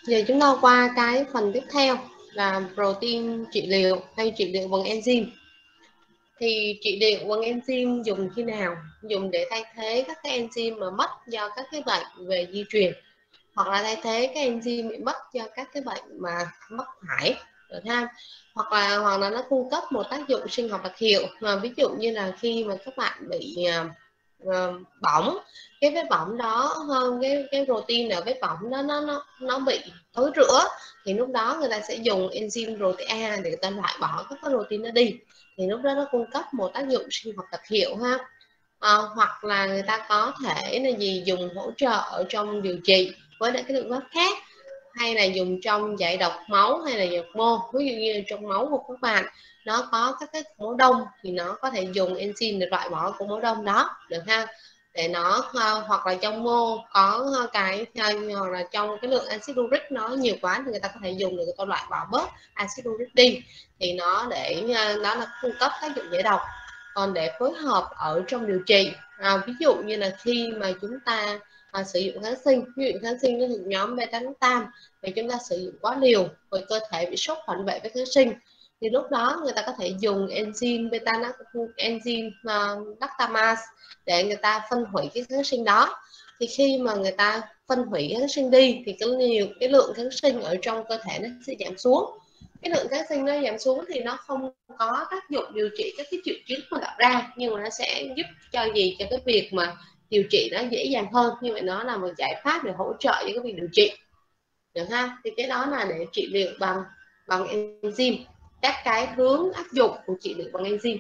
Giờ chúng ta qua cái phần tiếp theo là protein trị liệu hay trị liệu bằng enzyme. Thì trị liệu bằng enzyme dùng khi nào? Dùng để thay thế các cái enzyme mà mất do các cái bệnh về di truyền, hoặc là thay thế cái enzyme bị mất do các cái bệnh mà mắc phải, được ha. Hoặc là nó cung cấp một tác dụng sinh học đặc hiệu, mà ví dụ như là khi mà các bạn bị bỏng, cái vết bỏng đó hơn cái protein ở vết bỏng đó nó bị thối rữa, thì lúc đó người ta sẽ dùng enzyme protease để người ta loại bỏ các cái protein nó đi, thì lúc đó nó cung cấp một tác dụng sinh học đặc hiệu ha. Hoặc là người ta có thể là dùng hỗ trợ ở trong điều trị với lại cái liệu pháp khác, hay là dùng trong giải độc máu hay là giải độc mô. Ví dụ như trong máu của các bạn nó có các cái cục máu đông thì nó có thể dùng enzyme để loại bỏ cục máu đông đó, được ha. Để nó hoặc là trong mô có hoặc là trong cái lượng axit uric nó nhiều quá thì người ta có thể dùng để người ta loại bỏ bớt axit uric đi, thì nó để nó là cung cấp tác dụng giải độc. Còn để phối hợp ở trong điều trị, ví dụ như là khi mà chúng ta sử dụng kháng sinh, ví dụ kháng sinh nó thuộc nhóm beta-lactam, thì chúng ta sử dụng quá liều rồi cơ thể bị sốc phản vệ với kháng sinh, thì lúc đó người ta có thể dùng enzyme enzyme lactamase để người ta phân hủy cái kháng sinh đó. Thì khi mà người ta phân hủy kháng sinh đi thì cái lượng kháng sinh ở trong cơ thể nó sẽ giảm xuống. Cái lượng kháng sinh nó giảm xuống thì nó không có tác dụng điều trị các cái triệu chứng mà tạo ra, nhưng mà nó sẽ giúp cho cho cái việc mà điều trị nó dễ dàng hơn. Như vậy nó là một giải pháp để hỗ trợ cho cái việc điều trị, được ha. Thì cái đó là để trị liệu bằng enzyme, các cái hướng áp dụng của trị liệu bằng enzyme.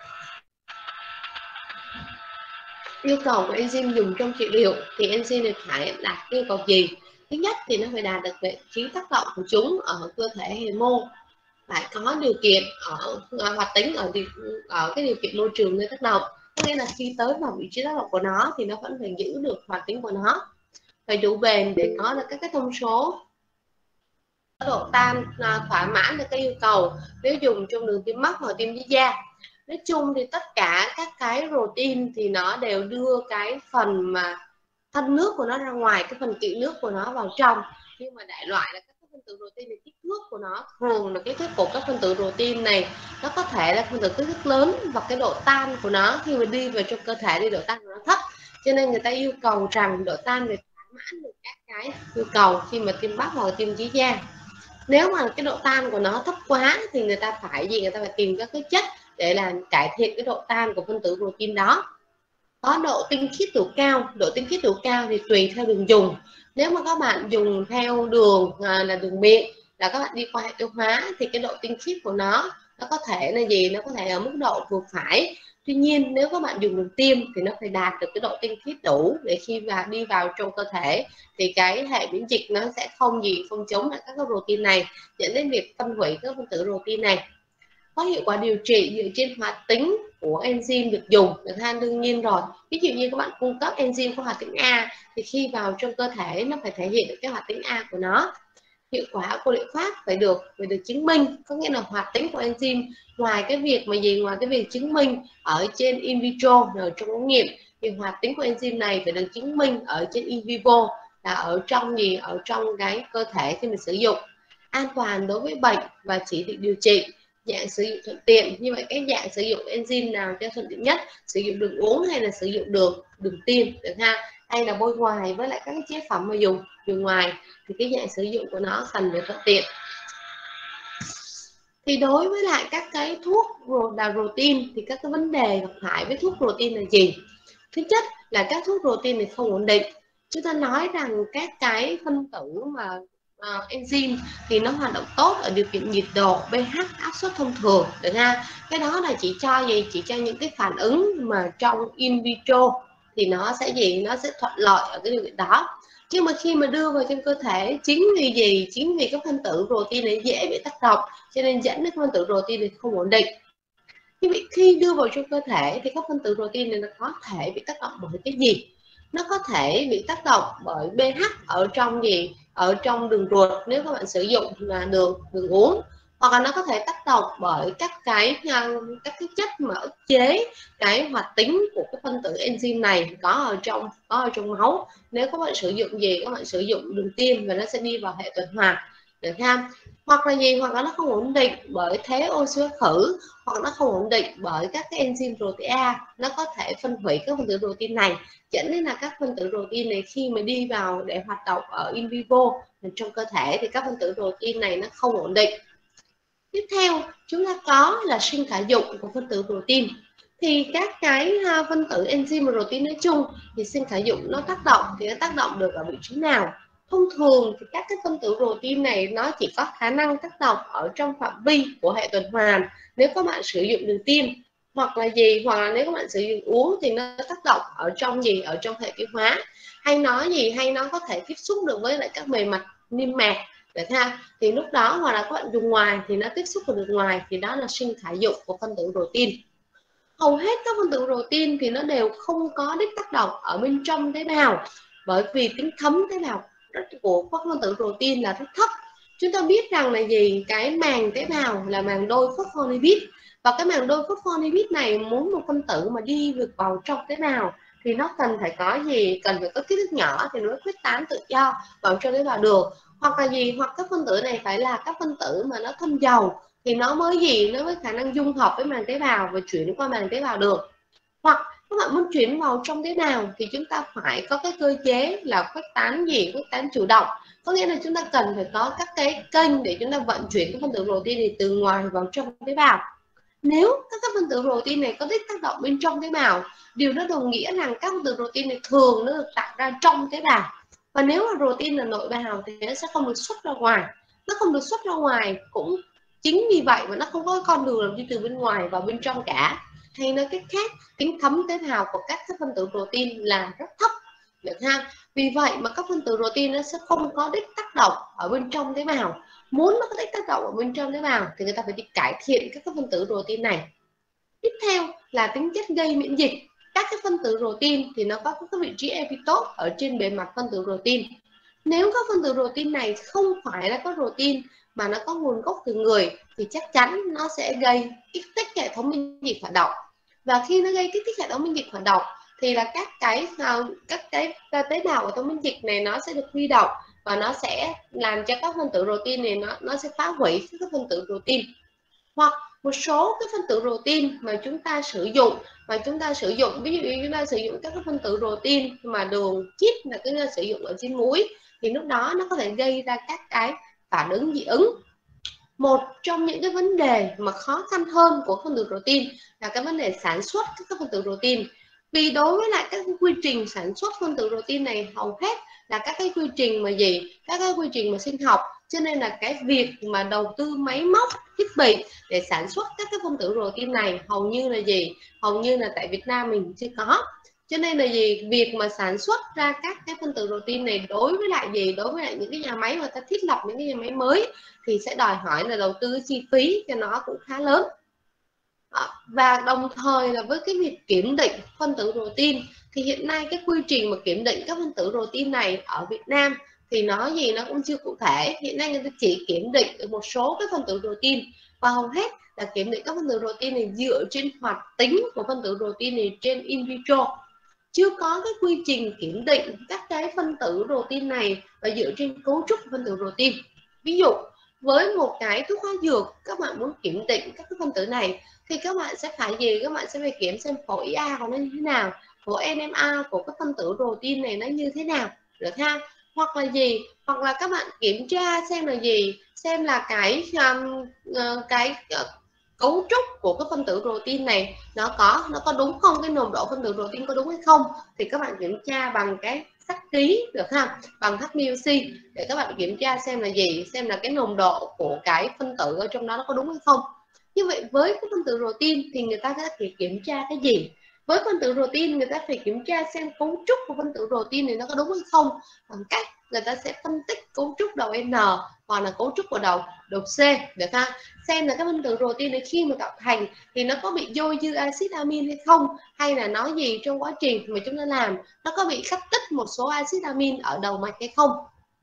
Yêu cầu của enzyme dùng trong trị liệu thì enzyme phải đạt yêu cầu gì? Thứ nhất thì nó phải đạt được vị trí tác động của chúng ở cơ thể hệ mô, phải có điều kiện hoạt tính ở cái điều kiện môi trường nơi tác động, có nghĩa là khi tới vào vị trí tác động của nó thì nó vẫn phải giữ được hoạt tính của nó, phải đủ bền để có được các cái thông số độ tan thỏa mãn được cái yêu cầu nếu dùng trong đường tim mắc hoặc tim dưới da. Nói chung thì tất cả các cái protein thì nó đều đưa cái phần mà thân nước của nó ra ngoài, cái phần kỵ nước của nó vào trong, nhưng mà đại loại là các phân tử protein này, kích thước của nó thường là kích thước của các phân tử protein này nó có thể là phân tử kích thước lớn, và cái độ tan của nó khi mà đi vào trong cơ thể thì độ tan của nó thấp, cho nên người ta yêu cầu rằng độ tan để thỏa mãn được các cái yêu cầu khi mà tiêm bắp hoặc tiêm dưới da. Nếu mà cái độ tan của nó thấp quá thì người ta phải tìm các cái chất để làm cải thiện cái độ tan của phân tử protein đó. Có độ tinh khiết đủ cao, độ tinh khiết đủ cao thì tùy theo đường dùng. Nếu mà các bạn dùng theo đường là đường miệng, là các bạn đi qua hệ tiêu hóa, thì cái độ tinh khiết của nó có thể là nó có thể ở mức độ vừa phải. Tuy nhiên nếu các bạn dùng đường tiêm thì nó phải đạt được cái độ tinh khiết đủ để khi đi vào trong cơ thể thì cái hệ miễn dịch nó sẽ không chống lại các cái protein này, dẫn đến việc phân hủy các phân tử protein này. Có hiệu quả điều trị dựa trên hoạt tính của enzyme được dùng, được ha, đương nhiên rồi. Ví dụ như các bạn cung cấp enzyme có hoạt tính A thì khi vào trong cơ thể nó phải thể hiện được cái hoạt tính A của nó. Hiệu quả của liệu pháp phải được chứng minh, có nghĩa là hoạt tính của enzyme ngoài cái việc chứng minh ở trên in vitro, ở trong ống nghiệm, thì hoạt tính của enzyme này phải được chứng minh ở trên in vivo, là ở trong cái cơ thể khi mình sử dụng. An toàn đối với bệnh và chỉ định điều trị. Dạng sử dụng thuận tiện, như vậy cái dạng sử dụng enzyme nào cho thuận tiện nhất, sử dụng đường uống hay là sử dụng đường tiêm, được ha, hay là bôi ngoài với lại các cái chế phẩm mà dùng ngoài, thì cái dạng sử dụng của nó cần phải thuận tiện. Thì đối với lại các cái thuốc protein thì các cái vấn đề gặp phải với thuốc protein là gì? Thứ nhất là các thuốc protein này không ổn định. Chúng ta nói rằng các cái phân tử mà enzyme thì nó hoạt động tốt ở điều kiện nhiệt độ, pH, áp suất thông thường, được ha. Cái đó là chỉ cho những cái phản ứng mà trong in vitro thì nó sẽ thuận lợi ở cái điều kiện đó. Nhưng mà khi mà đưa vào trong cơ thể, chính vì các phân tử protein này dễ bị tác động, cho nên dẫn đến phân tử protein này không ổn định. Như vậy khi đưa vào trong cơ thể thì các phân tử protein này nó có thể bị tác động bởi cái gì? Nó có thể bị tác động bởi pH ở trong đường ruột nếu các bạn sử dụng là đường uống, hoặc là nó có thể tác động bởi các cái chất mà ức chế cái hoạt tính của cái phân tử enzyme này có ở trong máu. Nếu các bạn sử dụng gì, các bạn sử dụng đường tiêm và nó sẽ đi vào hệ tuần hoàn, được không? Hoặc là gì, hoặc là nó không ổn định bởi thế oxy hóa khử, hoặc nó không ổn định bởi các cái enzyme protease, nó có thể phân hủy các phân tử protein này, dẫn đến là các phân tử protein này khi mà đi vào để hoạt động ở in vivo trong cơ thể thì các phân tử protein này nó không ổn định. Tiếp theo chúng ta có là sinh khả dụng của phân tử protein. Thì các cái phân tử enzyme protein nói chung thì sinh khả dụng nó tác động được ở vị trí nào? Thông thường thì các cái phân tử protein này nó chỉ có khả năng tác động ở trong phạm vi của hệ tuần hoàn nếu các bạn sử dụng đường tiêm, hoặc là gì, hoặc là nếu các bạn sử dụng uống thì nó tác động ở trong gì, ở trong hệ tiêu hóa, hay nó có thể tiếp xúc được với lại các bề mặt niêm mạc, được ha. Thì lúc đó hoặc là các bạn dùng ngoài thì nó tiếp xúc được ngoài, thì đó là sinh khả dụng của phân tử protein. Hầu hết các phân tử protein thì nó đều không có đích tác động ở bên trong tế bào, bởi vì tính thấm tế bào của các phân tử protein là rất thấp. Chúng ta biết rằng là gì, cái màng tế bào là màng đôi phospholipid, và cái màng đôi phospholipid này muốn một phân tử mà đi được vào trong tế bào thì nó cần phải có gì, cần phải có kích thước nhỏ thì nó quyết tán tự do vào trong tế bào được. Hoặc là gì, hoặc các phân tử này phải là các phân tử mà nó thâm dầu thì nó mới gì, nó mới khả năng dung hợp với màng tế bào và chuyển qua màng tế bào được. Hoặc các bạn muốn chuyển vào trong tế bào thì chúng ta phải có cái cơ chế là khuếch tán gì, khuếch tán chủ động, có nghĩa là chúng ta cần phải có các cái kênh để chúng ta vận chuyển các phân tử protein này từ ngoài vào trong tế bào. Nếu các phân tử protein này có đích tác động bên trong tế bào, điều đó đồng nghĩa rằng các phân tử protein này thường nó được tạo ra trong tế bào, và nếu mà protein là nội bào thì nó sẽ không được xuất ra ngoài. Nó không được xuất ra ngoài cũng chính vì vậy mà nó không có con đường đi từ bên ngoài vào bên trong cả. Hay nói cách khác, tính thấm tế bào của các phân tử protein là rất thấp, được ha. Vì vậy mà các phân tử protein nó sẽ không có đích tác động ở bên trong tế bào. Muốn nó có đích tác động ở bên trong tế bào thì người ta phải đi cải thiện các phân tử protein này. Tiếp theo là tính chất gây miễn dịch. Các cái phân tử protein thì nó có các vị trí epitope ở trên bề mặt phân tử protein. Nếu các phân tử protein này không phải là các protein mà nó có nguồn gốc từ người thì chắc chắn nó sẽ gây kích thích hệ thống miễn dịch hoạt động. Và khi nó gây kích thích hệ thống miễn dịch hoạt động thì là các cái tế bào của hệ thống miễn dịch này nó sẽ được huy động và nó sẽ làm cho các phân tử protein này nó sẽ phá hủy các phân tử protein. Hoặc một số cái phân tử protein mà chúng ta sử dụng, ví dụ như chúng ta sử dụng các cái phân tử protein mà đường chít là chúng ta sử dụng ở trên muối, thì lúc đó nó có thể gây ra các cái phản ứng dị ứng. Một trong những cái vấn đề mà khó khăn hơn của phân tử protein là cái vấn đề sản xuất các phân tử protein. Vì đối với lại các quy trình sản xuất phân tử protein này hầu hết là các cái quy trình mà các cái quy trình mà sinh học, cho nên là cái việc mà đầu tư máy móc thiết bị để sản xuất các cái phân tử protein này hầu như là tại Việt Nam mình chưa có. Cho nên là việc mà sản xuất ra các cái phân tử protein này đối với lại những cái nhà máy mà ta thiết lập những cái nhà máy mới thì sẽ đòi hỏi là đầu tư chi phí cho nó cũng khá lớn. Và đồng thời là với cái việc kiểm định phân tử protein thì hiện nay cái quy trình mà kiểm định các phân tử protein này ở Việt Nam thì nó cũng chưa cụ thể. Hiện nay người ta chỉ kiểm định được một số cái phân tử protein, và hầu hết là kiểm định các phân tử protein này dựa trên hoạt tính của phân tử protein này trên in vitro, chưa có cái quy trình kiểm định các cái phân tử protein này và dựa trên cấu trúc phân tử protein. Ví dụ với một cái thuốc hóa dược, các bạn muốn kiểm định các cái phân tử này thì các bạn sẽ phải kiểm xem phổ IA của nó như thế nào, phổ NMR của các phân tử protein này nó như thế nào, được ha. Hoặc là các bạn kiểm tra xem là cái cấu trúc của cái phân tử protein này nó có đúng không, cái nồng độ phân tử protein có đúng hay không, thì các bạn kiểm tra bằng cái sắc ký, được ha, bằng HPLC để các bạn kiểm tra xem là cái nồng độ của cái phân tử ở trong đó nó có đúng hay không. Như vậy với cái phân tử protein thì người ta sẽ kiểm tra cái gì? Với phân tử protein người ta phải kiểm tra xem cấu trúc của phân tử protein này nó có đúng hay không, bằng cách người ta sẽ phân tích cấu trúc đầu N hoặc là cấu trúc của đầu C, được ha. Xem là cái phân tử protein này khi mà tạo thành thì nó có bị dôi dư axit amin hay không, hay là nó trong quá trình mà chúng ta làm nó có bị cắt tích một số axit amin ở đầu mạch hay không.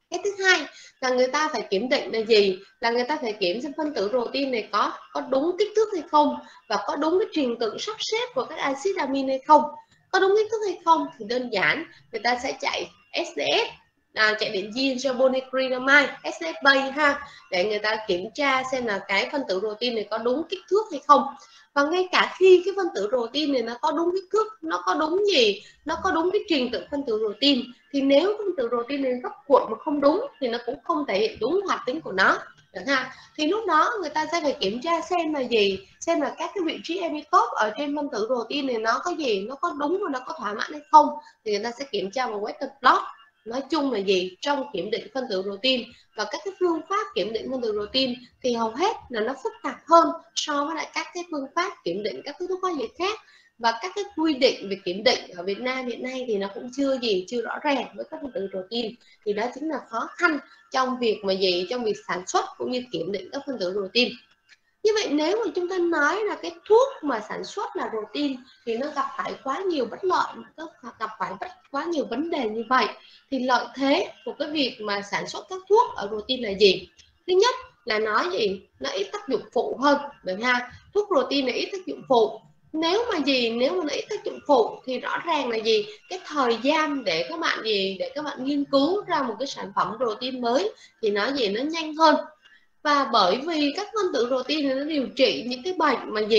Cái thứ hai là người ta phải kiểm định là gì? Là người ta phải kiểm xem phân tử protein này có đúng kích thước hay không, và có đúng cái trình tự sắp xếp của các axit amin hay không. Có đúng kích thước hay không thì đơn giản người ta sẽ chạy SDS, chạy điện gene cho polyacrylamide, SDS base ha, để người ta kiểm tra xem là cái phân tử protein này có đúng kích thước hay không. Và ngay cả khi cái phân tử protein này nó có đúng kích thước, nó có đúng gì, nó có đúng cái trình tự phân tử protein, thì nếu phân tử protein này gấp cuộn mà không đúng thì nó cũng không thể hiện đúng hoạt tính của nó, được ha. Thì lúc đó người ta sẽ phải kiểm tra xem là gì, xem là các cái vị trí epitope ở trên phân tử protein này nó có gì, nó có đúng và nó có thỏa mãn hay không, thì người ta sẽ kiểm tra bằng Western blot. Nói chung là gì, trong kiểm định phân tử protein và các cái phương pháp kiểm định phân tử protein thì hầu hết là nó phức tạp hơn so với lại các cái phương pháp kiểm định các thuốc hóa dược khác. Và các cái quy định về kiểm định ở Việt Nam hiện nay thì nó cũng chưa rõ ràng với các phân tử protein, thì đó chính là khó khăn trong việc trong việc sản xuất cũng như kiểm định các phân tử protein. Như vậy nếu mà chúng ta nói là cái thuốc mà sản xuất là protein thì nó gặp phải quá nhiều bất lợi, nó gặp phải quá nhiều vấn đề như vậy, thì lợi thế của cái việc mà sản xuất các thuốc ở protein là gì? Thứ nhất là nói gì, nó ít tác dụng phụ hơn, được ha. Thuốc protein là ít tác dụng phụ. Nếu mà nó ít tác dụng phụ thì rõ ràng là gì, cái thời gian để các bạn nghiên cứu ra một cái sản phẩm protein mới thì nó nhanh hơn. Và bởi vì các phân tử protein nó điều trị những cái bệnh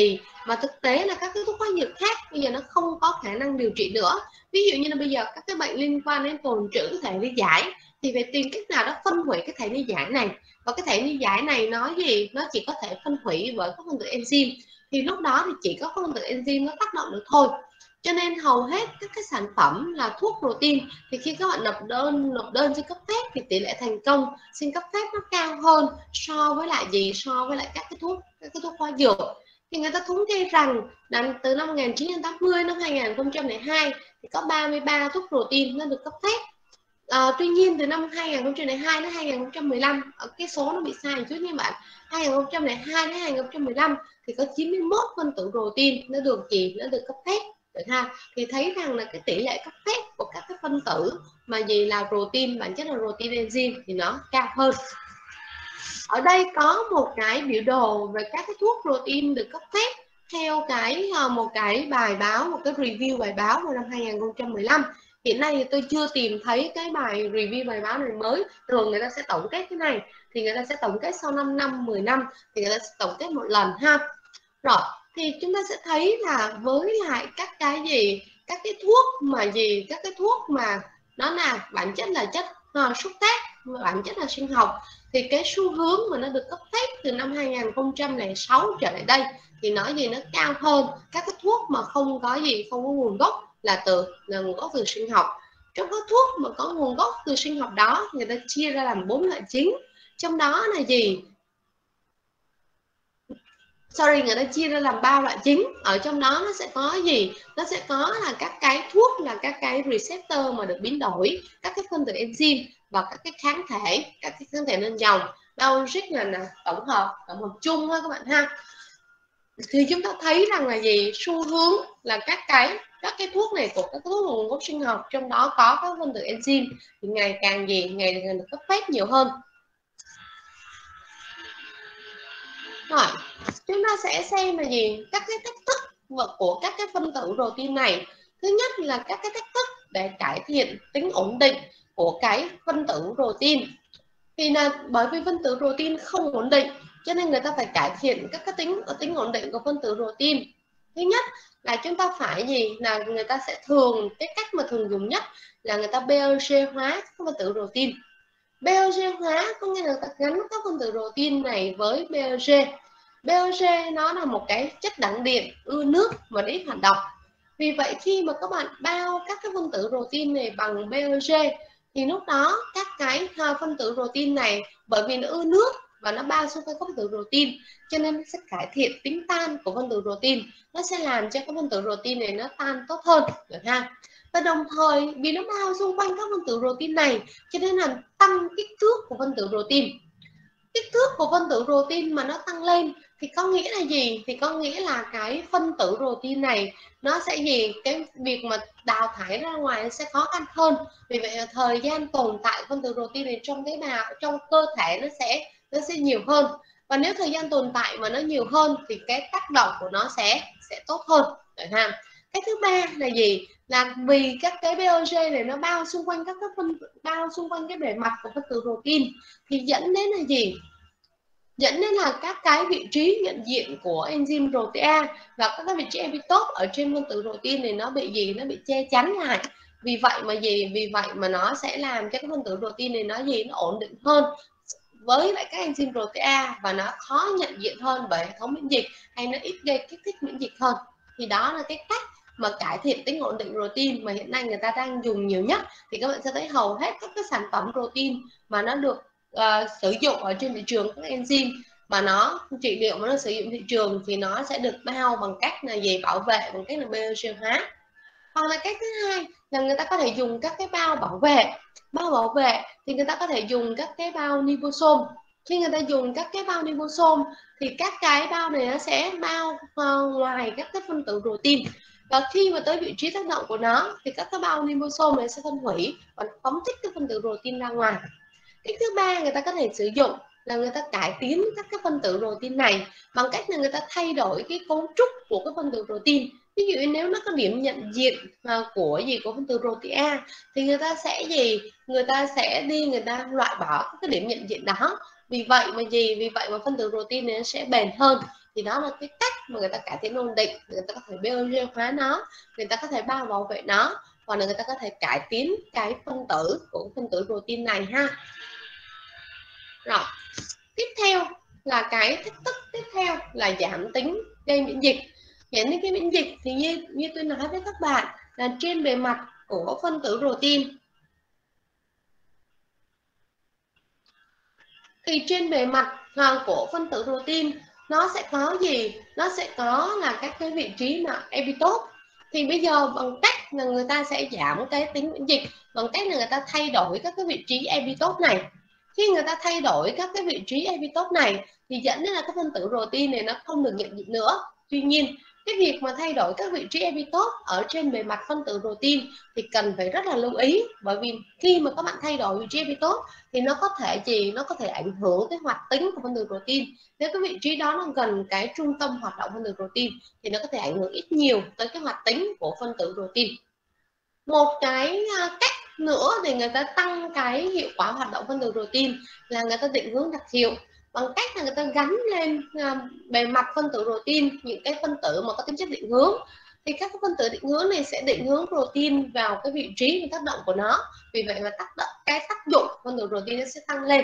mà thực tế là các cái thuốc hóa dược khác bây giờ nó không có khả năng điều trị nữa. Ví dụ như là bây giờ các cái bệnh liên quan đến tồn trữ thể ly giải thì phải tìm cách nào đó phân hủy cái thể ly giải này, và cái thể ly giải này nó chỉ có thể phân hủy bởi các phân tử enzyme, thì lúc đó thì chỉ có phân tử enzyme nó tác động được thôi. Cho nên hầu hết các cái sản phẩm là thuốc protein thì khi các bạn nộp đơn xin cấp phép thì tỷ lệ thành công xin cấp phép nó cao hơn so với lại các cái thuốc hóa dược. Thì người ta thống kê rằng là từ năm 1980 năm 2002 thì có 33 thuốc protein nó được cấp phép. Tuy nhiên từ năm 2002 đến 2015, cái số nó bị sai một chút nha bạn. 2002 đến 2015 thì có 91 phân tử protein nó được cấp phép, được ha. Thì thấy rằng là cái tỷ lệ cấp phép của các cái phân tử mà là protein, bản chất là protein enzyme thì nó cao hơn. Ở đây có một cái biểu đồ về các cái thuốc protein được cấp phép theo một cái review bài báo vào năm 2015. Hiện nay thì tôi chưa tìm thấy cái bài review bài báo này mới. Thường người ta sẽ tổng kết cái này, thì người ta sẽ tổng kết sau 5 năm, 10 năm thì người ta sẽ tổng kết một lần ha. Rồi, thì chúng ta sẽ thấy là với lại các cái thuốc mà nó là bản chất là chất xúc tác, bản chất là sinh học, thì cái xu hướng mà nó được cấp phép từ năm 2006 trở lại đây thì nó cao hơn các cái thuốc mà không có nguồn gốc là nguồn gốc từ sinh học. Trong các thuốc mà có nguồn gốc từ sinh học đó, người ta chia ra làm 4 loại chính. Trong đó là người ta chia ra làm 3 loại chính. Ở trong đó nó sẽ có là các cái thuốc, là các cái receptor mà được biến đổi, các cái phân tử enzyme và các cái kháng thể đơn dòng. Biologic là tổng hợp chung thôi các bạn ha. Thì chúng ta thấy rằng là xu hướng là các cái thuốc này của các thuốc nguồn gốc sinh học, trong đó có các phân tử enzyme thì ngày càng được cấp phép nhiều hơn. Rồi, chúng ta sẽ xem là các cái thách thức của các cái phân tử protein này. Thứ nhất là các cái thách thức để cải thiện tính ổn định của cái phân tử protein. Thì là bởi vì phân tử protein không ổn định cho nên người ta phải cải thiện các cái tính ổn định của phân tử protein. Thứ nhất là chúng ta phải là người ta sẽ cái cách mà thường dùng nhất là người ta BLG hóa các phân tử protein. BLG hóa có nghĩa là ta gắn các phân tử protein này với BLG. BLG nó là một cái chất đẳng điện ưa nước và ít hoạt động. Vì vậy khi mà các bạn bao các cái phân tử protein này bằng BLG thì lúc đó các cái phân tử protein này, bởi vì nó ưa nước và nó bao xung quanh các phân tử protein, cho nên nó sẽ cải thiện tính tan của phân tử protein. Nó sẽ làm cho các phân tử protein này nó tan tốt hơn, được ha. Và đồng thời vì nó bao xung quanh các phân tử protein này cho nên là tăng kích thước của phân tử protein. Kích thước của phân tử protein mà nó tăng lên Thì có nghĩa là gì? Thì có nghĩa là cái phân tử protein này nó sẽ gì? Cái việc mà đào thải ra ngoài nó sẽ khó khăn hơn. Vì vậy là thời gian tồn tại phân tử protein này trong tế bào, trong cơ thể nó sẽ nhiều hơn. Và nếu thời gian tồn tại mà nó nhiều hơn thì cái tác động của nó sẽ tốt hơn. Được ha? Cái thứ ba là gì? Là vì các cái BOG này nó bao xung quanh các bao xung quanh cái bề mặt của phân tử protein thì dẫn đến là gì? Dẫn đến là các cái vị trí nhận diện của enzyme protease và các cái vị trí epitope ở trên phân tử protein này nó bị gì? Nó bị che chắn lại. Vì vậy mà gì? Vì vậy mà nó sẽ làm cho cái phân tử protein này nó gì? Nó ổn định hơn với lại các enzyme protease và nó khó nhận diện hơn bởi hệ thống miễn dịch, hay nó ít gây kích thích miễn dịch hơn. Thì đó là cái cách mà cải thiện tính ổn định protein mà hiện nay người ta đang dùng nhiều nhất. Thì các bạn sẽ thấy hầu hết các cái sản phẩm protein mà nó được sử dụng ở trên thị trường, các enzyme mà nó trị liệu mà nó sử dụng thị trường thì nó sẽ được bao bằng cách là gì? Bảo vệ bằng cách là BOC hóa. Hoặc là cách thứ hai là người ta có thể dùng các cái bao bảo vệ. Bao bảo vệ thì người ta có thể dùng các cái bao liposome. Khi người ta dùng các cái bao liposome thì các cái bao này nó sẽ bao ngoài các cái phân tử protein, và khi mà tới vị trí tác động của nó thì các cái bao liposome này sẽ phân hủy và phóng thích cái phân tử protein ra ngoài. Cách thứ ba người ta có thể sử dụng là người ta cải tiến các cái phân tử protein này bằng cách là người ta thay đổi cái cấu trúc của cái phân tử protein. Ví dụ như nếu nó có điểm nhận diện của phân tử protease thì người ta sẽ gì? Người ta sẽ đi người ta loại bỏ các cái điểm nhận diện đó. Vì vậy mà phân tử protein này nó sẽ bền hơn. Thì đó là cái cách mà người ta cải tiến ổn định. Người ta có thể BOG hóa nó, người ta có thể bao bảo vệ nó, hoặc là người ta có thể cải tiến cái phân tử của phân tử protein này ha. Rồi, tiếp theo là cái thách thức tiếp theo là giảm tính gây miễn dịch. Giảm tính gây miễn dịch thì như tôi nói với các bạn là trên bề mặt của phân tử protein, thì trên bề mặt của phân tử protein nó sẽ có gì? Nó sẽ có là các cái vị trí mà epitope. Thì bây giờ bằng cách là người ta sẽ giảm cái tính miễn dịch bằng cách là người ta thay đổi các cái vị trí epitope này. Khi người ta thay đổi các cái vị trí epitope này thì dẫn đến là các phân tử protein này nó không được nhận diện nữa. Tuy nhiên cái việc mà thay đổi các vị trí epitope ở trên bề mặt phân tử protein thì cần phải rất là lưu ý, bởi vì khi mà các bạn thay đổi vị trí epitope thì nó có thể nó có thể ảnh hưởng tới hoạt tính của phân tử protein. Nếu cái vị trí đó nó gần cái trung tâm hoạt động phân tử protein thì nó có thể ảnh hưởng ít nhiều tới cái hoạt tính của phân tử protein. Một cái cách nữa để người ta tăng cái hiệu quả hoạt động phân tử protein là người ta định hướng đặc hiệu bằng cách là người ta gắn lên bề mặt phân tử protein những cái phân tử mà có tính chất định hướng. Thì các phân tử định hướng này sẽ định hướng protein vào cái vị trí và tác động của nó. Vì vậy mà cái tác dụng của phân tử protein nó sẽ tăng lên.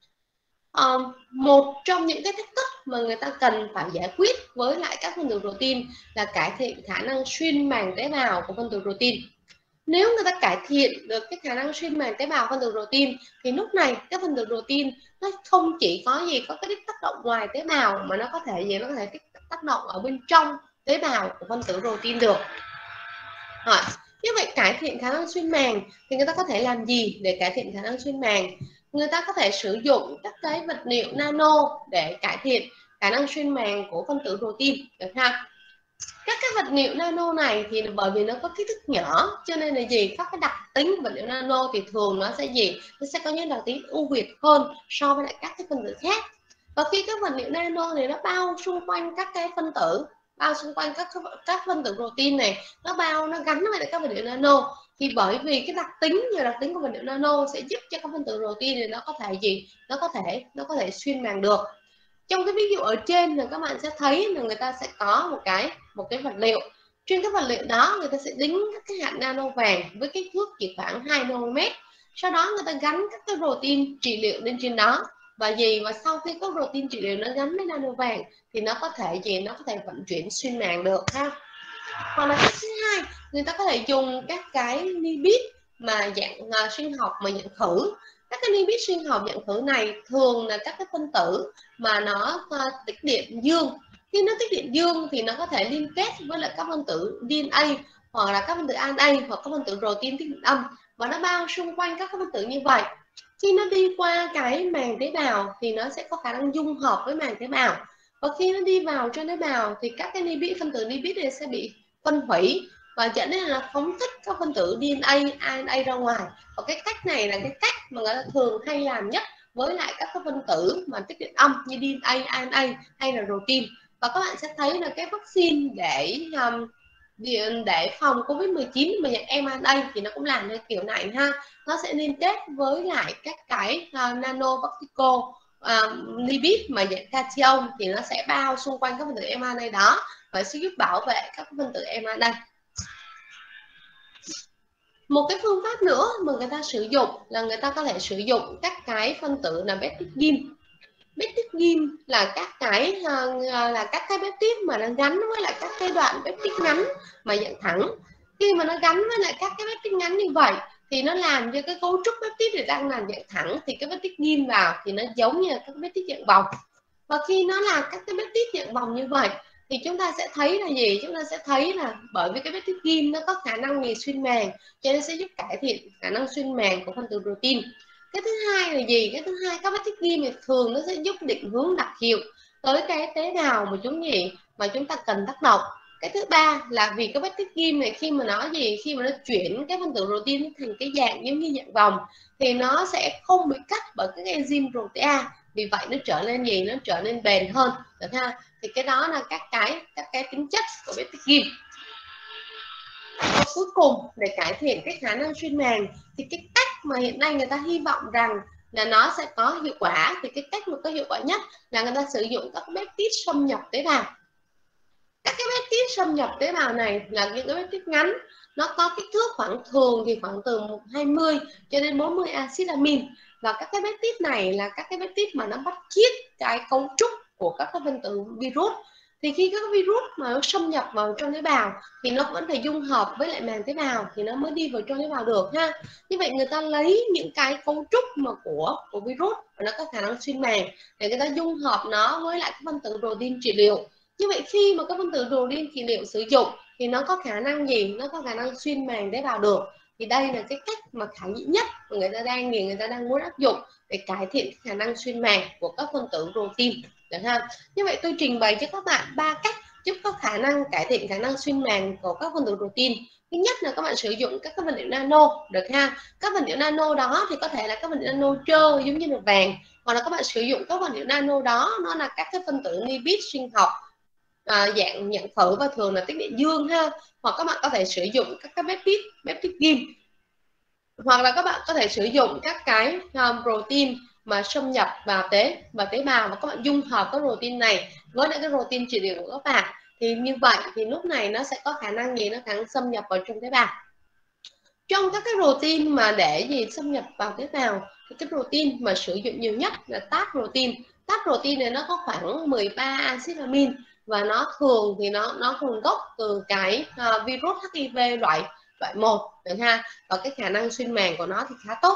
Một trong những cái thách thức mà người ta cần phải giải quyết với lại các phân tử protein là cải thiện khả năng xuyên màng tế bào của phân tử protein. Nếu người ta cải thiện được cái khả năng xuyên màng tế bào phân tử protein thì lúc này các phân tử protein nó không chỉ có cái đích tác động ngoài tế bào mà nó có thể nó có thể tác động ở bên trong tế bào của phân tử protein được. Rồi, như vậy cải thiện khả năng xuyên màng thì người ta có thể làm gì để cải thiện khả năng xuyên màng? Người ta có thể sử dụng các cái vật liệu nano để cải thiện khả năng xuyên màng của phân tử protein, được không? Các cái vật liệu nano này thì bởi vì nó có kích thước nhỏ cho nên là các cái đặc tính vật liệu nano thì thường nó sẽ nó sẽ có những đặc tính ưu việt hơn so với lại các cái phân tử khác. Và khi các vật liệu nano này nó bao xung quanh các cái phân tử, bao xung quanh các phân tử protein này, nó gắn với lại các vật liệu nano, thì bởi vì cái đặc tính của vật liệu nano sẽ giúp cho các phân tử protein này nó có thể xuyên màng được. Trong cái ví dụ ở trên là các bạn sẽ thấy là người ta sẽ có một cái vật liệu. Trên cái vật liệu đó người ta sẽ đính các cái hạt nano vàng với kích thước chỉ khoảng 2 nanomet. Sau đó người ta gắn các cái protein trị liệu lên trên đó. Và sau khi có protein trị liệu nó gắn với nano vàng thì nó có thể vận chuyển xuyên màng được ha. Hoặc là cách thứ hai, người ta có thể dùng các cái lipid mà dạng sinh học mà dạng khử. Các cái lipid sinh học dạng khử này thường là các cái phân tử mà nó tích điện dương. Khi nó tích điện dương thì nó có thể liên kết với lại các phân tử DNA hoặc là các phân tử RNA hoặc các phân tử protein tích điện âm, và nó bao xung quanh các phân tử như vậy. Khi nó đi qua cái màng tế bào thì nó sẽ có khả năng dung hợp với màng tế bào, và khi nó đi vào trong tế bào thì các cái lipid, phân tử lipid này sẽ bị phân hủy và dẫn đến là phóng thích các phân tử DNA, RNA ra ngoài. Và cái cách này là cái cách mà người ta thường hay làm nhất với lại các cái phân tử mà tích điện âm như DNA, RNA hay là protein. Và các bạn sẽ thấy là cái vaccine để phòng Covid-19 mà dạng mRNA thì nó cũng làm theo kiểu này ha. Nó sẽ liên kết với lại các cái nanoparticle lipid mà dạng cation thì nó sẽ bao xung quanh các phân tử mRNA đó và sẽ giúp bảo vệ các phân tử mRNA. Một cái phương pháp nữa mà người ta sử dụng là người ta có thể sử dụng các cái phân tử là peptidogin. Peptidogin là các cái peptide mà nó gắn với lại các cái đoạn peptide ngắn mà dạng thẳng. Khi mà nó gắn với lại các cái peptide ngắn như vậy thì nó làm cho cái cấu trúc peptide này đang làm dạng thẳng, thì cái peptidogin vào thì nó giống như các peptide dạng vòng. Và khi nó là các cái peptide dạng vòng như vậy thì chúng ta sẽ thấy là gì? Chúng ta sẽ thấy là bởi vì cái peptidogin nó có khả năng gì xuyên màng, cho nên sẽ giúp cải thiện khả năng xuyên màng của phân tử protein. Cái thứ hai là gì? Cái thứ hai, các peptidogin này thường nó sẽ giúp định hướng đặc hiệu tới cái tế bào mà chúng ta cần tác động. Cái thứ ba là vì cái peptidogin này khi mà nó chuyển cái phân tử protein thành cái dạng giống như dạng vòng thì nó sẽ không bị cắt bởi cái enzyme protease, vì vậy nó trở nên nó trở nên bền hơn, được ha. Thì cái đó là các cái tính chất của peptidogin. Và cuối cùng để cải thiện cái khả năng xuyên màng thì cái cách mà hiện nay người ta hy vọng rằng là nó sẽ có hiệu quả, thì cái cách mà có hiệu quả nhất là người ta sử dụng các peptide xâm nhập tế bào. Các cái peptide xâm nhập tế bào này là những cái peptide ngắn, nó có kích thước khoảng từ 20 cho đến 40 acid amin, và các cái peptide này là các cái peptide mà nó bắt chước cái cấu trúc của các cái phân tử virus. Thì khi các virus mà nó xâm nhập vào trong tế bào thì nó vẫn phải dung hợp với lại màng tế bào thì nó mới đi vào trong tế bào được ha. Như vậy người ta lấy những cái cấu trúc mà của virus và nó có khả năng xuyên màng để người ta dung hợp nó với lại các phân tử protein trị liệu. Như vậy khi mà các phân tử protein trị liệu sử dụng thì nó có khả năng gì? Nó có khả năng xuyên màng tế bào được. Thì đây là cái cách mà khả dĩ nhất mà người ta đang muốn áp dụng để cải thiện khả năng xuyên màng của các phân tử protein. Được ha. Như vậy tôi trình bày cho các bạn 3 cách giúp có khả năng cải thiện khả năng xuyên màng của các phân tử protein. Thứ nhất là các bạn sử dụng các vật liệu nano, được ha. Các vật liệu nano đó thì có thể là các vật liệu nano trơ giống như là vàng, hoặc là các bạn sử dụng các vật liệu nano đó nó là các cái phân tử lipid sinh học dạng phở và thường là tích điện dương ha. Hoặc các bạn có thể sử dụng các cái peptidogin, hoặc là các bạn có thể sử dụng các cái protein mà xâm nhập vào tế bào và các bạn dung hợp các protein này với những cái protein trị liệu của các bạn, thì như vậy thì lúc này nó sẽ có khả năng nó khả năng xâm nhập vào trong tế bào. Trong các cái protein mà để xâm nhập vào tế bào thì cái protein mà sử dụng nhiều nhất là Taq protein. Taq protein này nó có khoảng 13 acid amin và nó thường thì nó nguồn gốc từ cái virus HIV loại 1, được ha. Và cái khả năng xuyên màng của nó thì khá tốt.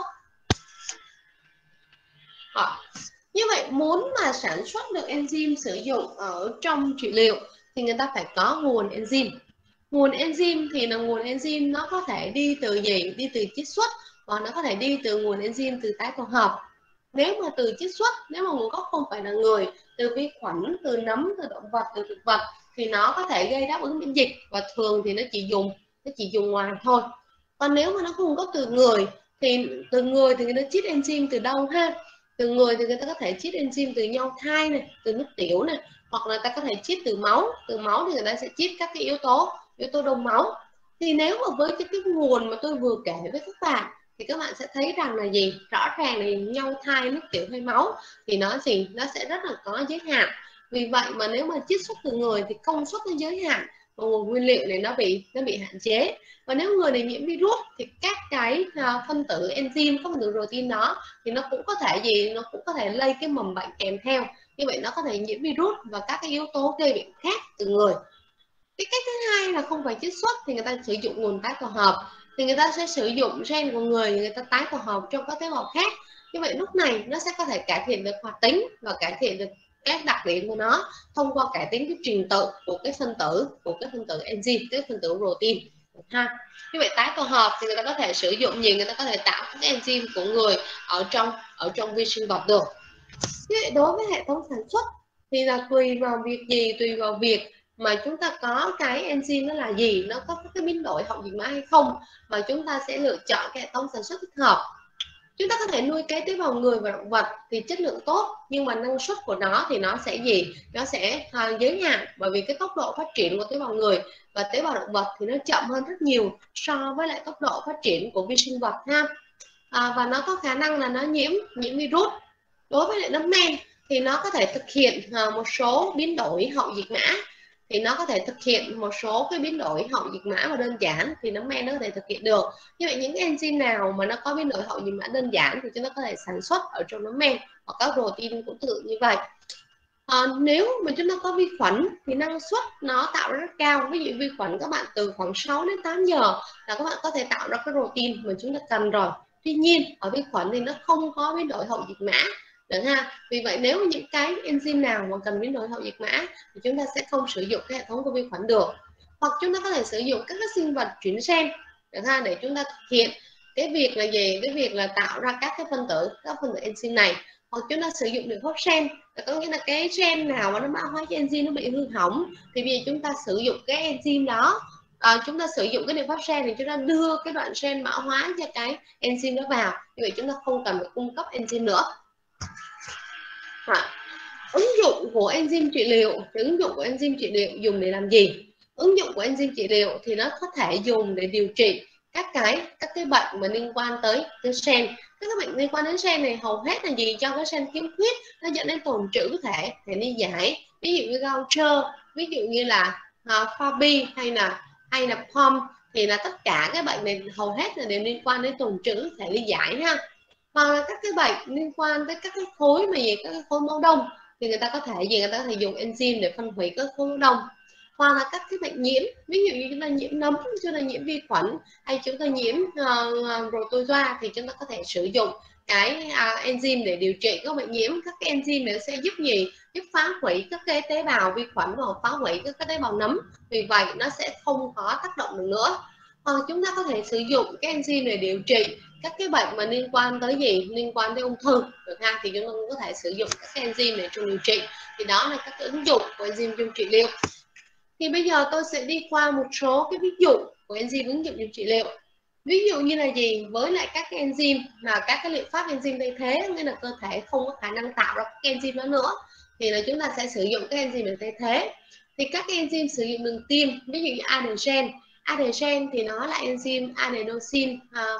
Như vậy muốn mà sản xuất được enzyme sử dụng ở trong trị liệu thì người ta phải có nguồn enzyme. Nguồn enzyme thì là nguồn enzyme nó có thể đi từ gì? Đi từ chiết xuất, hoặc nó có thể đi từ nguồn enzyme từ tái tổ hợp. Nếu mà từ chiết xuất, nếu mà nguồn gốc không phải là người, từ vi khuẩn, từ nấm, từ động vật, từ thực vật thì nó có thể gây đáp ứng miễn dịch và thường thì nó chỉ dùng ngoài thôi. Còn nếu mà nó nguồn gốc từ người thì người ta chiết enzyme từ đâu ha? Từ người thì người ta có thể chiết enzyme từ nhau thai này, từ nước tiểu này, hoặc là ta có thể chiết từ máu thì người ta sẽ chiết các cái yếu tố đông máu. Thì nếu mà với cái nguồn mà tôi vừa kể với các bạn thì các bạn sẽ thấy rằng là rõ ràng là nhau thai, nước tiểu hay máu thì nó sẽ rất là có giới hạn. Vì vậy mà nếu mà chiết xuất từ người thì công suất nó giới hạn và nguồn nguyên liệu này nó bị hạn chế. Và nếu người này nhiễm virus thì các cái phân tử enzyme, các phân tử protein đó thì nó cũng có thể lây cái mầm bệnh kèm theo. Như vậy nó có thể nhiễm virus và các cái yếu tố gây bệnh khác từ người. Cái cách thứ hai là không phải chiết xuất thì người ta sử dụng nguồn tái tổ hợp, thì người ta sẽ sử dụng gen của người ta tái tổ hợp trong các tế bào khác. Như vậy lúc này nó sẽ có thể cải thiện được hoạt tính và cải thiện được các đặc điểm của nó thông qua cải tiến cái trình tự của cái phân tử enzyme, cái phân tử protein ha. Như vậy tái tổ hợp thì người ta có thể sử dụng người ta có thể tạo các enzyme của người ở trong vi sinh vật được. Như vậy đối với hệ thống sản xuất thì là tùy vào việc gì, tùy vào việc mà chúng ta có cái enzyme nó là gì, nó có cái biến đổi hậu dịch mã hay không, mà chúng ta sẽ lựa chọn cái hệ thống sản xuất thích hợp. Chúng ta có thể nuôi cấy tế bào người và động vật thì chất lượng tốt, nhưng mà năng suất của nó thì nó sẽ gì, nó sẽ giới hạn, bởi vì cái tốc độ phát triển của tế bào người và tế bào động vật thì nó chậm hơn rất nhiều so với lại tốc độ phát triển của vi sinh vật ha. Và nó có khả năng là nó nhiễm virus. Đối với lại nấm men thì nó có thể thực hiện một số biến đổi hậu dịch mã, thì nó có thể thực hiện một số cái biến đổi hậu dịch mã và đơn giản thì nấm men nó có thể thực hiện được. Như vậy những enzyme nào mà nó có biến đổi hậu dịch mã đơn giản thì chúng ta có thể sản xuất ở trong nấm men, hoặc các protein cũng tự như vậy. Nếu mà chúng ta có vi khuẩn thì năng suất nó tạo ra rất cao. Ví dụ vi khuẩn các bạn từ khoảng 6 đến 8 giờ là các bạn có thể tạo ra cái protein mà chúng ta cần rồi. Tuy nhiên ở vi khuẩn thì nó không có biến đổi hậu dịch mã, được ha. Vì vậy nếu những cái enzyme nào mà cần biến đổi hậu dịch mã thì chúng ta sẽ không sử dụng cái hệ thống của vi khuẩn được. Hoặc chúng ta có thể sử dụng các sinh vật chuyển gen, được ha, để chúng ta thực hiện cái việc là gì, cái việc là tạo ra các phân tử enzyme này. Hoặc chúng ta sử dụng được hot gen, có nghĩa là cái gen nào mà nó mã hóa cho enzyme nó bị hư hỏng thì bây giờ chúng ta sử dụng cái enzyme đó. Chúng ta sử dụng cái liệu pháp gen thì chúng ta đưa cái đoạn gen mã hóa cho cái enzyme đó vào, như vậy chúng ta không cần phải cung cấp enzyme nữa. Ứng dụng của enzyme trị liệu, ứng dụng của enzyme trị liệu dùng để làm gì? Ứng dụng của enzyme trị liệu thì nó có thể dùng để điều trị các cái bệnh mà liên quan tới cái gen. Các bệnh liên quan đến gen này hầu hết là gì, cho cái gen khiếm khuyết nó dẫn đến tồn trữ thể ly giải, ví dụ như Gaucher, ví dụ như là Fabry hay là POM, thì là tất cả các bệnh này hầu hết là đều liên quan đến tồn trữ thể ly giải ha. Hoặc là các cái bệnh liên quan tới các cái khối mà gì, các cái khối máu đông thì người ta có thể dùng enzyme để phân hủy các khối máu đông. Hoặc là các cái bệnh nhiễm, ví dụ như chúng ta nhiễm nấm, chúng ta nhiễm vi khuẩn, hay chúng ta nhiễm protozoa thì chúng ta có thể sử dụng cái enzyme để điều trị các bệnh nhiễm. Các cái enzyme này sẽ giúp phá hủy các cái tế bào vi khuẩn và phá hủy các cái tế bào nấm, vì vậy nó sẽ không có tác động được nữa. Hoặc chúng ta có thể sử dụng cái enzyme để điều trị các cái bệnh mà liên quan tới liên quan tới ung thư, được ha, thì chúng ta cũng có thể sử dụng các cái enzyme để trong điều trị. Thì đó là các ứng dụng của enzyme trong trị liệu. Thì bây giờ tôi sẽ đi qua một số cái ví dụ của enzyme ứng dụng trong trị liệu. Ví dụ như là gì, với lại các cái enzyme mà các cái liệu pháp enzyme thay thế, nghĩa là cơ thể không có khả năng tạo ra các enzyme đó nữa, thì là chúng ta sẽ sử dụng các enzyme để thay thế. Thì các cái enzyme sử dụng đường tim, ví dụ như adenosine thì nó là enzyme adenosine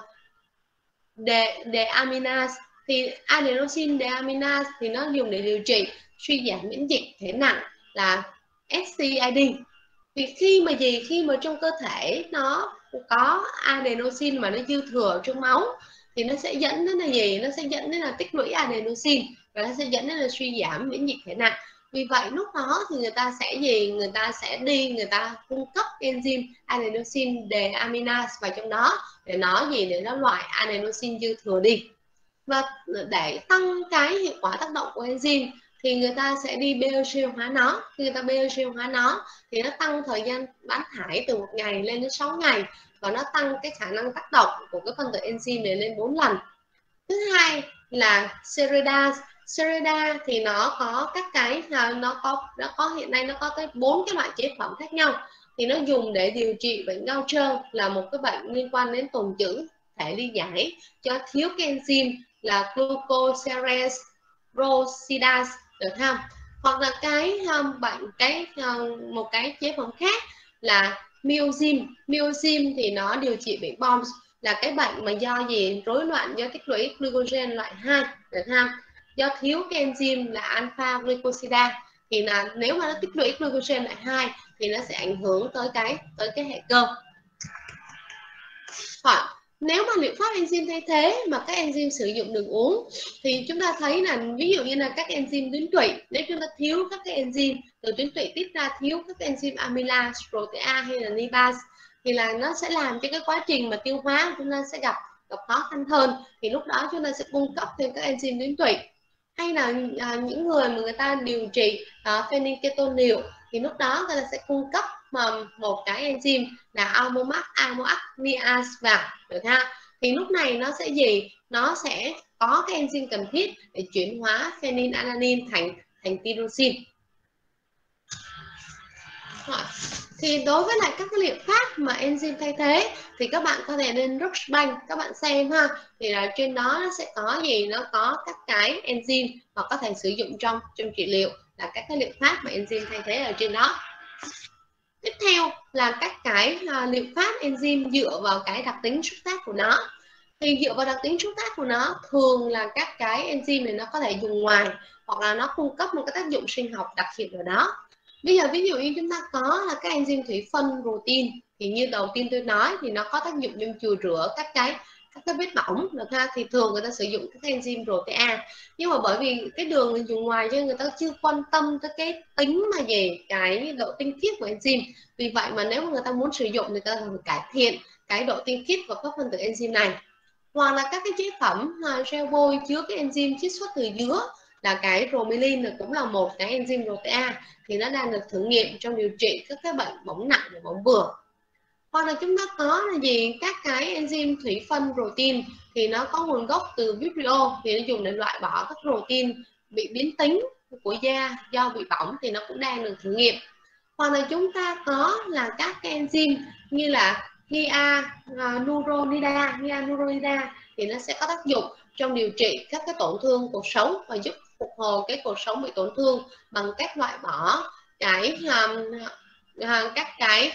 deaminase. Thì adenosine deaminase thì nó dùng để điều trị suy giảm miễn dịch thể nặng là SCID. Thì khi mà trong cơ thể nó có adenosine mà nó dư thừa trong máu thì nó sẽ dẫn đến là gì, nó sẽ dẫn đến là tích lũy adenosine và nó sẽ dẫn đến là suy giảm miễn dịch thể nặng. Vì vậy lúc đó thì người ta sẽ người ta cung cấp enzyme adenosine deaminase vào trong đó để nó loại adenosine dư thừa đi. Và để tăng cái hiệu quả tác động của enzyme thì người ta sẽ đi BOC hóa nó. Khi người ta BOC hóa nó thì nó tăng thời gian bán thải từ 1 ngày lên đến 6 ngày, và nó tăng cái khả năng tác động của cái phân tử enzyme này lên 4 lần. Thứ hai là Sereda thì nó có các cái hiện nay nó có tới 4 cái loại chế phẩm khác nhau. Thì nó dùng để điều trị bệnh Gaucher, là một cái bệnh liên quan đến tồn trữ thể ly giải cho thiếu cái enzyme là glucocerebrosidase, được không? Hoặc là một cái chế phẩm khác là Myosim thì nó điều trị bệnh POMS, là cái bệnh mà do rối loạn do tích lũy glycogen loại 2, được không? Do thiếu cái enzyme là alpha glucosidase, thì là nếu mà nó tích lũy glycogen loại 2 thì nó sẽ ảnh hưởng tới cái hệ cơ. Hoặc nếu mà liệu pháp enzyme thay thế mà các enzyme sử dụng đường uống thì chúng ta thấy là ví dụ như là các enzyme tuyến tụy, nếu chúng ta thiếu các cái enzyme từ tuyến tụy tiết ra, thiếu các enzyme amylase, protease hay là lipase, thì là nó sẽ làm cho cái quá trình mà tiêu hóa của chúng ta sẽ gặp khó khăn hơn. Thì lúc đó chúng ta sẽ cung cấp thêm các enzyme tuyến tụy. Hay là những người mà người ta điều trị phenyketonil thì lúc đó người ta sẽ cung cấp một cái enzyme là ammoacniase vào, được ha. Thì lúc này nó sẽ có cái enzyme cần thiết để chuyển hóa phenylalanine thành tyrosine. Rồi. Thì đối với lại các cái liệu pháp mà enzyme thay thế thì các bạn có thể lên Roxbank các bạn xem ha, thì là trên đó nó sẽ có gì, nó có các cái enzyme mà có thể sử dụng trong trị liệu, là các cái liệu pháp mà enzyme thay thế ở trên đó. Tiếp theo là các cái liệu pháp enzyme dựa vào cái đặc tính xúc tác của nó. Thì dựa vào đặc tính xúc tác của nó, thường là các cái enzyme này nó có thể dùng ngoài, hoặc là nó cung cấp một cái tác dụng sinh học đặc hiệu nào đó. Bây giờ ví dụ như chúng ta có là các enzyme thủy phân protein, thì như đầu tiên tôi nói thì nó có tác dụng trong chùi rửa các cái vết bỏng được ha, thì thường người ta sử dụng các enzyme ROTA. Nhưng mà bởi vì cái đường mình dùng ngoài cho người ta chưa quan tâm tới cái tính mà về cái độ tinh khiết của enzyme, vì vậy mà nếu mà người ta muốn sử dụng thì người ta phải cải thiện cái độ tinh khiết của các phân tử enzyme này. Hoặc là các cái chế phẩm gel bôi chứa cái enzyme chiết xuất từ dứa, là cái bromelain là cũng là một cái enzyme ROTA, thì nó đang được thử nghiệm trong điều trị các cái bệnh bỏng nặng và bỏng vừa. Hoặc là chúng ta có là gì, các cái enzyme thủy phân protein thì nó có nguồn gốc từ Vibrio, thì nó dùng để loại bỏ các protein bị biến tính của da do bị bỏng, thì nó cũng đang được thử nghiệm. Hoặc là chúng ta có là các cái enzyme như là hyaluronida thì nó sẽ có tác dụng trong điều trị các cái tổn thương cột sống và giúp phục hồi cái cột sống bị tổn thương bằng cách loại bỏ cái các cái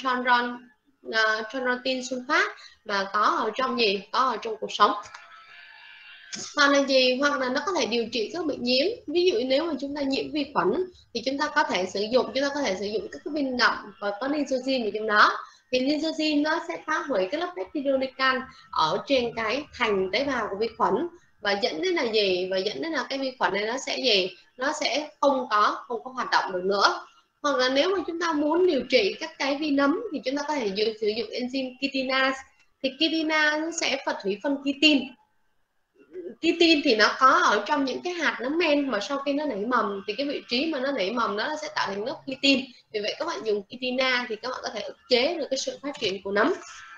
chondroitin sulfat mà có ở trong gì, có ở trong cuộc sống. Hoặc là gì, hoặc là nó có thể điều trị các bệnh nhiễm. Ví dụ nếu mà chúng ta nhiễm vi khuẩn thì chúng ta có thể sử dụng các cái viên ngậm và có lysozyme ở trong đó. Thì lysozyme nó sẽ phá hủy cái lớp peptidoglycan ở trên cái thành tế bào của vi khuẩn, và dẫn đến là gì, và dẫn đến là cái vi khuẩn này nó sẽ gì, nó sẽ không có hoạt động được nữa. Hoặc là nếu mà chúng ta muốn điều trị các cái vi nấm thì chúng ta có thể sử dụng enzyme chitinase. Thì chitinase nó sẽ phật thủy phân chitin. Chitin thì nó có ở trong những cái hạt nấm men, mà sau khi nó nảy mầm thì cái vị trí mà nó nảy mầm nó sẽ tạo thành lớp chitin. Vì vậy các bạn dùng chitina thì các bạn có thể ức chế được cái sự phát triển của nấm.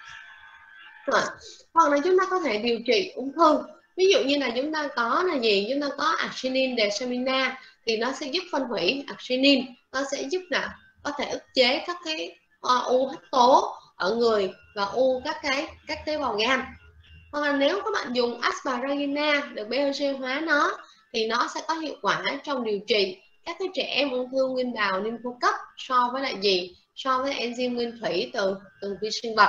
Hoặc là chúng ta có thể điều trị ung thư. Ví dụ như là chúng ta có là gì, chúng ta có arginine deaminase thì nó sẽ giúp phân hủy arginine, nó sẽ giúp là có thể ức chế các cái u hắc tố ở người và các tế bào gan. Hoặc là nếu các bạn dùng asparagina được BHC hóa nó thì nó sẽ có hiệu quả trong điều trị các cái trẻ em ung thư nguyên bào lympho cấp so với lại gì, so với enzyme nguyên thủy từ vi sinh vật.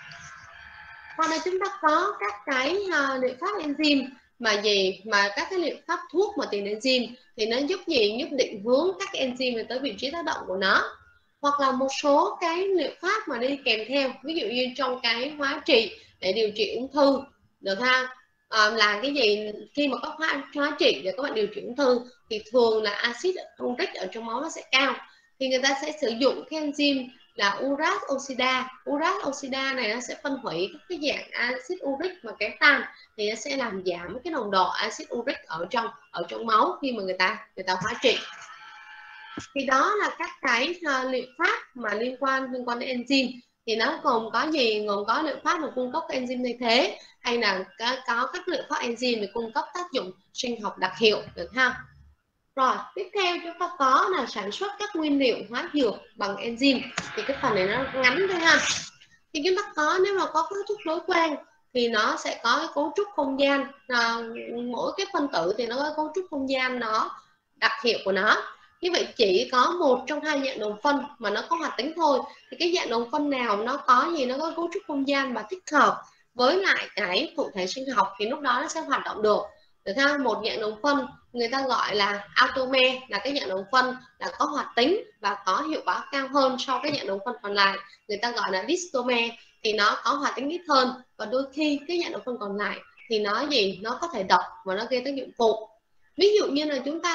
Hoặc là chúng ta có các cái liệu pháp enzyme mà các cái liệu pháp thuốc mà tiền enzyme thì nó giúp gì, giúp định hướng các cái enzyme tới vị trí tác động của nó. Hoặc là một số cái liệu pháp mà đi kèm theo, ví dụ như trong cái hóa trị để điều trị ung thư được ha, là cái gì, khi mà có hóa trị để các bạn điều trị ung thư thì thường là axit uric ở trong máu nó sẽ cao, thì người ta sẽ sử dụng cái enzyme là urate oxida. Urate oxida này nó sẽ phân hủy các cái dạng axit uric mà kém tan, thì nó sẽ làm giảm cái nồng độ axit uric ở trong máu khi mà người ta hóa trị. Thì đó là các cái liệu pháp mà liên quan đến enzyme. Thì nó gồm có gì, gồm có liệu pháp mà cung cấp enzyme thay thế, hay là có các liệu pháp enzyme để cung cấp tác dụng sinh học đặc hiệu được ha. Rồi tiếp theo chúng ta có là sản xuất các nguyên liệu hóa dược bằng enzyme. Thì cái phần này nó ngắn thôi ha. Thì chúng ta có, nếu mà có cấu trúc đối quan thì nó sẽ có cái cấu trúc không gian, mỗi cái phân tử thì nó có cấu trúc không gian nó đặc hiệu của nó. Như vậy chỉ có một trong hai dạng đồng phân mà nó có hoạt tính thôi, thì cái dạng đồng phân nào nó có cấu trúc không gian và thích hợp với lại cái thụ thể sinh học thì lúc đó nó sẽ hoạt động được ha. Một dạng đồng phân người ta gọi là automer, là cái dạng đồng phân là có hoạt tính và có hiệu quả cao hơn so với dạng đồng phân còn lại, người ta gọi là distomer, thì nó có hoạt tính ít hơn, và đôi khi cái dạng đồng phân còn lại thì nó có thể độc và nó gây tác dụng phụ. Ví dụ như là chúng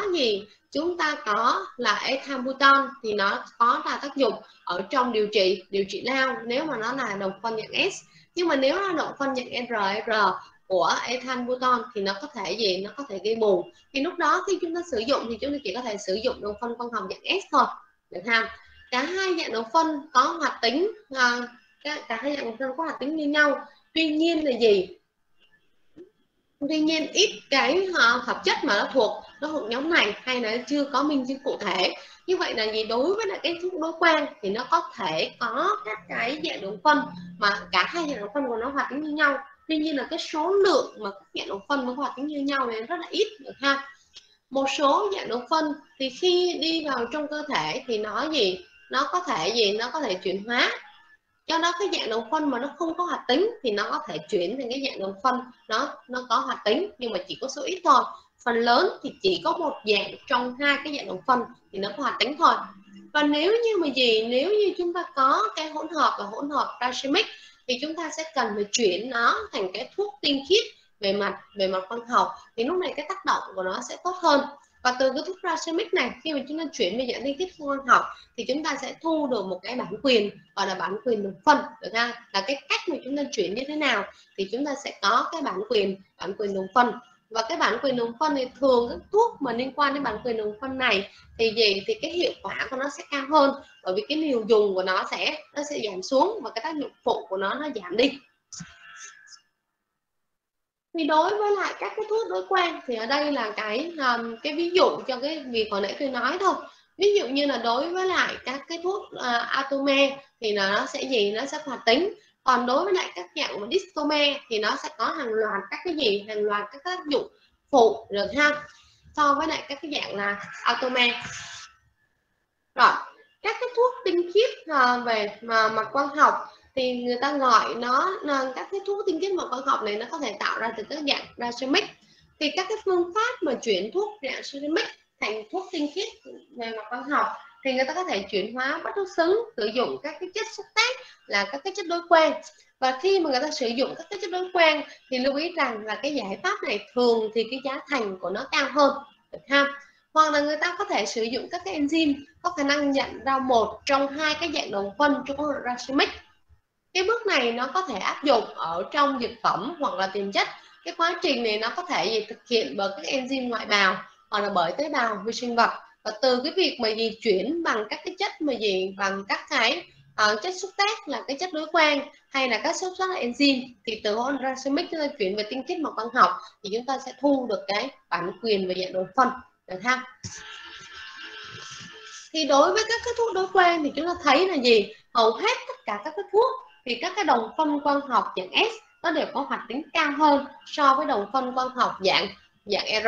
ta có là ethambutol thì nó có là tác dụng ở trong điều trị lao nếu mà nó là đồng phân dạng S. Nhưng mà nếu là đồng phân dạng RR của ethambutol thì nó có thể gây mù. Thì lúc đó khi chúng ta sử dụng thì chúng ta chỉ có thể sử dụng đồng phân quang học dạng S thôi, được không? Cả hai dạng đồng phân có hoạt tính cả hai dạng đồng phân có hoạt tính như nhau. Tuy nhiên là Tuy nhiên ít cái hợp chất mà nó thuộc nhóm này hay là chưa có minh chứng cụ thể. Như vậy là gì, đối với lại cái thuốc đối quang thì nó có thể có các cái dạng đồng phân mà cả hai dạng đồng phân của nó hoạt tính như nhau. Tuy nhiên là cái số lượng mà các dạng đồng phân nó hoạt tính như nhau thì rất là ít được ha. Một số dạng đồng phân thì khi đi vào trong cơ thể thì nó nó có thể chuyển hóa. Do đó cái dạng đồng phân mà nó không có hoạt tính thì nó có thể chuyển thành cái dạng đồng phân nó có hoạt tính, nhưng mà chỉ có số ít thôi. Phần lớn thì chỉ có một dạng trong hai cái dạng đồng phân thì nó có hoạt tính thôi. Và nếu như chúng ta có cái hỗn hợp và hỗn hợp racemic thì chúng ta sẽ cần phải chuyển nó thành cái thuốc tinh khiết về mặt quang học, thì lúc này cái tác động của nó sẽ tốt hơn. Và từ cái thuốc racemic này, khi mà chúng ta chuyển về dạng tinh khiết quang học thì chúng ta sẽ thu được một cái bản quyền gọi là bản quyền đồng phân, được ha. Là cái cách mà chúng ta chuyển như thế nào thì chúng ta sẽ có cái bản quyền đồng phân. Và cái bản quyền đồng phân thì thường các thuốc mà liên quan đến bản quyền đồng phân này thì cái hiệu quả của nó sẽ cao hơn, bởi vì cái liều dùng của nó sẽ giảm xuống và cái tác dụng phụ của nó giảm đi. Thì đối với lại các cái thuốc đối quang thì ở đây là cái ví dụ cho cái việc hồi nãy tôi nói thôi. Ví dụ như là đối với lại các cái thuốc Atome thì nó sẽ nó sẽ hoạt tính. Còn đối với lại các dạng Distome thì nó sẽ có hàng loạt các tác dụng phụ được ha, so với lại các cái dạng là Atome. Rồi, các cái thuốc tinh khiết về mặt quang học thì người ta gọi nó các cái thuốc tinh khiết mặt quang học này nó có thể tạo ra từ các dạng racemic. Thì các cái phương pháp mà chuyển thuốc dạng racemic thành thuốc tinh khiết về mặt quang học thì người ta có thể chuyển hóa bất đối xứng, sử dụng các cái chất xúc tác là các cái chất đối quang. Và khi mà người ta sử dụng các cái chất đối quang thì lưu ý rằng là cái giải pháp này thường thì cái giá thành của nó cao hơn, được ha. Hoặc là người ta có thể sử dụng các cái enzyme có khả năng nhận ra một trong hai cái dạng đồng phân trong con racemic. Cái bước này nó có thể áp dụng ở trong dược phẩm hoặc là tiền chất. Cái quá trình này nó có thể thực hiện bởi các enzyme ngoại bào hoặc là bởi tế bào vi sinh vật. Và từ cái việc mà chuyển bằng các cái chất bằng các cái chất xúc tác là cái chất đối quang hay là các xúc tác là enzyme, thì từ con racemic chúng ta chuyển về tinh khiết mặt quang học thì chúng ta sẽ thu được cái bản quyền về dạng đồng phân, được ha. Thì đối với các cái thuốc đối quang thì chúng ta thấy là hầu hết tất cả các cái thuốc thì các cái đồng phân quang học dạng S nó đều có hoạt tính cao hơn so với đồng phân quang học dạng R.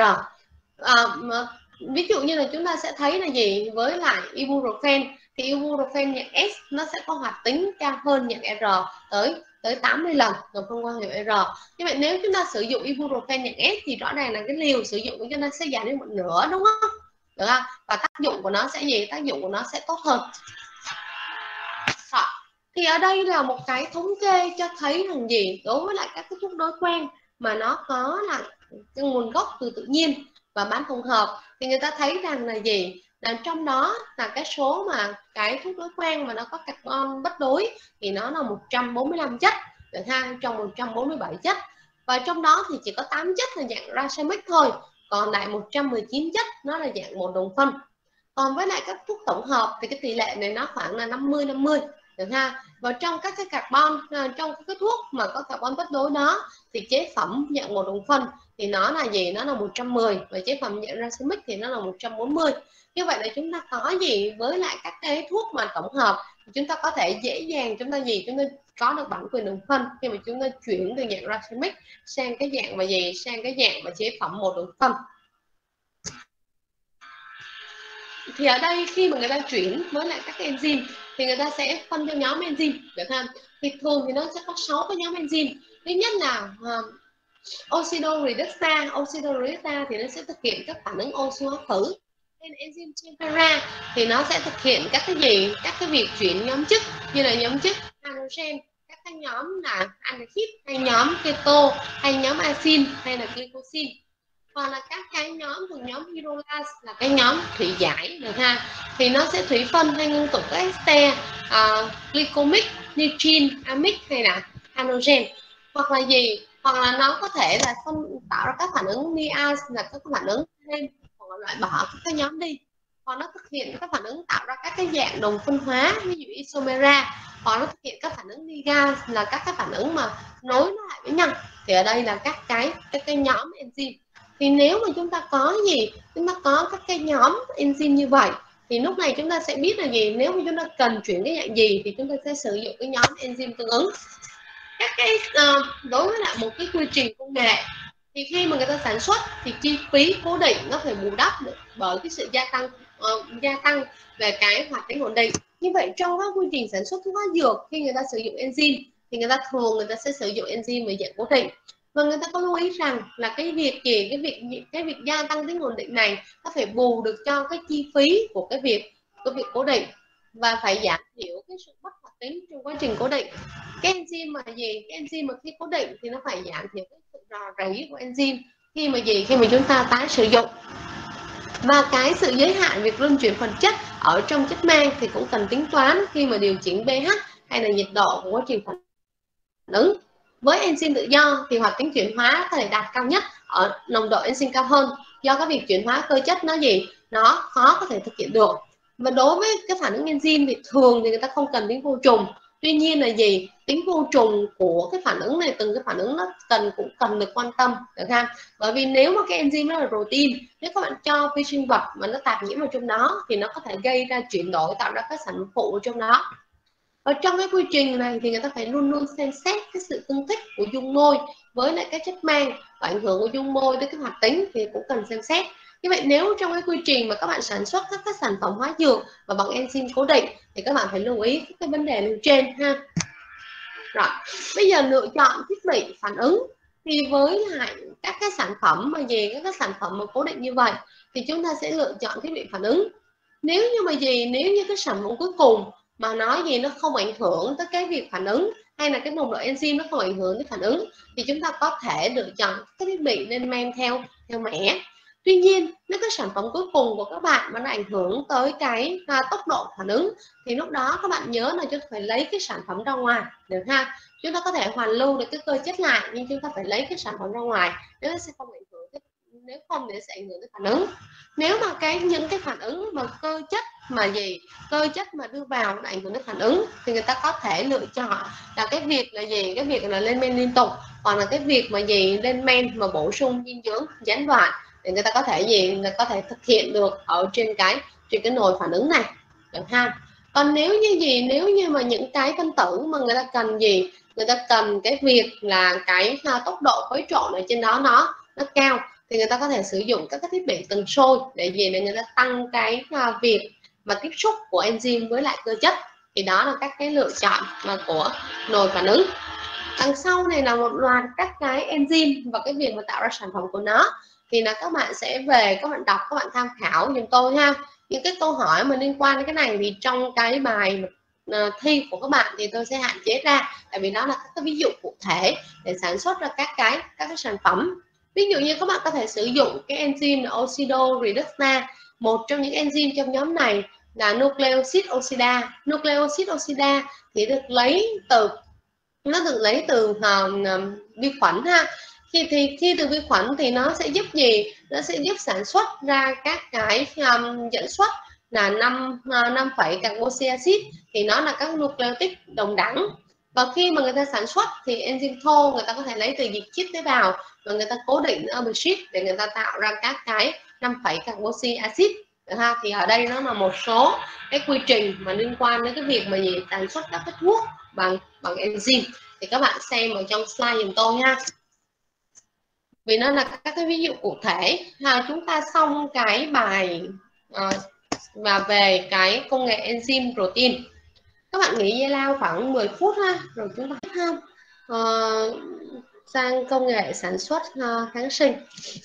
Ví dụ như là chúng ta sẽ thấy là với lại ibuprofen thì ibuprofen dạng S nó sẽ có hoạt tính cao hơn dạng R tới 80 lần đồng phân quang hiệu R. Như vậy nếu chúng ta sử dụng ibuprofen dạng S thì rõ ràng là cái liều sử dụng của chúng ta sẽ giảm đến một nửa, đúng không? Được không? Và tác dụng của nó sẽ tác dụng của nó sẽ tốt hơn. Thì ở đây là một cái thống kê cho thấy rằng đối với lại các cái thuốc đối quang mà nó có là cái nguồn gốc từ tự nhiên và bán tổng hợp thì người ta thấy rằng là là trong đó là cái số mà cái thuốc đối quang mà nó có carbon bất đối thì nó là 145 chất, được ha, trong 147 chất. Và trong đó thì chỉ có 8 chất là dạng racemic thôi, còn lại 119 chất nó là dạng một đồng phân. Còn với lại các thuốc tổng hợp thì cái tỷ lệ này nó khoảng là 50-50, được ha. Và trong các cái carbon, trong các cái thuốc mà có carbon bất đối đó thì chế phẩm dạng một đồng phân thì nó là nó là 110 và chế phẩm dạng racemic thì nó là 140. Như vậy là chúng ta có với lại các cái thuốc mà tổng hợp chúng ta có thể dễ dàng chúng ta có được bản quyền đồng phân khi mà chúng ta chuyển từ dạng racemic sang cái dạng sang cái dạng mà chế phẩm một đồng phân. Thì ở đây khi mà người ta chuyển với lại các cái enzyme thì người ta sẽ phân theo nhóm enzyme, được không? Thì thường thì nó sẽ có 6 cái nhóm enzyme. Thứ nhất là oxidoreductase. Oxidoreductase thì nó sẽ thực hiện các phản ứng oxy hóa thử. Nên enzyme tempera thì nó sẽ thực hiện các cái các cái việc chuyển nhóm chất như là nhóm chất hydrogen, các cái nhóm là aldehyde hay nhóm keto hay nhóm acin hay là glycosin. Hoặc là các cái nhóm thuộc nhóm hydrolase là cái nhóm thủy giải, được ha, thì nó sẽ thủy phân hay ngưng tụ các ester, glycomic, nitrin, amic hay là halogen. Hoặc là hoặc là nó có thể là tạo ra các phản ứng niase là các phản ứng thêm hoặc là loại bỏ các cái nhóm đi. hoặc nó thực hiện các phản ứng tạo ra các cái dạng đồng phân hóa, ví dụ isomera, hoặc nó thực hiện các phản ứng ligand là các cái phản ứng mà nối nó lại với nhau. Thì ở đây là các cái nhóm enzyme. Thì nếu mà chúng ta có chúng ta có các cái nhóm enzyme như vậy thì lúc này chúng ta sẽ biết là nếu mà chúng ta cần chuyển cái dạng gì thì chúng ta sẽ sử dụng cái nhóm enzyme tương ứng. Các cái đối với lại một cái quy trình công nghệ thì khi mà người ta sản xuất thì chi phí cố định nó phải bù đắp được bởi cái sự gia tăng về cái hoạt tính ổn định. Như vậy trong các quy trình sản xuất thuốc hóa dược, khi người ta sử dụng enzyme thì người ta sẽ sử dụng enzyme về dạng cố định. Và người ta có lưu ý rằng là cái việc gia tăng tính ổn định này nó phải bù được cho cái chi phí của cái việc cố định, và phải giảm thiểu cái sự bất hoạt tính trong quá trình cố định. Cái enzyme mà cái enzyme mà khi cố định thì nó phải giảm thiểu cái sự rò rỉ của enzyme khi mà chúng ta tái sử dụng. Và cái sự giới hạn việc luân chuyển phần chất ở trong chất mang thì cũng cần tính toán khi mà điều chỉnh pH hay là nhiệt độ của quá trình phản ứng. Với enzyme tự do thì hoạt tính chuyển hóa có thể đạt cao nhất ở nồng độ enzyme cao hơn, do các việc chuyển hóa cơ chất nó khó có thể thực hiện được. Và đối với cái phản ứng enzyme thì thường thì người ta không cần tính vô trùng. Tuy nhiên là tính vô trùng của cái phản ứng này, từng cái phản ứng nó cũng cần được quan tâm, được không? Bởi vì nếu mà cái enzyme nó là protein, nếu các bạn cho vi sinh vật mà nó tạp nhiễm vào trong đó thì nó có thể gây ra chuyển đổi, tạo ra các sản phẩm phụ trong đó. Ở trong cái quy trình này thì người ta phải luôn luôn xem xét cái sự tương thích của dung môi với lại các chất mang, và ảnh hưởng của dung môi tới cái hoạt tính thì cũng cần xem xét. Như vậy nếu trong cái quy trình mà các bạn sản xuất các sản phẩm hóa dược và bằng enzyme cố định thì các bạn phải lưu ý các cái vấn đề nêu trên ha. Rồi, bây giờ lựa chọn thiết bị phản ứng thì với lại các cái sản phẩm mà các cái sản phẩm mà cố định như vậy thì chúng ta sẽ lựa chọn thiết bị phản ứng. Nếu như cái sản phẩm cuối cùng mà nói nó không ảnh hưởng tới cái việc phản ứng, hay là cái nồng độ enzyme nó không ảnh hưởng đến phản ứng, thì chúng ta có thể lựa chọn cái thiết bị lên men theo mẻ. Tuy nhiên nếu cái sản phẩm cuối cùng của các bạn mà nó ảnh hưởng tới cái tốc độ phản ứng thì lúc đó các bạn nhớ là chúng ta phải lấy cái sản phẩm ra ngoài, được ha. Chúng ta có thể hoàn lưu được cái cơ chất lại, nhưng chúng ta phải lấy cái sản phẩm ra ngoài, nếu sẽ không ảnh hưởng nếu không thì sẽ ảnh hưởng đến phản ứng. Nếu mà những cái phản ứng mà cơ chất mà đưa vào nó ảnh hưởng đến phản ứng thì người ta có thể lựa chọn là cái việc là lên men liên tục, hoặc là cái việc mà lên men mà bổ sung dinh dưỡng gián đoạn để người ta có thể thực hiện được ở trên cái nồi phản ứng này, được ha. Còn nếu như mà những cái phân tử mà người ta cần người ta cần cái việc là cái tốc độ khuấy trộn ở trên đó nó cao thì người ta có thể sử dụng các cái thiết bị tần sôi để người ta tăng cái việc mà tiếp xúc của enzyme với lại cơ chất. Thì đó là các cái lựa chọn của nồi phản ứng. Đằng sau này là một loạt các cái enzyme và cái việc mà tạo ra sản phẩm của nó, thì là các bạn sẽ về các bạn đọc, các bạn tham khảo giùm tôi ha. Những cái câu hỏi mà liên quan đến cái này thì trong cái bài thi của các bạn thì tôi sẽ hạn chế ra, tại vì nó là các cái ví dụ cụ thể để sản xuất ra các cái sản phẩm. Ví dụ như các bạn có thể sử dụng cái enzyme là oxidoreductase. Một trong những enzyme trong nhóm này là nucleoside oxidase. Nucleoside oxidase thì được lấy từ vi khuẩn ha. Khi từ vi khuẩn thì nó sẽ giúp sản xuất ra các cái dẫn xuất là 5 phẩy carboxy acid, thì nó là các nucleotide đồng đẳng. Và khi mà người ta sản xuất thì enzyme thô người ta có thể lấy từ dịch chiết tế bào và người ta cố định ở sheet để người ta tạo ra các cái 5 phẩy carboxy acid. Ha, thì ở đây nó là một số cái quy trình mà liên quan đến cái việc mà sản xuất các cái thuốc bằng enzyme, thì các bạn xem ở trong slide giùm tôi ha, vì nó là các cái ví dụ cụ thể. Chúng ta xong cái bài và về cái công nghệ enzyme protein. Các bạn nghỉ giải lao khoảng 10 phút ha, rồi chúng ta sang công nghệ sản xuất kháng sinh.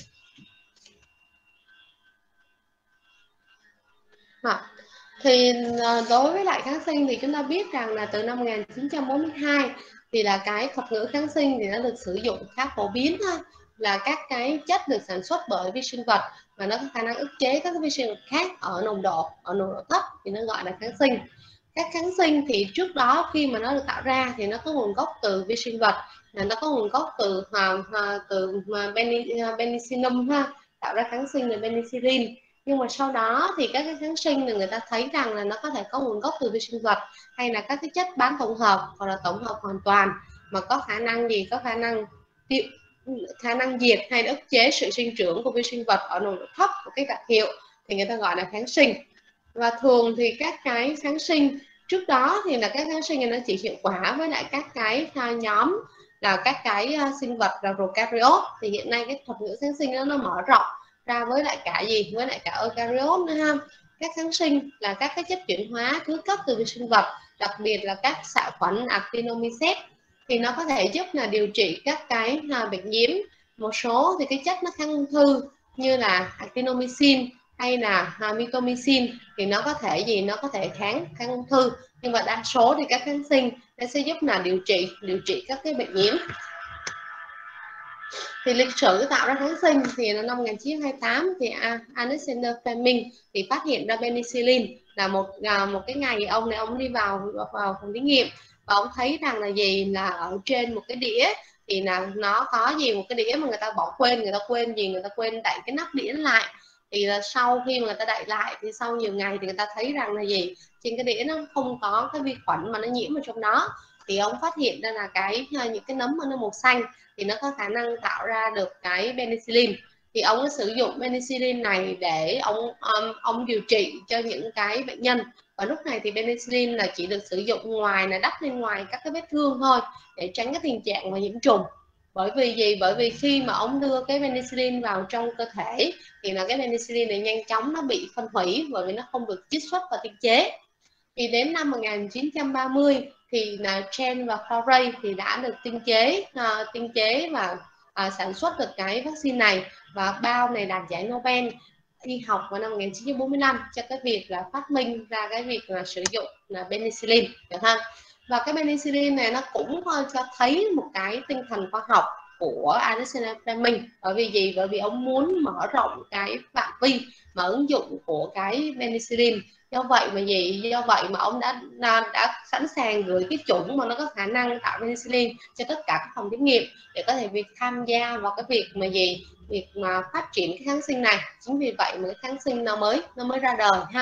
Thì đối với lại kháng sinh thì chúng ta biết rằng là từ năm 1942 thì là cái thuật ngữ kháng sinh thì nó được sử dụng khá phổ biến thôi, là các cái chất được sản xuất bởi vi sinh vật và nó có khả năng ức chế các vi sinh vật khác ở nồng độ thấp thì nó gọi là kháng sinh. Các kháng sinh thì trước đó khi mà nó được tạo ra thì nó có nguồn gốc từ vi sinh vật, nó có nguồn gốc từ penicillin ha, tạo ra kháng sinh là penicillin. Nhưng mà sau đó thì các cái kháng sinh thì người ta thấy rằng là nó có thể có nguồn gốc từ vi sinh vật, hay là các cái chất bán tổng hợp hoặc là tổng hợp hoàn toàn mà có khả năng gì, có khả năng diệt hay ức chế sự sinh trưởng của vi sinh vật ở nồng độ thấp của cái đặc hiệu, thì người ta gọi là kháng sinh. Và thường thì các cái kháng sinh trước đó thì là các kháng sinh này nó chỉ hiệu quả với lại các cái nhóm là các cái sinh vật là prokaryote. Thì hiện nay cái thuật ngữ kháng sinh nó mở rộng ra với lại cả gì, với lại cả eukaryote nữa ha. Các kháng sinh là các cái chất chuyển hóa thứ cấp từ vi sinh vật, đặc biệt là các xạ khuẩn actinomycet, thì nó có thể giúp là điều trị các cái bệnh nhiễm. Một số thì cái chất nó kháng ung thư như là actinomycin hay là mitomycin thì nó có thể gì, nó có thể kháng ung thư, nhưng mà đa số thì các kháng sinh nó sẽ giúp là điều trị các cái bệnh nhiễm. Thì lịch sử tạo ra kháng sinh thì là năm 1928 thì Alexander Fleming thì phát hiện ra penicillin, là một cái ngày ông này ông đi vào phòng thí nghiệm và ông thấy rằng là gì, là ở trên một cái đĩa thì là nó có gì, một cái đĩa mà người ta bỏ quên, người ta quên đậy cái nắp đĩa lại. Thì là sau khi mà người ta đậy lại thì sau nhiều ngày thì người ta thấy rằng là gì, trên cái đĩa nó không có cái vi khuẩn mà nó nhiễm ở trong đó. Thì ông phát hiện ra là những cái nấm mà nó màu xanh thì nó có khả năng tạo ra được cái penicillin. Thì ông đã sử dụng penicillin này để ông điều trị cho những cái bệnh nhân. Và lúc này thì penicillin là chỉ được sử dụng ngoài, là đắp lên ngoài các cái vết thương thôi, để tránh cái tình trạng mà nhiễm trùng. Bởi vì gì? Bởi vì khi mà ông đưa cái penicillin vào trong cơ thể thì là cái penicillin này nhanh chóng nó bị phân hủy, bởi vì nó không được chiết xuất và tinh chế. Thì đến năm 1930 thì là Chen và Florey thì đã được tinh chế và sản xuất được cái vaccine này, và bao này đạt giải Nobel y học vào năm 1945 cho cái việc là phát minh ra cái việc là sử dụng là penicillin, được không? Và cái penicillin này nó cũng cho thấy một cái tinh thần khoa học của Alexander Fleming. Bởi vì gì? Bởi vì ông muốn mở rộng cái phạm vi mà ứng dụng của cái penicillin. Do vậy mà ông đã sẵn sàng gửi cái chủng mà nó có khả năng tạo penicillin cho tất cả các phòng thí nghiệm để có thể tham gia vào cái việc mà phát triển cái kháng sinh này. Chính vì vậy mà cái kháng sinh nó mới ra đời ha.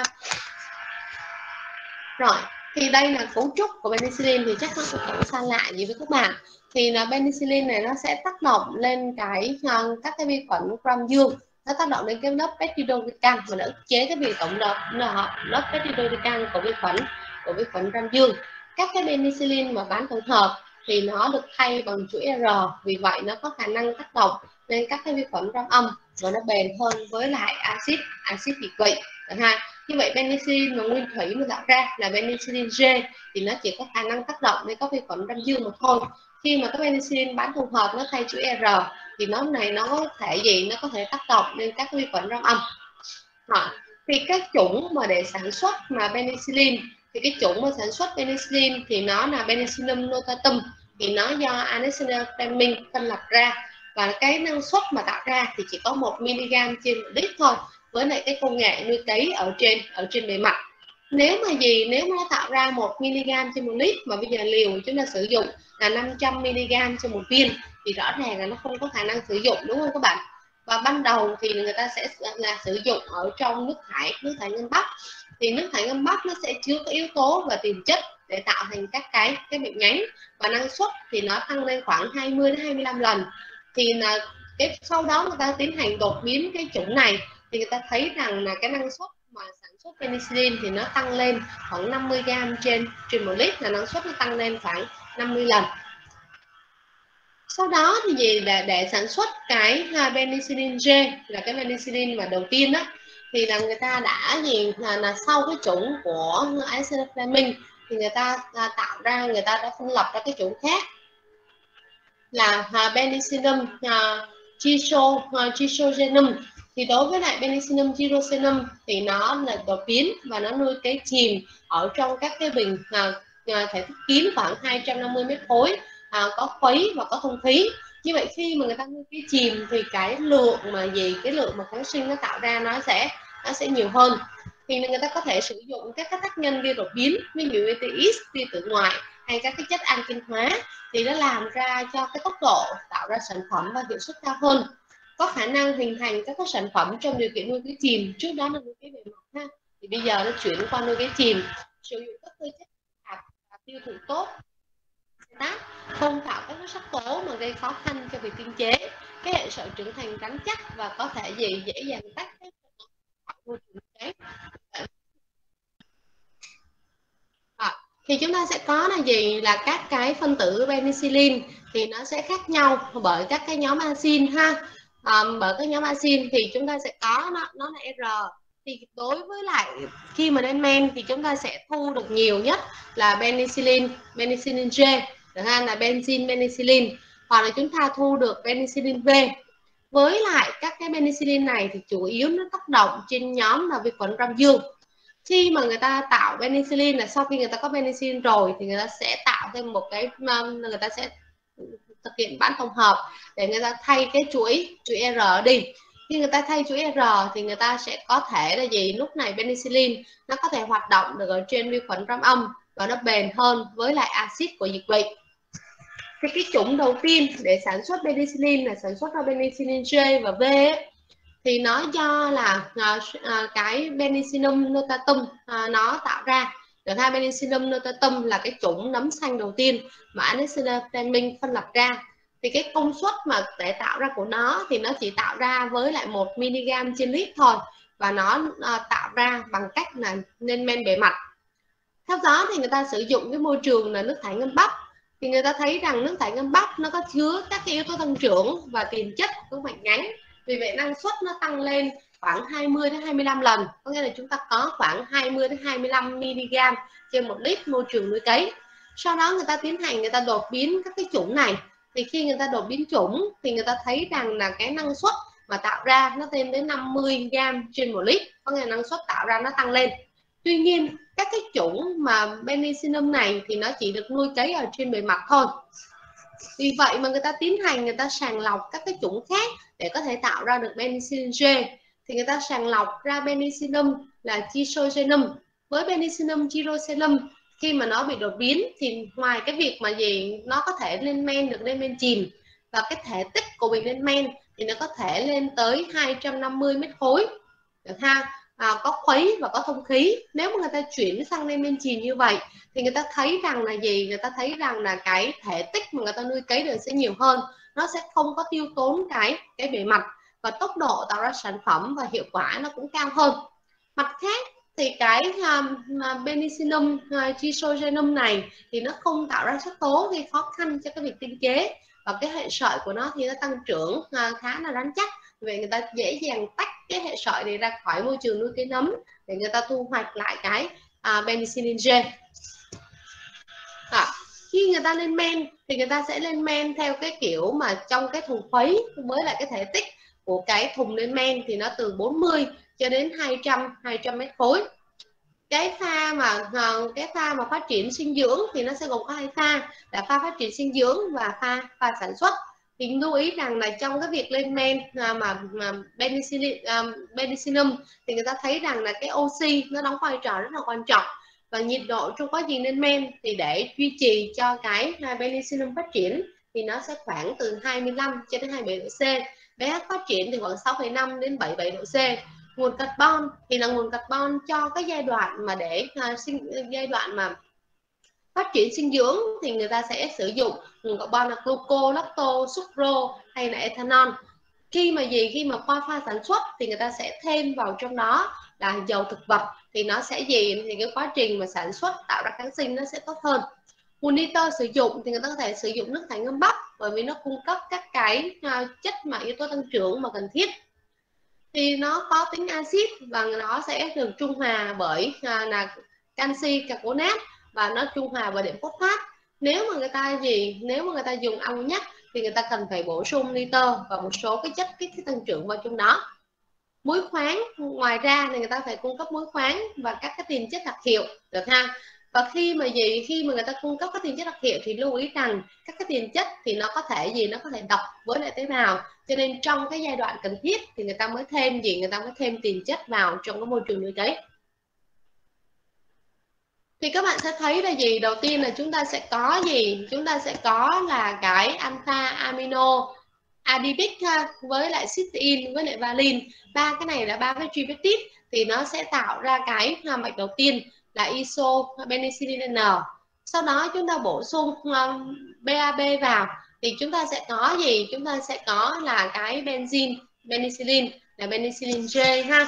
Rồi, thì đây là cấu trúc của penicillin, thì chắc nó cũng không xa lạ gì với các bạn. Thì là penicillin này nó sẽ tác động lên các cái vi khuẩn gram dương, nó tác động đến cái lớp peptidoglycan và nó ức chế cái việc tổng hợp lớp peptidoglycan của vi khuẩn gram dương. Các cái penicillin mà bán tổng hợp thì nó được thay bằng chuỗi R, vì vậy nó có khả năng tác động lên các cái vi khuẩn gram âm và nó bền hơn với lại axit kỵ quỵ ha. Như vậy penicillin mà nguyên thủy mà tạo ra là penicillin G thì nó chỉ có khả năng tác động đến các vi khuẩn gram dương mà thôi. Khi mà các penicillin bán tổng hợp nó thay chuỗi R thì nó có thể tác động lên các vi khuẩn gram âm. Thì các chủng mà để sản xuất mà penicillin, thì cái chủng mà sản xuất penicillin thì nó là Penicillium notatum, thì nó do Alexander Fleming phân lập ra, và cái năng suất mà tạo ra thì chỉ có 1 mg trên 1 lít thôi, với lại cái công nghệ nuôi cấy ở trên bề mặt. Nếu mà nó tạo ra 1 mg trên 1 lít mà bây giờ liều chúng ta sử dụng là 500 mg trên một viên thì rõ ràng là nó không có khả năng sử dụng, đúng không các bạn? Và ban đầu thì người ta sẽ là sử dụng ở trong nước thải ngâm bắp. Thì nước thải ngâm bắp nó sẽ chứa các yếu tố và tiền chất để tạo thành các cái bệnh nhánh, và năng suất thì nó tăng lên khoảng 20 đến 25 lần. Thì là sau đó người ta tiến hành đột biến cái chủng này thì người ta thấy rằng là cái năng suất mà sản xuất penicillin thì nó tăng lên khoảng 50 g trên 1 lít, là năng suất nó tăng lên khoảng 50 lần. Sau đó thì để sản xuất cái penicillin G là cái penicillin mà đầu tiên đó, thì là người ta đã là sau cái chủng của Alexander Fleming thì người ta đã phân lập ra cái chủng khác là Penicillium gyrogenum. Thì đối với lại Penicillium gyrogenum thì nó là đột biến và nó nuôi cấy chìm ở trong các cái bình thể tích kín khoảng 250 mét khối, có khuấy và có thông khí. Như vậy khi mà người ta nuôi cấy chìm thì cái lượng mà kháng sinh nó tạo ra nó sẽ nhiều hơn. Thì người ta có thể sử dụng các tác nhân gây đột biến, ví dụ như TX, tia tử ngoại hay các cái chất alkyn hóa, thì nó làm ra cho cái tốc độ tạo ra sản phẩm và hiệu suất cao hơn. có khả năng hình thành các sản phẩm trong điều kiện nuôi cấy chìm. Trước đó là nuôi cấy bề mặt ha, thì bây giờ nó chuyển qua nuôi cấy chìm, sử dụng các cơ chất hạt và tiêu thụ tốt, không tạo các sắc tố mà gây khó khăn cho việc tinh chế. Cái hệ sợi trưởng thành rắn chắc và có thể dễ dàng tách các môi trường nuôi cấy. Thì chúng ta sẽ có là gì, là các cái phân tử penicillin thì nó sẽ khác nhau bởi các cái nhóm axin ha. Bởi các nhóm axin thì chúng ta sẽ có nó là R. Thì đối với lại khi mà lên men thì chúng ta sẽ thu được nhiều nhất là penicillin G, chẳng hạn là benzene penicillin, hoặc là chúng ta thu được penicillin V. Với lại các cái penicillin này thì chủ yếu nó tác động trên nhóm là vi khuẩn Gram dương. Khi mà người ta tạo penicillin là sau khi người ta có penicillin rồi thì người ta sẽ tạo thêm một cái, người ta sẽ thực hiện bán tổng hợp để người ta thay cái chuỗi R đi. Khi người ta thay chuỗi R thì người ta sẽ có thể là gì, lúc này penicillin nó có thể hoạt động được ở trên vi khuẩn Gram âm và nó bền hơn với lại axit của dịch vị. Thì cái chủng đầu tiên để sản xuất penicillin là sản xuất ra penicillin G và V ấy, thì nó do là cái Penicillium notatum nó tạo ra. Được ha, Penicillium notatum là cái chủng nấm xanh đầu tiên mà Alexander Fleming phân lập ra. Thì cái công suất mà để tạo ra của nó thì nó chỉ tạo ra với lại 1 mg trên lít thôi, và nó tạo ra bằng cách là lên men bề mặt. Theo đó thì người ta sử dụng cái môi trường là nước thải ngâm bắp, thì người ta thấy rằng nước thải ngâm bắp nó có chứa các cái yếu tố tăng trưởng và tiền chất của mạch ngắn. Vì vậy năng suất nó tăng lên khoảng 20 đến 25 lần, có nghĩa là chúng ta có khoảng 20 đến 25 mg trên 1 lít môi trường nuôi cấy. Sau đó người ta tiến hành người ta đột biến các cái chủng này. Thì khi người ta đột biến chủng thì người ta thấy rằng là cái năng suất mà tạo ra nó lên đến 50 g trên 1 lít, có nghĩa là năng suất tạo ra nó tăng lên. Tuy nhiên các cái chủng mà penicillium này thì nó chỉ được nuôi cấy ở trên bề mặt thôi. Vì vậy mà người ta tiến hành người ta sàng lọc các cái chủng khác để có thể tạo ra được penicillin G. Thì người ta sàng lọc ra penicillium là Chisogenum. Với penicillium Chisogenum khi mà nó bị đột biến thì ngoài cái việc mà gì nó có thể lên men, được lên men chìm, và cái thể tích của bình lên men thì nó có thể lên tới 250 mét khối được ha. Có khuấy và có thông khí. Nếu mà người ta chuyển sang lên men chìm như vậy thì người ta thấy rằng là gì, người ta thấy rằng là cái thể tích mà người ta nuôi cấy được sẽ nhiều hơn, nó sẽ không có tiêu tốn cái bề mặt, và tốc độ tạo ra sản phẩm và hiệu quả nó cũng cao hơn. Mặt khác thì cái Penicillium Chisogenum này thì nó không tạo ra sắc tố gây khó khăn cho cái việc tinh chế, và cái hệ sợi của nó thì nó tăng trưởng khá là rắn chắc. Vậy người ta dễ dàng tách cái hệ sợi này ra khỏi môi trường nuôi cấy nấm để người ta thu hoạch lại cái penicillin G. Khi người ta lên men thì người ta sẽ lên men theo cái kiểu mà trong cái thùng khuấy, với lại cái thể tích của cái thùng lên men thì nó từ 40 cho đến 200 mét khối. Cái pha mà phát triển sinh dưỡng thì nó sẽ gồm có 2 pha, là pha phát triển sinh dưỡng và pha sản xuất. Thì lưu ý rằng là trong cái việc lên men mà penicillium thì người ta thấy rằng là cái oxy nó đóng vai trò rất là quan trọng, và nhiệt độ trong quá trình lên men thì để duy trì cho cái penicillium phát triển thì nó sẽ khoảng từ 25 cho đến 27 độ C. pH phát triển thì khoảng 6,5 đến 7,7 độ C. Nguồn carbon thì là nguồn carbon cho cái giai đoạn mà để giai đoạn mà phát triển sinh dưỡng thì người ta sẽ sử dụng nguồn carbon là gluco, lacto, sucro hay là ethanol. Khi mà qua pha sản xuất thì người ta sẽ thêm vào trong đó là dầu thực vật, thì nó sẽ thì cái quá trình mà sản xuất tạo ra kháng sinh nó sẽ tốt hơn. Nguồn nitơ sử dụng thì người ta có thể sử dụng nước thải ngâm bắp, bởi vì nó cung cấp các cái chất mà yếu tố tăng trưởng mà cần thiết. Thì nó có tính axit và nó sẽ được trung hòa bởi là canxi carbonate, và nó trung hòa bởi đệm phosphat. Nếu mà người ta dùng ammoniac thì người ta cần phải bổ sung nitơ và một số cái chất kích thích tăng trưởng vào trong đó. Muối khoáng, ngoài ra thì người ta phải cung cấp muối khoáng và các cái tiền chất đặc hiệu được ha. Và khi mà người ta cung cấp các tiền chất đặc hiệu thì lưu ý rằng các cái tiền chất thì nó có thể độc với lại tế bào, cho nên trong cái giai đoạn cần thiết thì người ta mới thêm tiền chất vào trong cái môi trường nuôi cấy. Thì các bạn sẽ thấy là đầu tiên là chúng ta sẽ có là cái alpha amino adipic ha, với lại cysteine với lại valine. Ba cái này là ba cái tripeptide thì nó sẽ tạo ra cái mạch đầu tiên là isopenicillin N. Sau đó chúng ta bổ sung BAB vào thì chúng ta sẽ có gì? Chúng ta sẽ có là cái benzene penicillin là penicillin G ha.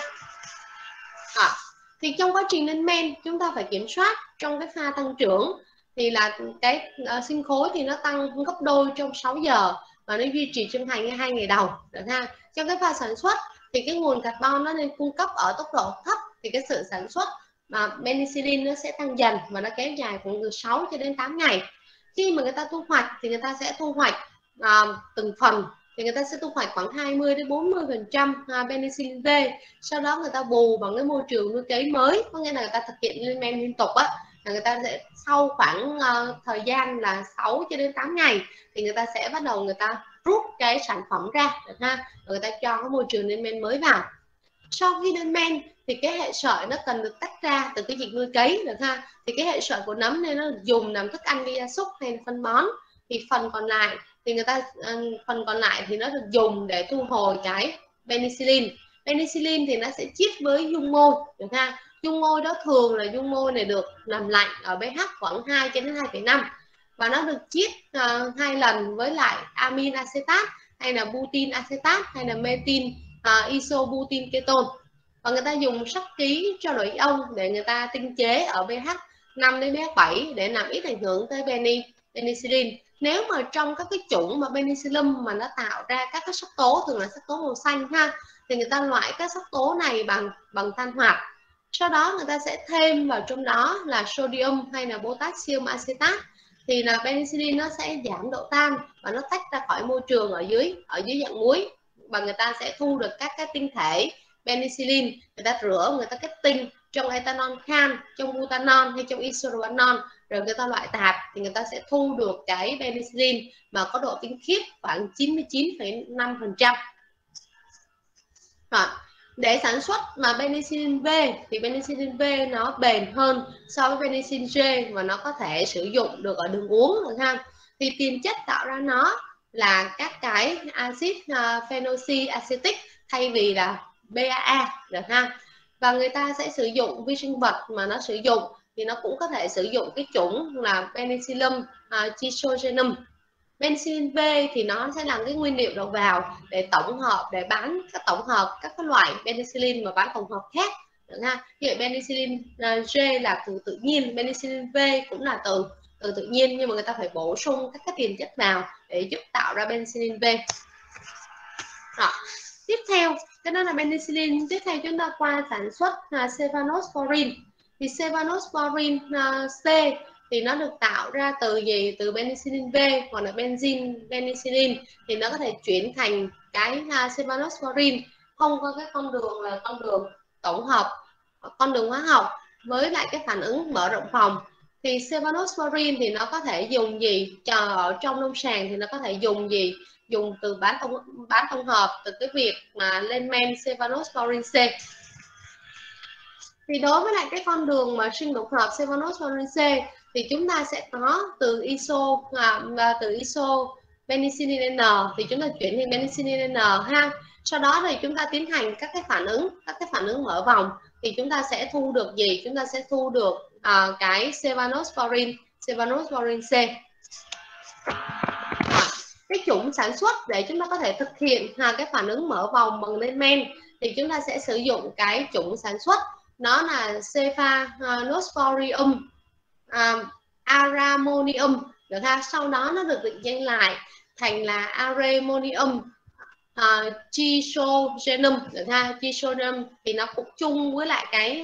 Thì trong quá trình lên men chúng ta phải kiểm soát trong cái pha tăng trưởng thì là cái sinh khối thì nó tăng gấp đôi trong 6 giờ và nó duy trì trung thành 2 ngày đầu được ha. Trong cái pha sản xuất thì cái nguồn carbon nó nên cung cấp ở tốc độ thấp thì cái sự sản xuất mà penicillin nó sẽ tăng dần và nó kéo dài khoảng từ 6 cho đến 8 ngày. Khi mà người ta thu hoạch thì người ta sẽ thu hoạch từng phần thì người ta sẽ thu hoạch khoảng 20 đến 40% penicillin V. Sau đó người ta bù bằng cái môi trường nuôi cấy mới, có nghĩa là người ta thực hiện lên men liên tục á, là người ta sẽ sau khoảng thời gian là 6 cho đến 8 ngày thì người ta sẽ bắt đầu người ta rút cái sản phẩm ra được ha, người ta cho cái môi trường lên men mới vào. Sau khi lên men thì cái hệ sợi nó cần được tách ra từ cái dịch nuôi cấy được ha, thì cái hệ sợi của nấm nên nó dùng làm thức ăn cho gia súc hay là phân bón, thì phần còn lại thì nó được dùng để thu hồi cái penicillin. Penicillin thì nó sẽ chiết với dung môi được ha. Dung môi đó thường là dung môi này được làm lạnh ở pH khoảng 2 đến 2,5 và nó được chiết 2 lần với lại amin acetat hay là butin acetat hay là metin isobutin ketone, và người ta dùng sắc ký trao đổi ion để người ta tinh chế ở pH 5 đến pH 7 để làm ít ảnh hưởng tới penicillin. Nếu mà trong các cái chủng mà penicillium mà nó tạo ra các cái sắc tố, thường là sắc tố màu xanh ha, thì người ta loại các sắc tố này bằng than hoạt. Sau đó người ta sẽ thêm vào trong đó là sodium hay là potassium acetat thì là penicillin nó sẽ giảm độ tan và nó tách ra khỏi môi trường ở dưới dạng muối, và người ta sẽ thu được các cái tinh thể penicillin, người ta rửa, người ta kết tinh trong ethanol khan, trong butanol hay trong isopropanol, rồi người ta loại tạp thì người ta sẽ thu được cái penicillin mà có độ tinh khiết khoảng 99,5%. Rồi, để sản xuất mà penicillin V thì penicillin V nó bền hơn so với penicillin G và nó có thể sử dụng được ở đường uống được ha. Thì tiền chất tạo ra nó là các cái axit phenolic thay vì là BAA được ha. Và người ta sẽ sử dụng vi sinh vật mà nó sử dụng thì nó cũng có thể sử dụng cái chủng là Penicillium chisogenum. Penicillin V thì nó sẽ là cái nguyên liệu đầu vào để tổng hợp, để bán các tổng hợp các cái loại penicillin và bán tổng hợp khác được ha. Như vậy penicillin G là từ tự nhiên, penicillin V cũng là từ tự nhiên, nhưng mà người ta phải bổ sung các cái tiền chất vào để giúp tạo ra penicillin V. Đó. Tiếp theo cái đó là penicillin. Tiếp theo chúng ta qua sản xuất cephalosporin. Thì cephalosporin C thì nó được tạo ra từ gì? Từ penicillin V hoặc là benzene penicillin, thì nó có thể chuyển thành cái cephalosporin không có cái con đường là con đường tổng hợp, con đường hóa học với lại cái phản ứng mở rộng phòng. Thì cephalosporin thì nó có thể dùng gì ở trong lâm sàng, thì nó có thể dùng gì? Dùng từ bán tổng hợp từ cái việc mà lên men cephalosporin C. Thì đối với lại cái con đường mà sinh đục hợp cephalosporin C thì chúng ta sẽ có từ iso penicillin N thì chúng ta chuyển thành penicillin N ha. Sau đó thì chúng ta tiến hành các cái phản ứng mở vòng thì chúng ta sẽ thu được gì? Chúng ta sẽ thu được cái cephalosporin C. Cái chủng sản xuất để chúng ta có thể thực hiện cái phản ứng mở vòng bằng lên men thì chúng ta sẽ sử dụng cái chủng sản xuất, nó là cephalosporium aramonium được ha. Sau đó nó được định danh lại thành là aramonium chisogenum được ha. Chisogenum thì nó cũng chung với lại cái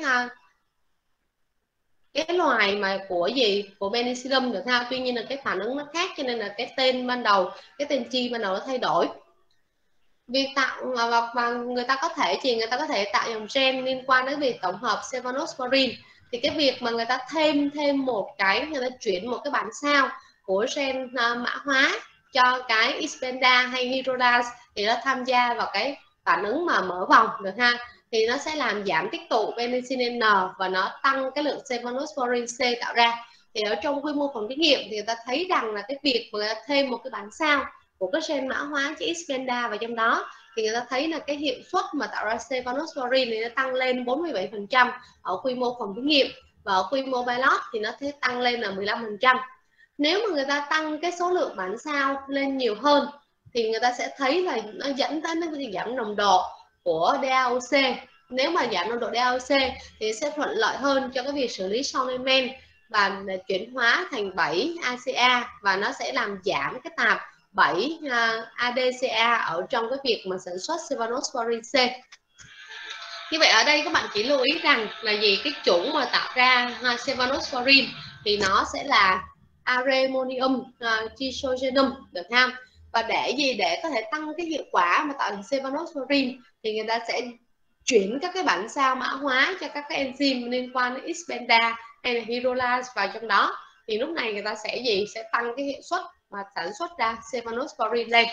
loài mà của penicillium được ha. Tuy nhiên là cái phản ứng nó khác, cho nên là cái tên chi ban đầu nó thay đổi. Việc tạo và người ta có thể tạo dòng gen liên quan đến việc tổng hợp cephalosporin. Thì cái việc mà người ta thêm một cái, người ta chuyển một cái bản sao của gen mã hóa cho cái Ispenda hay Hydrodase thì nó tham gia vào cái phản ứng mà mở vòng được ha, thì nó sẽ làm giảm tích tụ penicillin N và nó tăng cái lượng cephalosporin C tạo ra. Thì ở trong quy mô phòng thí nghiệm thì người ta thấy rằng là cái việc mà người ta thêm một cái bản sao của cái gen mã hóa chữ X-benda vào trong đó, thì người ta thấy là cái hiệu suất mà tạo ra cephalosporin thì nó tăng lên 47% ở quy mô phòng thí nghiệm, và ở quy mô pilot thì nó sẽ tăng lên là 15%. Nếu mà người ta tăng cái số lượng bản sao lên nhiều hơn thì người ta sẽ thấy là nó dẫn tới nó giảm nồng độ của DAOC. Nếu mà giảm nồng độ DAOC thì sẽ thuận lợi hơn cho cái việc xử lý sau lên men và chuyển hóa thành 7 ACA, và nó sẽ làm giảm cái tạp 7 ADCA ở trong cái việc mà sản xuất cephalosporin C. Như vậy ở đây các bạn chỉ lưu ý rằng là gì, cái chủng mà tạo ra cephalosporin thì nó sẽ là Aremonium trichogenum, được không? Và để gì, để có thể tăng cái hiệu quả mà tạo thành cephalosporin thì người ta sẽ chuyển các cái bản sao mã hóa cho các cái enzyme liên quan đến X-benda hay là hydrolase vào trong đó, thì lúc này người ta sẽ gì, sẽ tăng cái hiệu suất mà sản xuất ra cephalosporin lên.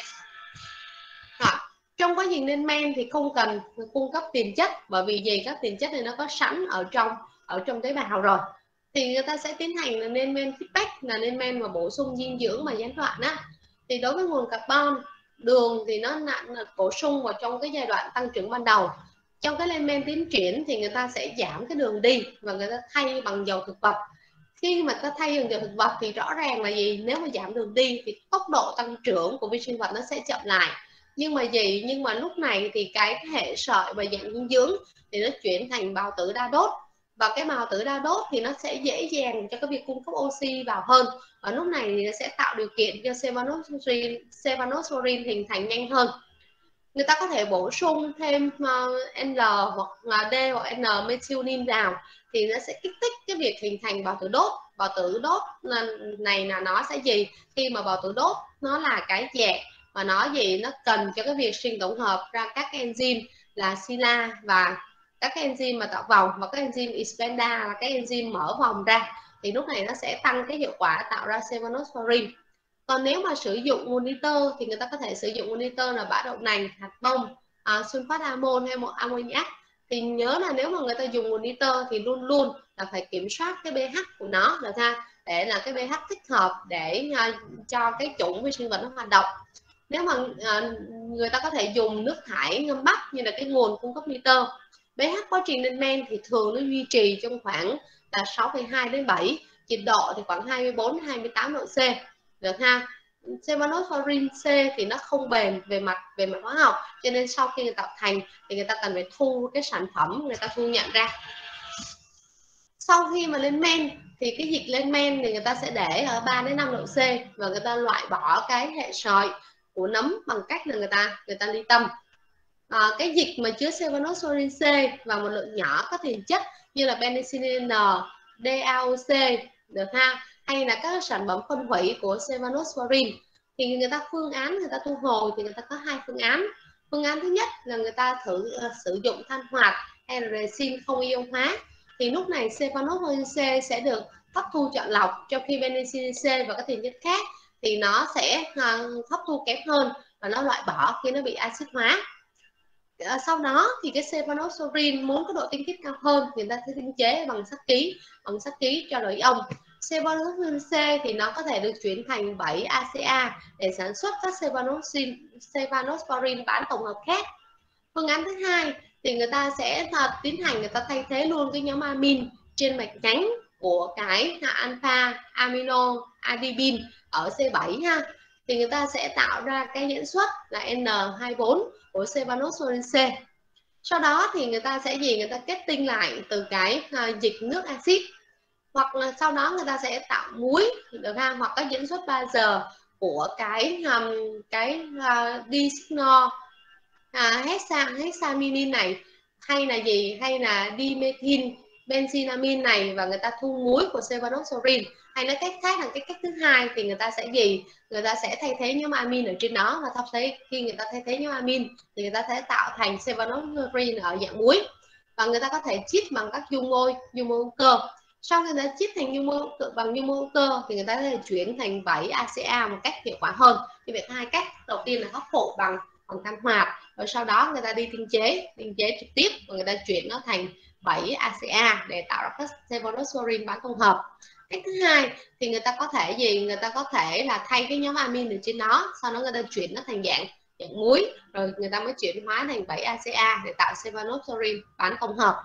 Trong quá trình lên men thì không cần cung cấp tiền chất, bởi vì gì, các tiền chất này nó có sẵn ở trong tế bào rồi, thì người ta sẽ tiến hành là lên men feedback, là lên men và bổ sung dinh dưỡng mà gián đoạn á. Thì đối với nguồn carbon, đường thì nó là bổ sung vào trong cái giai đoạn tăng trưởng ban đầu. Trong cái lên men tiến triển thì người ta sẽ giảm cái đường đi và người ta thay bằng dầu thực vật. Khi mà ta thay bằng dầu thực vật thì rõ ràng là gì, nếu mà giảm đường đi thì tốc độ tăng trưởng của vi sinh vật nó sẽ chậm lại. Nhưng mà lúc này thì cái hệ sợi và dạng dinh dưỡng thì nó chuyển thành bào tử đa đốt, và cái bào tử đa đốt thì nó sẽ dễ dàng cho cái việc cung cấp oxy vào hơn, và lúc này thì nó sẽ tạo điều kiện cho cephalosporin hình thành nhanh hơn. Người ta có thể bổ sung thêm N hoặc D hoặc N methionine vào thì nó sẽ kích thích cái việc hình thành bào tử đốt. Bào tử đốt này là nó sẽ gì, khi mà bào tử đốt nó là cái dạng mà nó gì, nó cần cho cái việc sinh tổng hợp ra các enzyme là sila và các enzyme mà tạo vòng, và các enzyme X-benda là cái enzyme mở vòng ra, thì lúc này nó sẽ tăng cái hiệu quả tạo ra cephalosporin. Còn nếu mà sử dụng nguồn nitơ thì người ta có thể sử dụng nguồn nitơ là bã đậu nành, hạt bông, sunfat amon hay một ammoniac. Thì nhớ là nếu mà người ta dùng nguồn nitơ thì luôn luôn là phải kiểm soát cái pH của nó là ra, để là cái pH thích hợp để cho cái chủng vi sinh vật nó hoạt động. Nếu mà người ta có thể dùng nước thải ngâm bắp như là cái nguồn cung cấp nitơ. pH quá trình lên men thì thường nó duy trì trong khoảng là 6,2 đến 7, nhiệt độ thì khoảng 24-28 độ C, được ha. Cephalosporin C thì nó không bền về mặt hóa học, cho nên sau khi người tạo thành thì người ta cần phải thu cái sản phẩm người ta thu nhận ra. Sau khi mà lên men thì cái dịch lên men thì người ta sẽ để ở 3 đến 5 độ C, và người ta loại bỏ cái hệ sợi của nấm bằng cách là người ta ly tâm. Cái dịch mà chứa cephalosporin C và một lượng nhỏ các tiền chất như là penicillin N, DAOC, được ha, hay là các sản phẩm phân hủy của cephalosporin, thì người ta người ta thu hồi thì người ta có hai phương án. Phương án thứ nhất là người ta thử sử dụng than hoạt hay là resin không ion hóa, thì lúc này cephalosporin C sẽ được hấp thu chọn lọc, trong khi penicillin C và các tiền chất khác thì nó sẽ hấp thu kém hơn và nó loại bỏ khi nó bị axit hóa. Sau đó thì cái cephalosporin muốn có độ tinh khiết cao hơn thì người ta sẽ tinh chế bằng sắt ký cho đổi ion. Cephalosporin C thì nó có thể được chuyển thành 7 ACA để sản xuất các cephalosporin bán tổng hợp khác. Phương án thứ hai thì người ta sẽ tiến hành người ta thay thế luôn cái nhóm amin trên mạch nhánh của cái alpha amino adipin ở C7 ha, thì người ta sẽ tạo ra cái diễn xuất là N24 của cephalosporin C. Sau đó thì người ta sẽ người ta kết tinh lại từ cái dịch nước axit, hoặc là sau đó người ta sẽ tạo muối, được ha, hoặc các diễn xuất 3 giờ của cái disinol hexaminin này, hay là hay là dimethyl benzylamine này, và người ta thu muối của cephalosporin. Hay nói cách khác là cái cách thứ hai thì người ta sẽ người ta sẽ thay thế nhóm amin ở trên đó, và khi người ta thay thế nhóm amin thì người ta sẽ tạo thành cephalosporin ở dạng muối, và người ta có thể chiết bằng các dung môi hữu cơ. Sau khi người ta chiết thành bằng dung môi hữu cơ thì người ta có thể chuyển thành 7 ACA một cách hiệu quả hơn. Thì việc hai cách đầu tiên là hấp thụ bằng than hoạt, rồi sau đó người ta đi tinh chế trực tiếp và người ta chuyển nó thành 7 ACA để tạo ra các cephalosporin bán tổng hợp. Cách thứ hai thì người ta có thể gì, người ta có thể là thay cái nhóm amin ở trên đó, sau đó người ta chuyển nó thành dạng muối, rồi người ta mới chuyển hóa thành 7-ACA để tạo cephalosporin bán tổng hợp.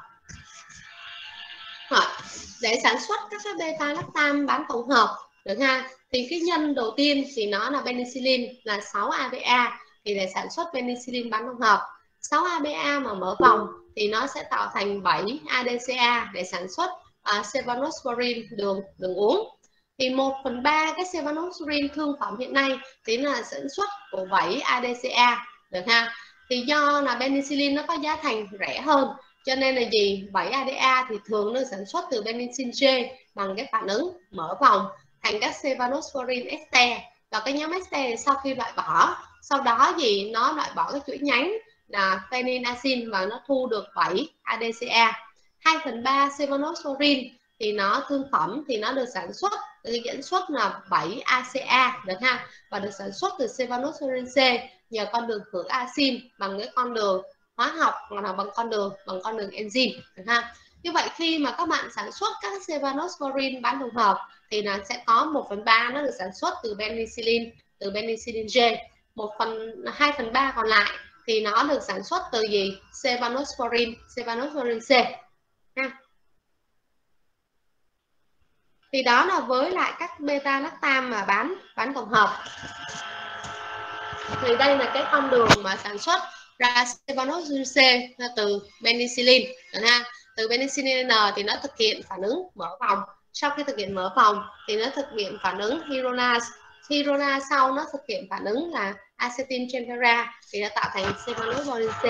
Để sản xuất các cái beta lactam bán tổng hợp được ha, thì cái nhân đầu tiên thì nó là penicillin là 6-ABA, thì để sản xuất penicillin bán tổng hợp 6-ABA mà mở vòng thì nó sẽ tạo thành 7-ADCA để sản xuất cephalosporin đường uống. Thì 1/3 cái cephalosporin thương phẩm hiện nay thì là sản xuất của 7-ADCA được ha. Thì do là penicillin nó có giá thành rẻ hơn, cho nên là gì, 7-ADA thì thường nó sản xuất từ penicillin G bằng cái phản ứng mở vòng thành các cephalosporin ester, và cái nhóm ester sau khi loại bỏ, sau đó gì nó loại bỏ cái chuỗi nhánh là phenylazine và nó thu được 7-ADCA. 2/3 cephalosporin thì nó thương phẩm thì nó được sản xuất từ dẫn xuất là 7-ACA được ha, và được sản xuất từ cephalosporin C nhờ con đường khử axit bằng cái con đường hóa học hoặc là bằng con đường enzyme được ha. Như vậy khi mà các bạn sản xuất các cephalosporin bán tổng hợp thì nó sẽ có 1/3 nó được sản xuất từ penicillin G, 2/3 còn lại thì nó được sản xuất từ gì, cephalosporin C ha. Thì đó là với lại các beta lactam mà bán tổng hợp. Thì đây là cái con đường mà sản xuất ra cephalosporin C từ penicillin ha. Từ penicillin N thì nó thực hiện phản ứng mở vòng, sau khi thực hiện mở vòng thì nó thực hiện phản ứng hydronase sau nó thực hiện phản ứng là acetyl tempera thì nó tạo thành cephalosporin C.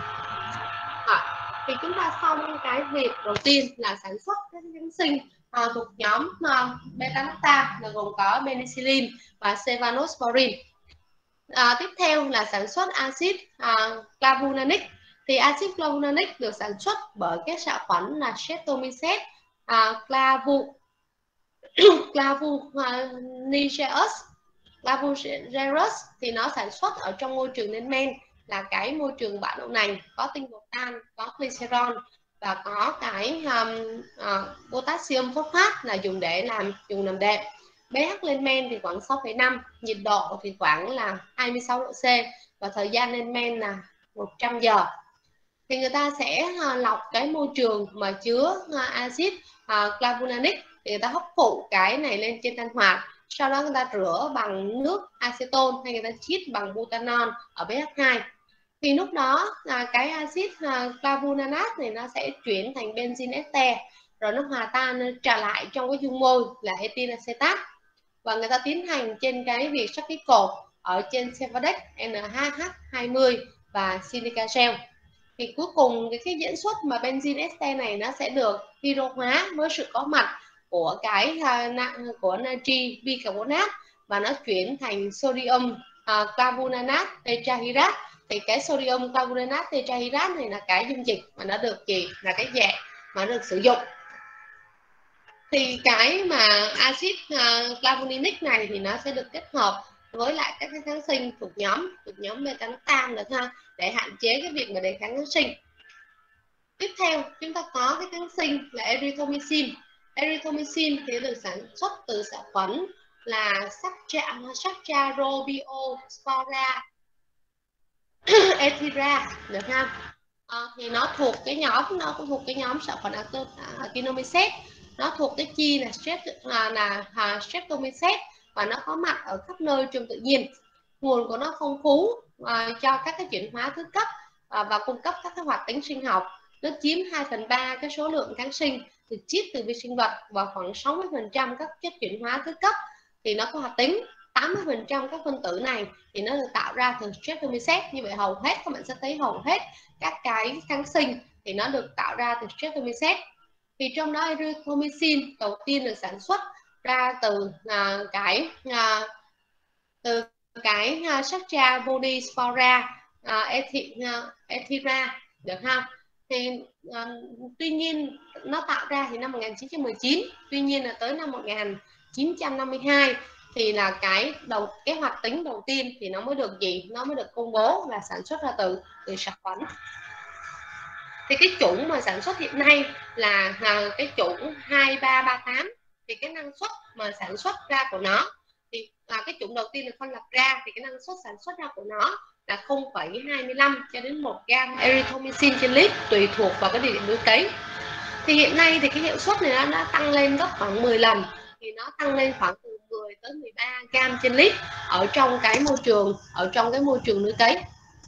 Thì chúng ta xong cái việc đầu tiên là sản xuất các kháng sinh thuộc nhóm beta lactam là gồm có penicillin và cephalosporin. Tiếp theo là sản xuất axit clavulanic. Thì axit clavulanic được sản xuất bởi cái xạ khuẩn là Streptomyces clavugerus thì nó sản xuất ở trong môi trường lên men, là cái môi trường bã đậu nành, có tinh bột tan, có glycerol và có cái potassium phosphate là dùng làm đệm. pH lên men thì khoảng 6,5, nhiệt độ thì khoảng là 26 độ C và thời gian lên men là 100 giờ. Thì người ta sẽ lọc cái môi trường mà chứa axit clavulanic thì người ta hấp phụ cái này lên trên than hoạt, sau đó người ta rửa bằng nước acetone hay người ta chiết bằng butanol ở pH 2. Thì lúc đó cái axit clavulanic này nó sẽ chuyển thành benzene ester, rồi nó hòa tan trả lại trong cái dung môi là ethyl acetate, và người ta tiến hành trên cái việc sắc cái cột ở trên Cevadex NaHH20 và silica gel. Thì cuối cùng cái diễn xuất mà benzene ester này nó sẽ được hydro hóa với sự có mặt của cái của natri bicarbonate và nó chuyển thành sodium carbonate tetrahydride. Thì cái sodium carbonate tetrahydride này là cái dung dịch mà nó được là cái dạng mà nó được sử dụng. Thì cái mà axit clavulanic này thì nó sẽ được kết hợp với lại các cái kháng sinh thuộc nhóm beta lactam được ha, để hạn chế cái việc mà đề kháng kháng sinh. Tiếp theo chúng ta có cái kháng sinh là erythromycin. Erythromycin thì được sản xuất từ xạ khuẩn là Saccharobiospora ethera được ha. Thì nó thuộc cái nhóm xạ khuẩn actinomyces, nó thuộc cái chi là Streptomyces và nó có mặt ở khắp nơi trong tự nhiên. Nguồn của nó phong phú cho các cái chuyển hóa thứ cấp và cung cấp các cái hoạt tính sinh học. Nó chiếm 2/3 cái số lượng kháng sinh được chiết từ vi sinh vật, và khoảng 60% các chất chuyển hóa thứ cấp thì nó có hoạt tính. 80% các phân tử này thì nó được tạo ra từ Streptomyces. Như vậy hầu hết các bạn sẽ thấy hầu hết các cái kháng sinh thì nó được tạo ra từ Streptomyces. Thì trong đó erythromycin đầu tiên được sản xuất ra từ cái Saccharobiospora ethera được không? Thì tuy nhiên nó tạo ra thì năm 1919, tuy nhiên là tới năm 1952 thì là cái hoạt tính đầu tiên thì nó mới được công bố là sản xuất ra từ xạ khuẩn. Thì cái chủng mà sản xuất hiện nay là cái chủng 2338 thì cái năng suất mà sản xuất ra của nó thì cái chủng đầu tiên được phân lập ra thì cái năng suất sản xuất ra của nó là 0,25 cho đến 1 gam erythromycin trên lít tùy thuộc vào cái địa điểm nuôi cấy. Thì hiện nay thì cái hiệu suất này nó đã tăng lên gấp khoảng 10 lần, thì nó tăng lên khoảng từ 10 tới 13 gam trên lít ở trong cái môi trường nuôi cấy.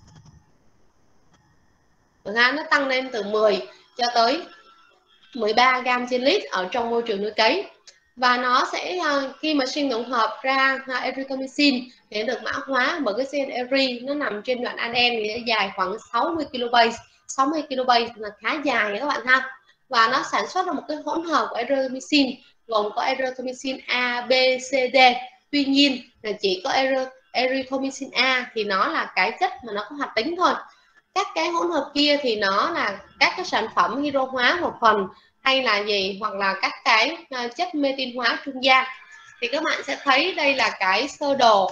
Nó tăng lên từ 10 cho tới 13 gam trên lít ở trong môi trường nuôi cấy. Và nó sẽ khi mà sinh tổng hợp ra erythromycin thì được mã hóa bởi cái gen eri, nó nằm trên đoạn ADN thì dài khoảng 60 kilobase. 60 kilobase là khá dài các bạn ha. Và nó sản xuất ra một cái hỗn hợp của erythromycin gồm có erythromycin A, B, C, D. Tuy nhiên là chỉ có erythromycin A thì nó là cái chất mà nó có hoạt tính thôi. Các cái hỗn hợp kia thì nó là các cái sản phẩm hydro hóa một phần hay là gì, hoặc là các cái chất metin hóa trung gian. Thì các bạn sẽ thấy đây là cái sơ đồ,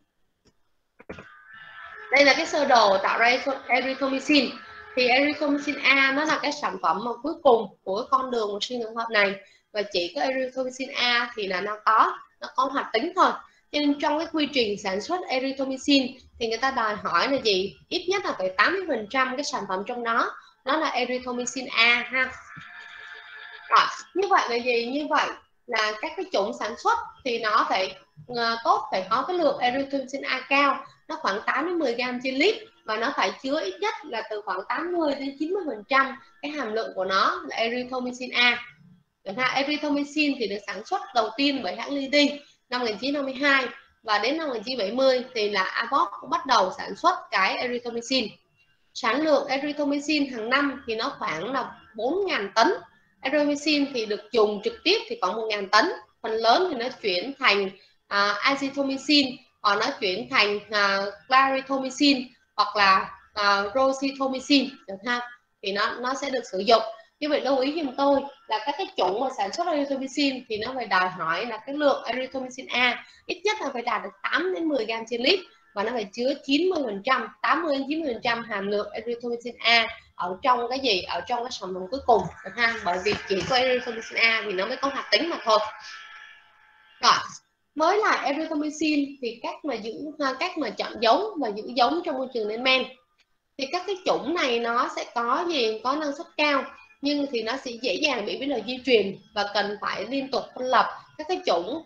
đây là cái sơ đồ tạo ra erythromycin. Thì erythromycin A nó là cái sản phẩm mà cuối cùng của con đường của sinh tổng hợp này, và chỉ có erythromycin A thì là nó có hoạt tính thôi. Cho nên trong cái quy trình sản xuất erythromycin thì người ta đòi hỏi là gì, ít nhất là phải 80% cái sản phẩm trong nó là erythromycin A ha. Rồi, như vậy là gì? Như vậy là các cái chủng sản xuất thì nó phải tốt, phải có cái lượng erythromycin A cao, nó khoảng 8 đến 10 gram trên lít, và nó phải chứa ít nhất là từ khoảng 80 đến 90% cái hàm lượng của nó là erythromycin A. Erythromycin thì được sản xuất đầu tiên bởi hãng Lilly năm 1952, và đến năm 1970 thì là Abbott cũng bắt đầu sản xuất cái erythromycin. Sản lượng erythromycin hàng năm thì nó khoảng là 4.000 tấn. Erythromycin thì được dùng trực tiếp thì khoảng 1.000 tấn, phần lớn thì nó chuyển thành azithromycin, hoặc nó chuyển thành clarithromycin hoặc là rosithromycin được ha, thì nó sẽ được sử dụng. Như vậy lưu ý giùm tôi là các cái chủng mà sản xuất erythromycin thì nó phải đòi hỏi là cái lượng erythromycin A ít nhất là phải đạt được 8 đến 10 gram trên lít, và nó phải chứa 90%, 80 đến 90% hàm lượng erythromycin A ở trong cái gì, ở trong cái sản phẩm cuối cùng được ha, bởi vì chỉ có erythromycin A thì nó mới có hoạt tính mà thôi. Rồi, với lại erythromycin thì cách mà chọn giống và giữ giống trong môi trường lên men thì các cái chủng này nó sẽ có năng suất cao, nhưng thì nó sẽ dễ dàng bị biến đổi di truyền và cần phải liên tục phân lập các cái chủng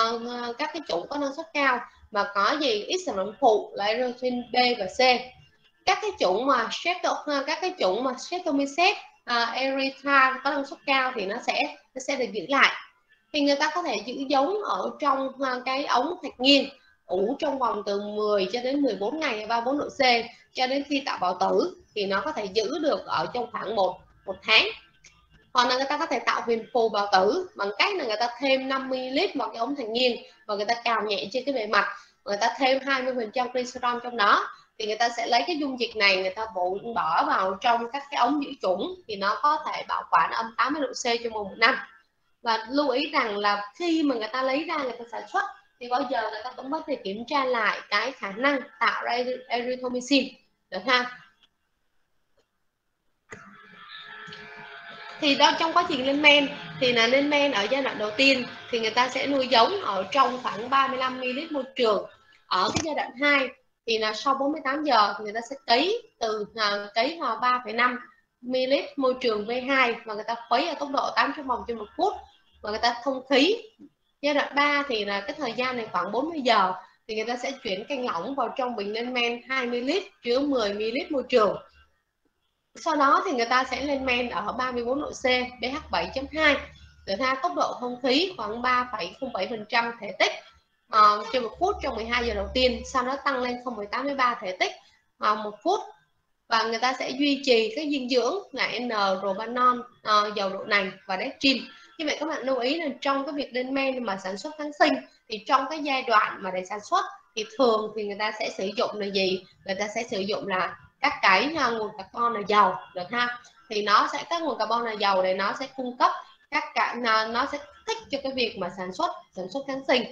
có năng suất cao mà có ít sản phẩm phụ là erythrin B và C. Các cái chủng mà Streptomyces erythra có năng suất cao thì nó sẽ được giữ lại. Thì người ta có thể giữ giống ở trong cái ống thạch nghiêng ủ trong vòng từ 10 cho đến 14 ngày 34 độ C cho đến khi tạo bào tử, thì nó có thể giữ được ở trong khoảng một tháng. Còn là người ta có thể tạo huyền phù bào tử bằng cách là người ta thêm 50 ml vào cái ống thạch nghiêng và người ta cào nhẹ trên cái bề mặt, người ta thêm 20% glycerol trong đó, thì người ta sẽ lấy cái dung dịch này, người ta bỏ vào trong các cái ống giữ chủng, thì nó có thể bảo quản âm 80 độ C trong vòng 1 năm. Và lưu ý rằng là khi mà người ta lấy ra người ta sản xuất thì bao giờ người ta cũng có thể kiểm tra lại cái khả năng tạo ra erythromycin được ha. Thì đó, trong quá trình lên men thì là lên men ở giai đoạn đầu tiên thì người ta sẽ nuôi giống ở trong khoảng 35 ml môi trường. Ở cái giai đoạn 2 thì là sau 48 giờ thì người ta sẽ cấy vào 3,5 ml môi trường V2 và người ta khuấy ở tốc độ 800 vòng trên 1 phút và người ta thông khí. Giai đoạn 3 thì là cái thời gian này khoảng 40 giờ thì người ta sẽ chuyển canh lỏng vào trong bình lên men 20 ml chứa 10 ml môi trường. Sau đó thì người ta sẽ lên men ở 34 độ C, pH 7.2, được ha, tốc độ không khí khoảng 3,07% thể tích trên 1 phút trong 12 giờ đầu tiên, sau đó tăng lên 0,83 thể tích 1 phút. Và người ta sẽ duy trì các dinh dưỡng là N-propanon, dầu đậu nành và dextrin. Như vậy các bạn lưu ý là trong cái việc lên men mà sản xuất kháng sinh thì trong cái giai đoạn mà để sản xuất thì thường thì người ta sẽ sử dụng là gì? Người ta sẽ sử dụng là các cái nguồn carbon là dầu được ha. Thì các nguồn carbon là dầu này nó sẽ cung cấp nó sẽ thích cho cái việc mà sản xuất kháng sinh.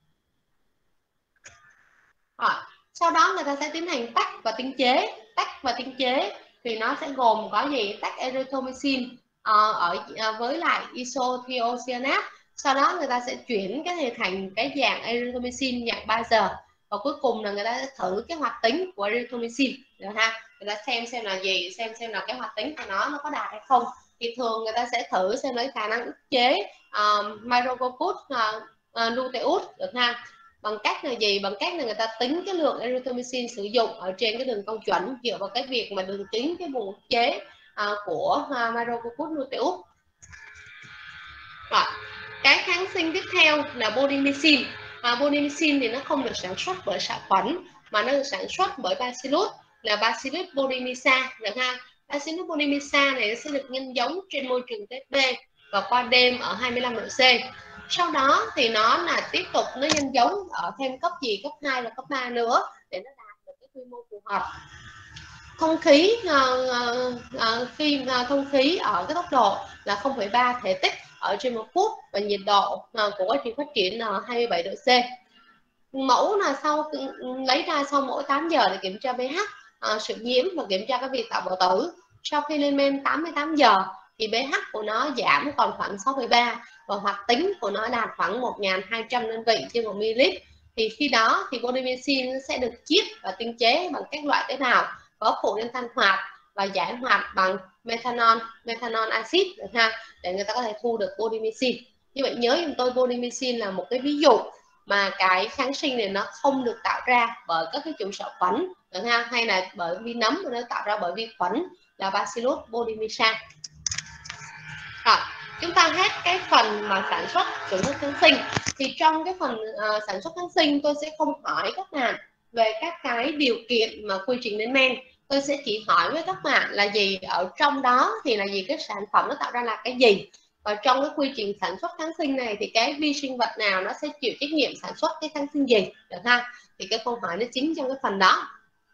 Sau đó người ta sẽ tiến hành tách và tinh chế thì nó sẽ gồm có tách erythromycin với lại isothiocyanate Sau đó người ta sẽ chuyển cái này thành cái dạng erythromycin dạng 3 giờ, và cuối cùng là người ta sẽ thử cái hoạt tính của erythromycin được ha. Người ta xem là gì, xem là cái hoạt tính của nó có đạt hay không. Thì thường người ta sẽ thử xem lấy khả năng ức chế microcopus luteus được ha. Bằng cách là gì? Bằng cách là người ta tính cái lượng erythromycin sử dụng ở trên cái đường cong chuẩn dựa vào cái việc mà đường kính cái vùng ức chế của microcopus luteus. Rồi. Cái kháng sinh tiếp theo là bodimycin. Bodimycin thì nó không được sản xuất bởi xạ khuẩn mà nó được sản xuất bởi bacillus, là Bacillus bodymica được ha. Bacillus bodymica này sẽ được nhân giống trên môi trường TB và qua đêm ở 25 độ C. Sau đó thì nó là tiếp tục nó nhân giống ở thêm cấp gì, cấp 2 và cấp 3 nữa để nó đạt được cái quy mô phù hợp. Thông khí khi thông khí ở cái tốc độ là 0,3 thể tích ở trên 1 phút và nhiệt độ của quá trình phát triển là 27 độ C. Mẫu là sau lấy ra sau mỗi 8 giờ để kiểm tra pH, sự nhiễm và kiểm tra cái việc tạo bảo tử. Sau khi lên men 88 giờ thì pH của nó giảm còn khoảng 6,3 và hoạt tính của nó đạt khoảng 1.200 đơn vị trên 1 ml. Thì khi đó thì bodimycin sẽ được chiết và tinh chế bằng các loại tế bào có phụ nên than hoạt và giải hoạt bằng methanol acid được ha, để người ta có thể thu được bodimycin. Như vậy nhớ giùm tôi, bodimycin là một cái ví dụ mà cái kháng sinh này nó không được tạo ra bởi các cái chủng xạ khuẩn được ha, hay là bởi vi nấm, nó tạo ra bởi vi khuẩn là Bacillus bodymica. Rồi, chúng ta hết cái phần mà sản xuất sử dụng kháng sinh. Thì trong cái phần sản xuất kháng sinh tôi sẽ không hỏi các bạn về các cái điều kiện mà quy trình lên men. Tôi sẽ chỉ hỏi với các bạn là gì ở trong đó thì là gì, cái sản phẩm nó tạo ra là cái gì, và trong cái quy trình sản xuất kháng sinh này thì cái vi sinh vật nào nó sẽ chịu trách nhiệm sản xuất cái kháng sinh gì được ha. Thì cái câu hỏi nó chính trong cái phần đó.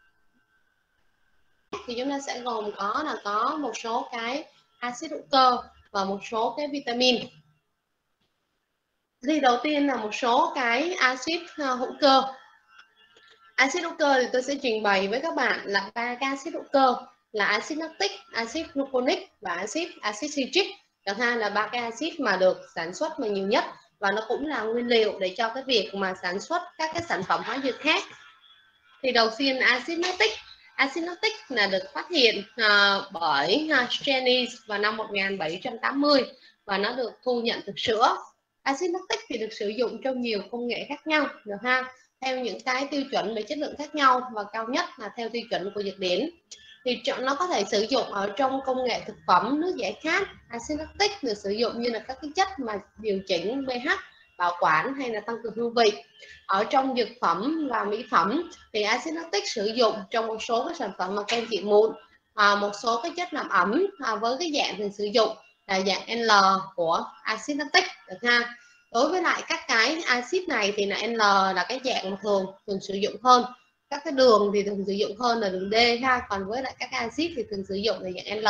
Thì chúng ta sẽ gồm có một số cái axit hữu cơ và một số cái vitamin. Thì đầu tiên là một số cái axit hữu cơ. Axit hữu cơ thì tôi sẽ trình bày với các bạn là 3 cái axit hữu cơ là axit lactic, axit gluconic và axit citric. Được ha, là 3 cái axit mà được sản xuất mà nhiều nhất và nó cũng là nguyên liệu để cho cái việc mà sản xuất các cái sản phẩm hóa dược khác. Thì đầu tiên là axit lactic. Axit lactic là được phát hiện bởi Jennings vào năm 1780 và nó được thu nhận từ sữa. Axit lactic thì được sử dụng trong nhiều công nghệ khác nhau được ha, theo những cái tiêu chuẩn về chất lượng khác nhau, và cao nhất là theo tiêu chuẩn của Dược Điển. Thì nó có thể sử dụng ở trong công nghệ thực phẩm, nước giải khát. Axit lactic được sử dụng như là các cái chất mà điều chỉnh pH, bảo quản hay là tăng cường hương vị. Ở trong dược phẩm và mỹ phẩm thì axit lactic sử dụng trong một số các sản phẩm mà kem trị mụn, một số cái chất làm ẩm với cái dạng thường sử dụng là dạng L của axit lactic được ha. Đối với lại các cái axit này thì là N là cái dạng mà thường sử dụng hơn. Các cái đường thì thường sử dụng hơn là đường D ha, còn với lại các axit thì thường sử dụng là dạng L.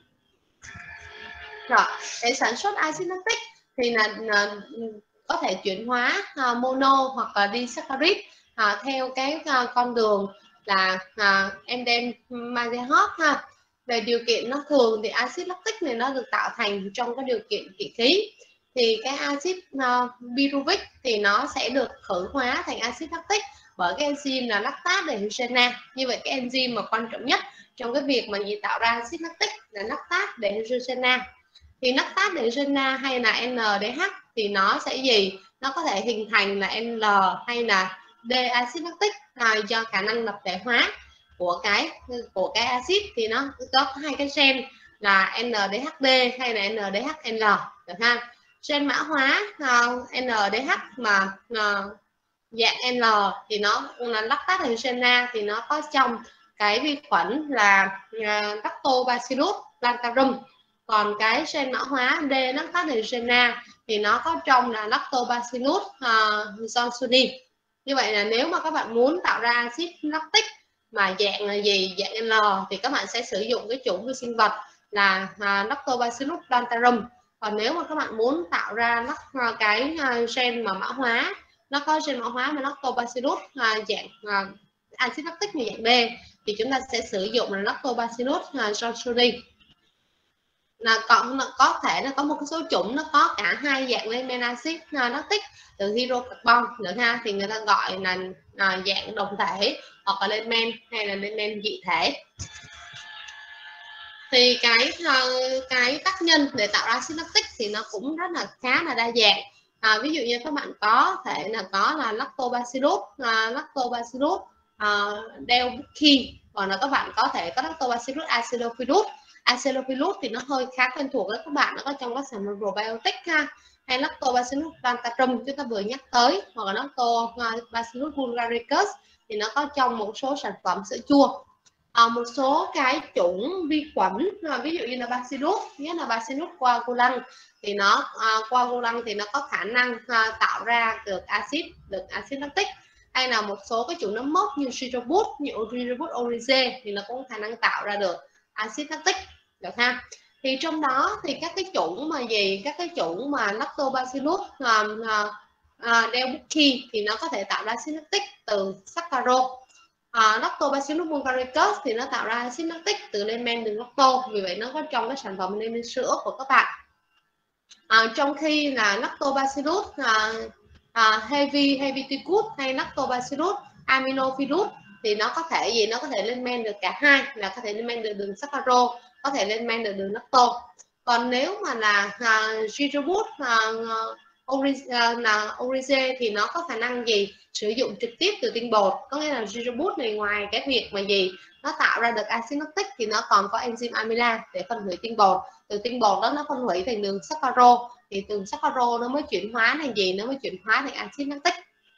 Rồi, để sản xuất axit lactic thì là có thể chuyển hóa mono hoặc là disaccharide theo cái con đường là enzyme Maillard ha. Về điều kiện nó thường thì axit lactic này nó được tạo thành trong cái điều kiện kỵ khí. Thì cái axit pyruvic thì nó sẽ được khử hóa thành axit lactic bởi cái enzyme là lactase dehydrogenase. Như vậy cái enzyme mà quan trọng nhất trong cái việc mà tạo ra axit lactic là lactase dehydrogenase. Thì lactase dehydrogenase hay là NDH thì nó sẽ gì? Nó có thể hình thành là L hay là D axit lactic do khả năng lập thể hóa của cái axit thì nó có hai cái gen là NDHD hay là NDHL được ha. Gen mã hóa NDH mà dạng L thì nó là lactase dehydrogenase thì nó có trong cái vi khuẩn là Lactobacillus plantarum. Còn cái gen mã hóa D lactase dehydrogenase thì nó có trong là Lactobacillus johnsoni. Như vậy là nếu mà các bạn muốn tạo ra axit lactic mà dạng là gì, dạng L thì các bạn sẽ sử dụng cái chủng vi sinh vật là Lactobacillus plantarum. Còn nếu mà các bạn muốn tạo ra cái gen mà mã hóa, nó có gen mã hóa mà Lactobacillus dạng axit lactic như dạng D thì chúng ta sẽ sử dụng là Lactobacillus johnsoni. là có thể là có một cái số chủng nó có cả hai dạng lên men axit lactic từ hydrocarbon nữa ha, thì người ta gọi là dạng đồng thể hoặc là lên men hay là lên men dị thể. Thì cái tác nhân để tạo ra axit lactic thì nó cũng rất là khá là đa dạng. Ví dụ như các bạn có thể là có là lactobacillus delbrueckii, còn là các bạn có thể có lactobacillus acidophilus. Acidophilus thì nó hơi khá quen thuộc với các bạn, nó có trong các sản phẩm probiotic ha, hay lactobacillus plantarum chúng ta vừa nhắc tới, hoặc là lactobacillus vulgaricus thì nó có trong một số sản phẩm sữa chua. Một số cái chủng vi khuẩn ví dụ như là bacillus, nhất là bacillus coagulant thì nó có khả năng tạo ra được axit lactic, hay là một số cái chủng nấm mốc như Stridobus oryzae thì nó cũng có khả năng tạo ra được axit lactic được ha. Thì trong đó thì các cái chủng mà lactobacillus delbrueckii thì nó có thể tạo ra axit lactic từ saccharose. Lactobacillus bulgaricus thì nó tạo ra axit lactic từ lên men đường lacto, vì vậy nó có trong cái sản phẩm lên men sữa của các bạn. Trong khi là lactobacillus heaviticus hay lactobacillus aminophilus thì nó có thể lên men được cả hai, là có thể lên men được đường saccharose, có thể lên men được đường lacto. Còn nếu mà là Stridobus oryzae thì nó có khả năng sử dụng trực tiếp từ tinh bột, có nghĩa là Stridobus này ngoài cái việc mà nó tạo ra được axit lactic thì nó còn có enzyme amylase để phân hủy tinh bột, từ tinh bột đó nó phân hủy thành đường saccharose, thì từ saccharose nó mới chuyển hóa thành axit lactic.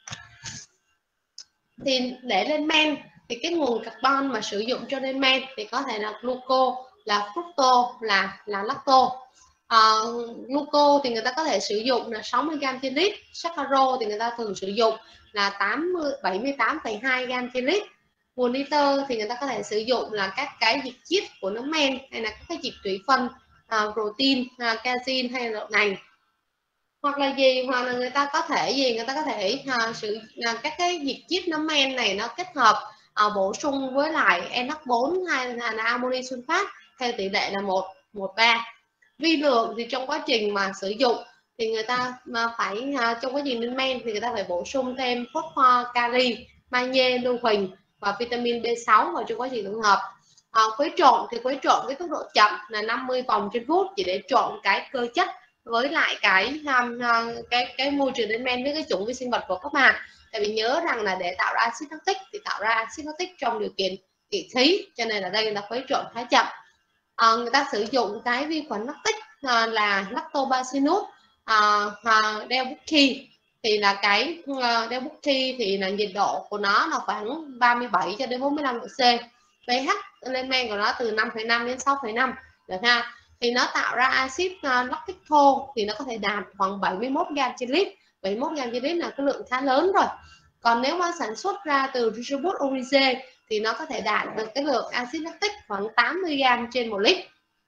Thì để lên men thì cái nguồn carbon mà sử dụng cho lên men thì có thể là glucose, là fructose, là lactose. Glucose thì người ta có thể sử dụng là 60 g trên lít, saccharose thì người ta thường sử dụng là 78,2 g trên lít. Nguồn nitơ thì người ta có thể sử dụng là các cái dịch chiết của nấm men, hay là các cái dịch thủy phân protein, casein hay là đậu nành, hoặc là người ta có thể sử các cái dịch chiết nấm men này nó kết hợp bổ sung với lại NH4 hay là ammoni sulfat theo tỷ lệ là 1:3. Vi lượng thì trong quá trình mà sử dụng thì người ta phải trong quá trình lên men thì người ta phải bổ sung thêm phosphor, kali, magie, lưu huỳnh và vitamin B6 vào trong quá trình tổng hợp. Khuấy trộn cái tốc độ chậm là 50 vòng trên phút, chỉ để trộn cái cơ chất với lại cái môi trường lên men với cái chủng vi sinh vật của các bạn. Tại vì nhớ rằng là để tạo ra axit lactic thì tạo ra axit lactic trong điều kiện kỵ khí, cho nên là đây là khuấy trộn khá chậm. Người ta sử dụng cái vi khuẩn lactic là lactobacillus delbrueckii, thì là cái delbrueckii thì là nhiệt độ của nó là khoảng 37 cho đến 45 độ C, pH lên men của nó từ 5,5 đến 6,5 được ha. Thì nó tạo ra axit lactic thô thì nó có thể đạt khoảng 71 g trên lít. 71 g trên lít là cái lượng khá lớn rồi. Còn nếu mà sản xuất ra từ Stridobus oryzae thì nó có thể đạt được cái lượng axit lactic khoảng 80 g trên 1 lít.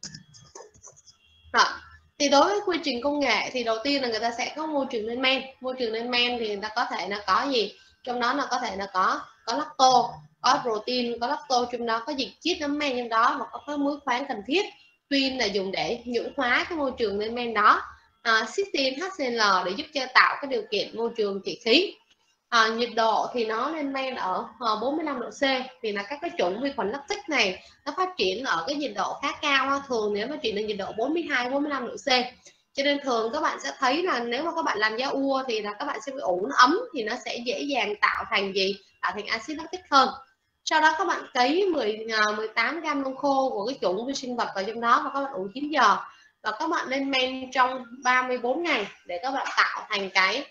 Rồi. Thì đối với quy trình công nghệ thì đầu tiên là người ta sẽ có môi trường lên men. Môi trường lên men thì người ta có thể là có trong đó là có thể là có lacto, có protein, có lacto, trong đó có dịch chiết nấm men trong đó, và có các muối khoáng cần thiết. Twin là dùng để nhuyễn hóa cái môi trường lên men đó. Cysteine, HCl để giúp cho tạo cái điều kiện môi trường trị khí. Nhiệt độ thì nó lên men ở 45 độ C, vì là các cái chủng vi khuẩn lactic này nó phát triển ở cái nhiệt độ khá cao, thường nếu phát triển ở nhiệt độ 42-45 độ C. Cho nên thường các bạn sẽ thấy là nếu mà các bạn làm da ua thì là các bạn sẽ phải ủ nó ấm, thì nó sẽ dễ dàng tạo thành axit lactic hơn. Sau đó các bạn cấy 18 g lông khô của cái chủng vi sinh vật vào trong đó, và các bạn ủ 9 giờ, và các bạn lên men trong 34 ngày để các bạn tạo thành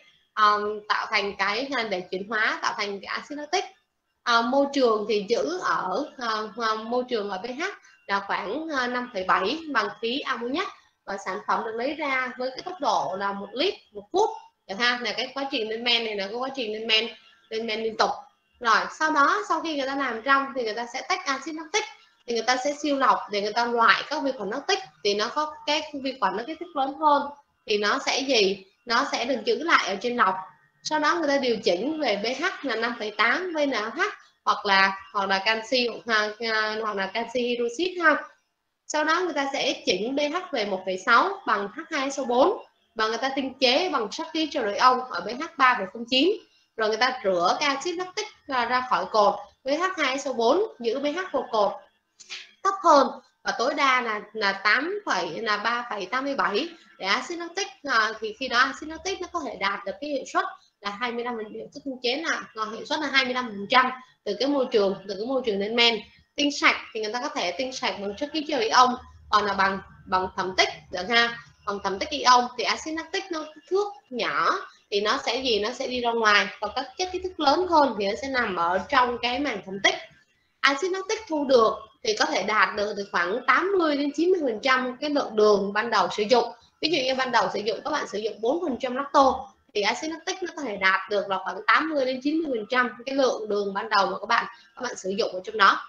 cái để chuyển hóa tạo thành cái axit lactic. Môi trường thì giữ ở môi trường ở pH là khoảng 5,7 bằng khí ammoniac, và sản phẩm được lấy ra với cái tốc độ là 1 lít một phút được ha. Là cái quá trình lên men này là cái quá trình lên men liên tục. Rồi sau khi người ta làm trong thì người ta sẽ tách axit lactic, thì người ta sẽ siêu lọc để người ta loại các vi khuẩn lactic, thì nó có cái vi khuẩn nó kích thước lớn hơn thì nó sẽ được giữ lại ở trên lọc. Sau đó người ta điều chỉnh về pH là 5,8 VNH hoặc là canxi hoặc là canxi hydroxit ha. Sau đó người ta sẽ chỉnh pH về 1,6 bằng H2SO4 và người ta tinh chế bằng sắt ký tritium ở pH 3,09. Rồi người ta rửa cái axit lactic ra khỏi cồn với H2SO4 giữ pH của cồn thấp hơn và tối đa là 3,87 để axit lactic thì khi đó axit lactic nó có thể đạt được cái hiệu suất là 25, hiệu suất tinh chế là hiệu suất là 25% từ cái môi trường lên men. Tinh sạch thì người ta có thể tinh sạch bằng chất ký ion, còn là bằng thẩm tích được ha. Bằng thẩm tích ion thì axit lactic nó kích thước nhỏ thì nó sẽ đi ra ngoài, còn các chất kích thước lớn hơn thì nó sẽ nằm ở trong cái màng thẩm tích. Axit lactic thu được thì có thể đạt được từ khoảng 80 đến 90% cái lượng đường ban đầu sử dụng. Ví dụ như ban đầu sử dụng các bạn sử dụng 4% lactose thì axit lactic nó có thể đạt được là khoảng 80 đến 90% cái lượng đường ban đầu mà các bạn sử dụng ở trong đó.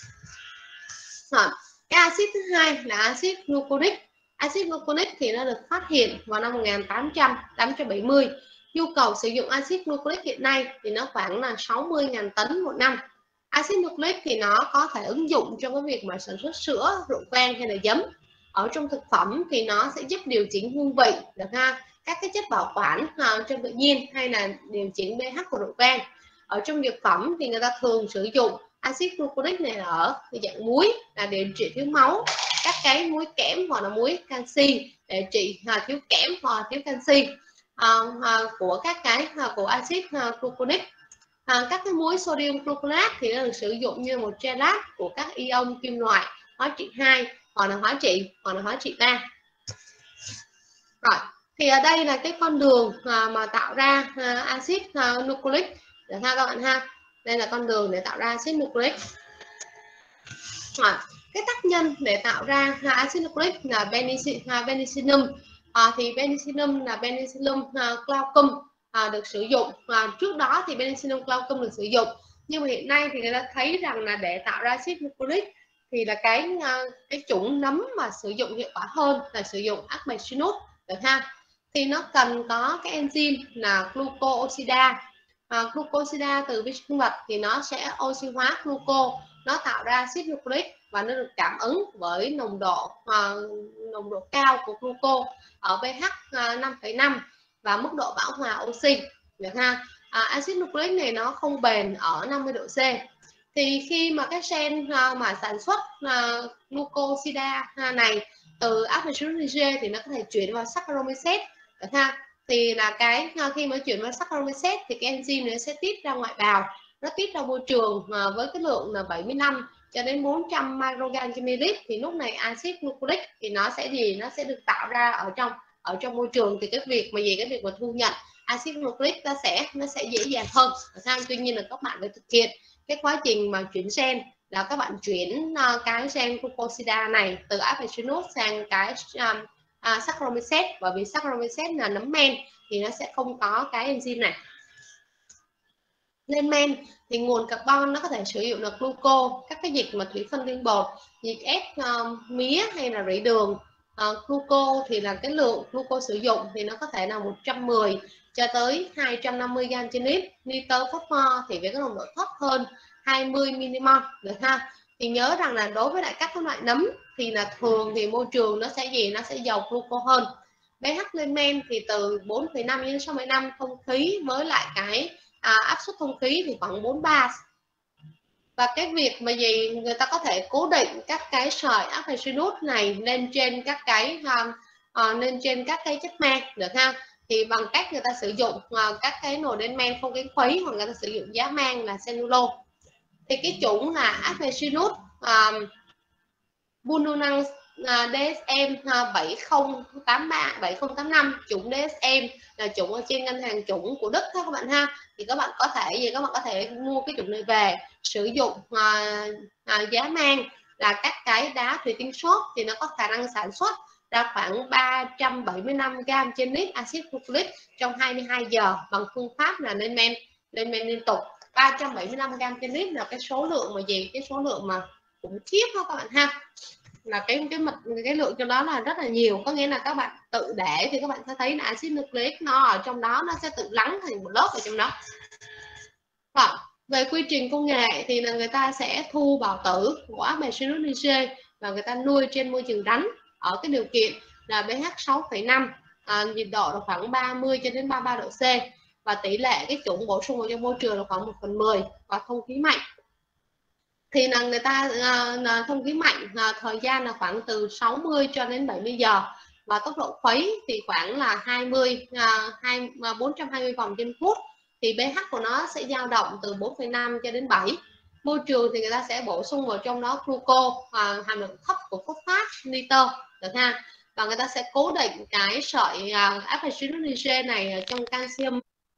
Rồi, cái axit thứ hai là axit gluconic. Axit gluconic thì nó được phát hiện vào năm 1870. Nhu cầu sử dụng axit gluconic hiện nay thì nó khoảng là 60.000 tấn một năm. Axit nucleic thì nó có thể ứng dụng trong cái việc mà sản xuất sữa, rượu vang hay là giấm. Ở trong thực phẩm thì nó sẽ giúp điều chỉnh hương vị được ha, các cái chất bảo quản trong tự nhiên hay là điều chỉnh pH của rượu vang. Ở trong dược phẩm thì người ta thường sử dụng axit gluconic này là ở dạng muối là điều trị thiếu máu, các cái muối kẽm hoặc là muối canxi để trị thiếu kẽm hoặc thiếu canxi của các cái của axit gluconic. Các cái muối sodium gluconate thì nó được sử dụng như một chelate của các ion kim loại hóa trị 2 hoặc là hóa trị 3. Rồi, thì ở đây là cái con đường mà tạo ra axit nucleic để ha các bạn ha. Đây là con đường để tạo ra axit nucleic. Rồi, cái tác nhân để tạo ra axit nucleic là penicillium. Thì penicillium là penicillium glaucum được sử dụng. Trước đó thì penicillium glaucum được sử dụng, nhưng mà hiện nay thì người ta thấy rằng là để tạo ra axit nucleic thì là cái chủng nấm mà sử dụng hiệu quả hơn là sử dụng artemisinin được ha. Thì nó cần có cái enzyme là glucoosidase. Glucoosidase từ vi sinh vật thì nó sẽ oxy hóa gluco, nó tạo ra axit nucleic và nó được cảm ứng với nồng độ cao của gluco ở pH 5,5 và mức độ bão hòa oxy được ha. Axit nucleic này nó không bền ở 50 độ C. Thì khi mà cái gen mà sản xuất glucosidase này từ artemisinin thì nó có thể chuyển vào Saccharomyces được ha. Thì là khi mà chuyển vào Saccharomyces thì cái enzyme này sẽ tiết ra ngoài bào, nó tiết ra môi trường với cái lượng là 75 cho đến 400 microgram trên ml, thì lúc này axit nucleic thì nó sẽ được tạo ra ở trong môi trường. Thì cái việc mà thu nhận axit nucleic nó sẽ dễ dàng hơn. Tuy nhiên là các bạn phải thực hiện cái quá trình mà chuyển gen là các bạn chuyển cái gen glucosidase này từ artemisinin sang cái Saccharomyces, bởi vì Saccharomyces là nấm men thì nó sẽ không có cái enzyme này. Lên men thì nguồn carbon nó có thể sử dụng được gluco, các cái dịch mà thủy phân tinh bột, dịch ép mía hay là rỉ đường. Gluco thì là cái lượng gluco sử dụng thì nó có thể là 110 cho tới 250 gram trên lít. Nitơ phosphor thì với cái nồng độ thấp hơn 20 mmol được ha. Thì nhớ rằng là đối với lại các loại nấm thì là thường thì môi trường nó sẽ giàu gluco hơn. pH lên men thì từ 4,5 đến 6,5, không khí với lại cái áp suất không khí thì khoảng 43. Và cái việc mà người ta có thể cố định các cái sợi artemisinin này lên trên các cái chất men được ha, thì bằng cách người ta sử dụng các cái nồi đen men không cái khuấy, hoặc người ta sử dụng giá mang là cellulose. Thì cái chủng là artemisinin Bununang DSM 7085, chủng DSM là chủng ở trên ngân hàng chủng của Đức các bạn ha. Thì các bạn có thể mua cái chủng này về sử dụng giá mang là các cái đá thủy tinh sốt, thì nó có khả năng sản xuất ra khoảng 375 gram trên lít axit nucleic trong 22 giờ bằng phương pháp là lên men liên tục. 375 gram trên lít là cái số lượng mà khủng khiếp đó các bạn ha, là cái lượng cho đó là rất là nhiều. Có nghĩa là các bạn tự để thì các bạn sẽ thấy là axit nucleic nó ở trong đó, nó sẽ tự lắng thành một lớp ở trong đó. Về quy trình công nghệ thì là người ta sẽ thu bào tử của artemisinin và người ta nuôi trên môi trường rắn ở cái điều kiện là pH 6,5, nhiệt độ là khoảng 30 cho đến 33 độ C, và tỷ lệ cái chủng bổ sung vào trong môi trường là khoảng 1/10, và thông khí mạnh thì là người ta thông khí mạnh thời gian là khoảng từ 60 cho đến 70 giờ, và tốc độ khuấy thì khoảng là 420 vòng trên phút, thì pH của nó sẽ dao động từ 4,5 cho đến 7. Môi trường thì người ta sẽ bổ sung vào trong đó gluco, hàm lượng thấp của phosphat, nitơ, được ha, và người ta sẽ cố định cái sợi asparagine nitrate này trong canxium.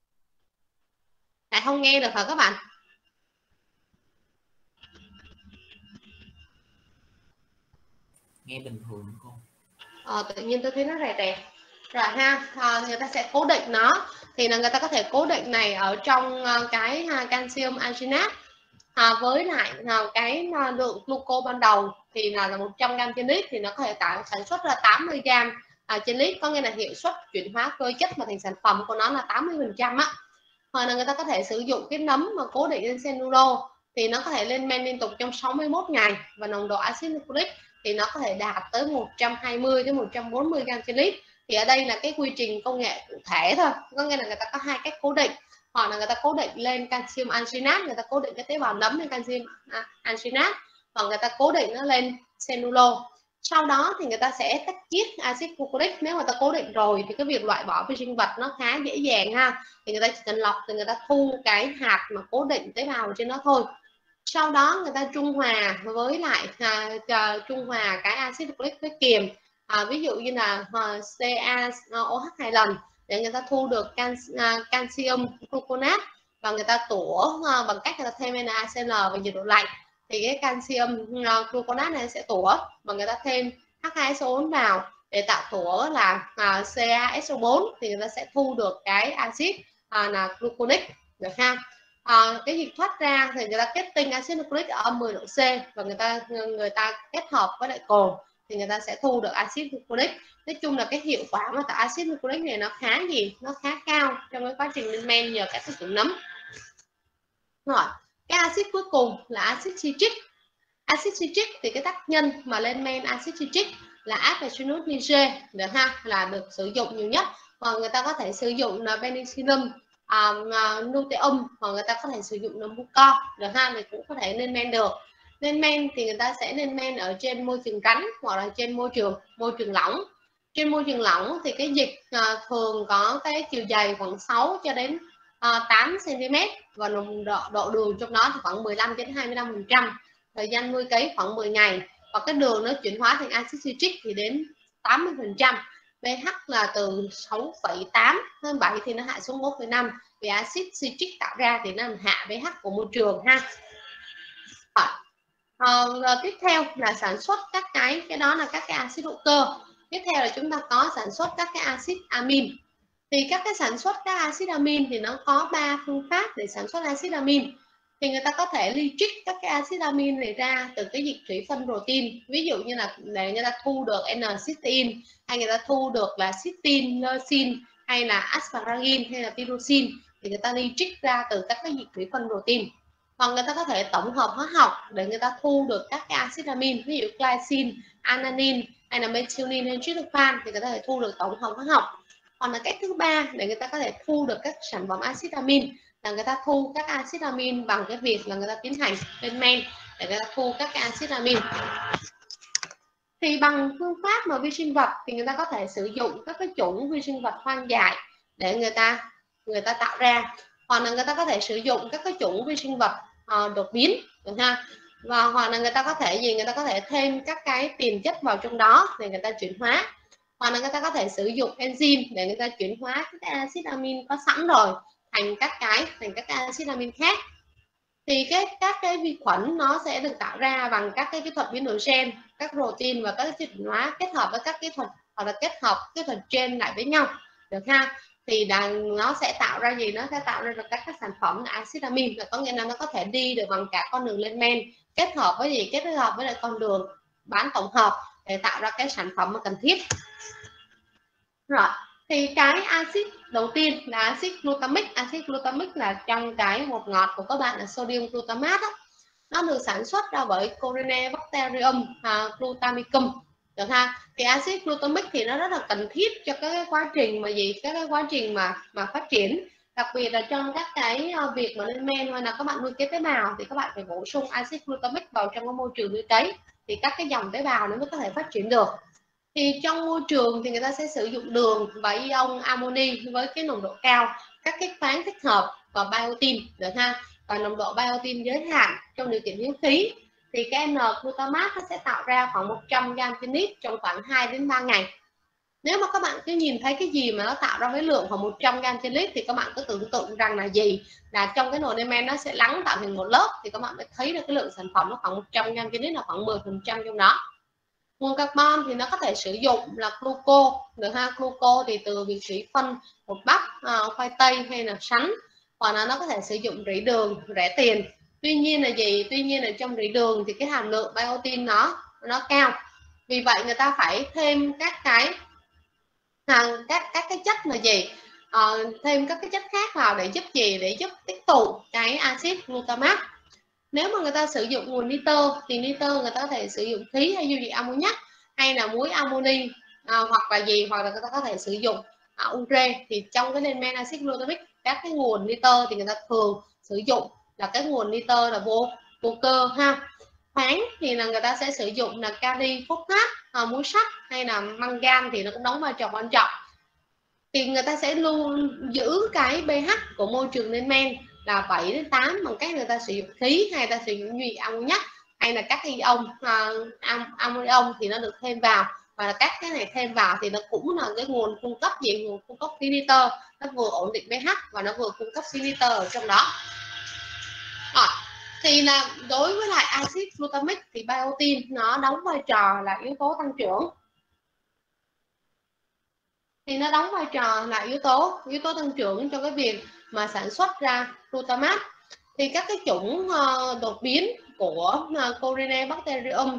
Không nghe được hả các bạn? Nghe bình thường cô. Tự nhiên tôi thấy nó rè rè rồi ha. Người ta sẽ cố định nó, thì là người ta có thể cố định này ở trong cái canxium arginate với lại cái lượng gluco ban đầu thì là 100 gram trên lít, thì nó có thể sản xuất ra 80 gram trên lít, có nghĩa là hiệu suất chuyển hóa cơ chất mà thành sản phẩm của nó là 80% á. Hoặc là người ta có thể sử dụng cái nấm mà cố định trên cellulose, thì nó có thể lên men liên tục trong 61 ngày, và nồng độ axit nucleic thì nó có thể đạt tới 120 đến 140 gram trên lít. Thì ở đây là cái quy trình công nghệ cụ thể thôi, có nghĩa là người ta có hai cách cố định, hoặc là người ta cố định lên canxium arginate, người ta cố định cái tế bào nấm lên canxium arginate, hoặc người ta cố định nó lên cellulose. Sau đó thì người ta sẽ tách chiết axit nucleic. Nếu mà ta cố định rồi thì cái việc loại bỏ vi sinh vật nó khá dễ dàng ha, thì người ta chỉ cần lọc thì người ta thu cái hạt mà cố định tế bào trên đó thôi. Sau đó người ta trung hòa với lại trung hòa cái axit nucleic với kiềm, ví dụ như là CaOH 2 lần, để người ta thu được canxium gluconate, và người ta tủa bằng cách người ta thêm NaCl và nhiệt độ lạnh, thì cái canxium gluconate này sẽ tủa, và người ta thêm H2SO4 vào để tạo tủa là CaSO4, thì người ta sẽ thu được cái axit là gluconic, được ha. Cái dịch thoát ra thì người ta kết tinh axit nucleic ở âm 10 độ C, và người ta kết hợp với lại cồn thì người ta sẽ thu được axit nucleic. Nói chung là cái hiệu quả mà tạo axit nucleic này nó khá cao trong cái quá trình lên men nhờ các cái chủng nấm. Rồi, cái axit cuối cùng là axit citric. Axit citric thì cái tác nhân mà lên men axit citric là asparagine nitrate, được ha, là được sử dụng nhiều nhất. Và người ta có thể sử dụng là penicillium, luteum, hoặc người ta có thể sử dụng là mucor, được ha, thì cũng có thể lên men được. Lên men thì người ta sẽ lên men ở trên môi trường rắn, hoặc là trên môi trường lỏng. Trên môi trường lỏng thì cái dịch thường có cái chiều dày khoảng 6 cho đến 8 cm, và nồng độ đường trong đó thì khoảng 15 đến 25%. Thời gian nuôi cấy khoảng 10 ngày, và cái đường nó chuyển hóa thành axit citric thì đến 80%. pH là từ 6,8 đến 7 thì nó hạ xuống 4,5, vì axit citric tạo ra thì nó hạ pH của môi trường ha. Tiếp theo là sản xuất các cái đó là các cái axit hữu cơ. Tiếp theo là chúng ta có sản xuất các cái axit amin. Thì các cái sản xuất các axit amin thì nó có 3 phương pháp để sản xuất axit amin. Thì người ta có thể ly trích các cái axit amin này ra từ cái dịch thủy phân protein, ví dụ như là để người ta thu được N-cysteine, hay người ta thu được là cysteine, leucine, hay là asparagine, hay là tyrosine, thì người ta ly trích ra từ các cái dịch thủy phân protein. Hoặc người ta có thể tổng hợp hóa học để người ta thu được các cái axit amin, ví dụ glycine, alanine, hay là methionine, hay tryptophan, thì người ta có thể thu được tổng hợp hóa học. Còn là cách thứ ba để người ta có thể thu được các sản phẩm axit amin là người ta thu các axit amin bằng cái việc là người ta tiến hành lên men để người ta thu các cái axit amin. Thì bằng phương pháp mà vi sinh vật thì người ta có thể sử dụng các cái chủng vi sinh vật hoang dại để người ta tạo ra, hoặc là người ta có thể sử dụng các cái chủng vi sinh vật đột biến, được ha, và hoặc là người ta có thể thêm các cái tiền chất vào trong đó để người ta chuyển hóa, hoặc là người ta có thể sử dụng enzyme để người ta chuyển hóa các axit amin có sẵn rồi thành các cái axit amin khác. Thì các cái vi khuẩn nó sẽ được tạo ra bằng các cái kỹ thuật biến đổi gen, các protein và các cái chuyển hóa kết hợp với các kỹ thuật, hoặc là kết hợp kỹ thuật gen lại với nhau, được ha. Thì nó sẽ tạo ra gì? Nó sẽ tạo ra được các sản phẩm axit amin, là có nghĩa là nó có thể đi được bằng cả con đường lên men kết hợp với gì? Kết hợp với lại con đường bán tổng hợp để tạo ra cái sản phẩm mà cần thiết. Rồi, thì cái axit đầu tiên là axit glutamic. Axit glutamic là trong cái bột ngọt của các bạn là sodium glutamate đó. nó được sản xuất ra bởi Corynebacterium glutamicum, được ha. Thì axit glutamic thì nó rất là cần thiết cho cái quá trình mà các cái quá trình mà phát triển, đặc biệt là trong các cái việc mà lên men hay là các bạn nuôi kế tế bào thì các bạn phải bổ sung axit glutamic vào trong cái môi trường nuôi cấy thì các cái dòng tế bào nó mới có thể phát triển được. Thì trong môi trường thì người ta sẽ sử dụng đường và ion amoni với cái nồng độ cao, các cái khoáng thích hợp và biotin, được ha. Và nồng độ biotin giới hạn trong điều kiện hiếm khí thì cái N-glutamate nó sẽ tạo ra khoảng 100 gram trên lít trong khoảng 2 đến 3 ngày. Nếu mà các bạn cứ nhìn thấy cái gì mà nó tạo ra với lượng khoảng 100 gram trên lít thì các bạn cứ tưởng tượng rằng là gì, là trong cái nồi nem men nó sẽ lắng tạo thành một lớp, thì các bạn mới thấy được cái lượng sản phẩm nó khoảng 100 gram trên lít, là khoảng 10% trong đó. Nguồn carbon thì nó có thể sử dụng là gluco, được ha. Gluco thì từ vị thủy phân bột bắp, khoai tây hay là sắn, hoặc là nó có thể sử dụng rỉ đường, rẻ tiền. Tuy nhiên là gì? Tuy nhiên là trong rỉ đường thì cái hàm lượng biotin nó cao, vì vậy người ta phải thêm các cái chất là gì, thêm các cái chất khác vào để giúp gì, để giúp tích tụ cái axit glutamate. Nếu mà người ta sử dụng nguồn nitơ thì nitơ người ta có thể sử dụng khí hay dung dịch ammoniac hay là muối amoni, hoặc là gì, hoặc là người ta có thể sử dụng ure. Thì trong cái lên men axit glutamic, các cái nguồn nitơ thì người ta thường sử dụng là cái nguồn nitơ là vô cơ ha. Khoáng thì là người ta sẽ sử dụng là kali phosphate, muối sắt hay là mangan thì nó cũng đóng vai trò quan trọng. Thì người ta sẽ luôn giữ cái pH của môi trường lên men là 7 đến 8 bằng cách người ta sử dụng khí hay người ta sử dụng dung dịch ammoniac hay là các ion ammonium thì nó được thêm vào, và các cái này thêm vào thì nó cũng là cái nguồn cung cấp gì, nguồn cung cấp khí nitơ, nó vừa ổn định pH và nó vừa cung cấp khí nitơ ở trong đó. Thì là đối với lại axit glutamic thì biotin nó đóng vai trò là yếu tố tăng trưởng, thì nó đóng vai trò là yếu tố tăng trưởng trong cái việc mà sản xuất ra glutamate. Thì các cái chủng đột biến của Corynebacterium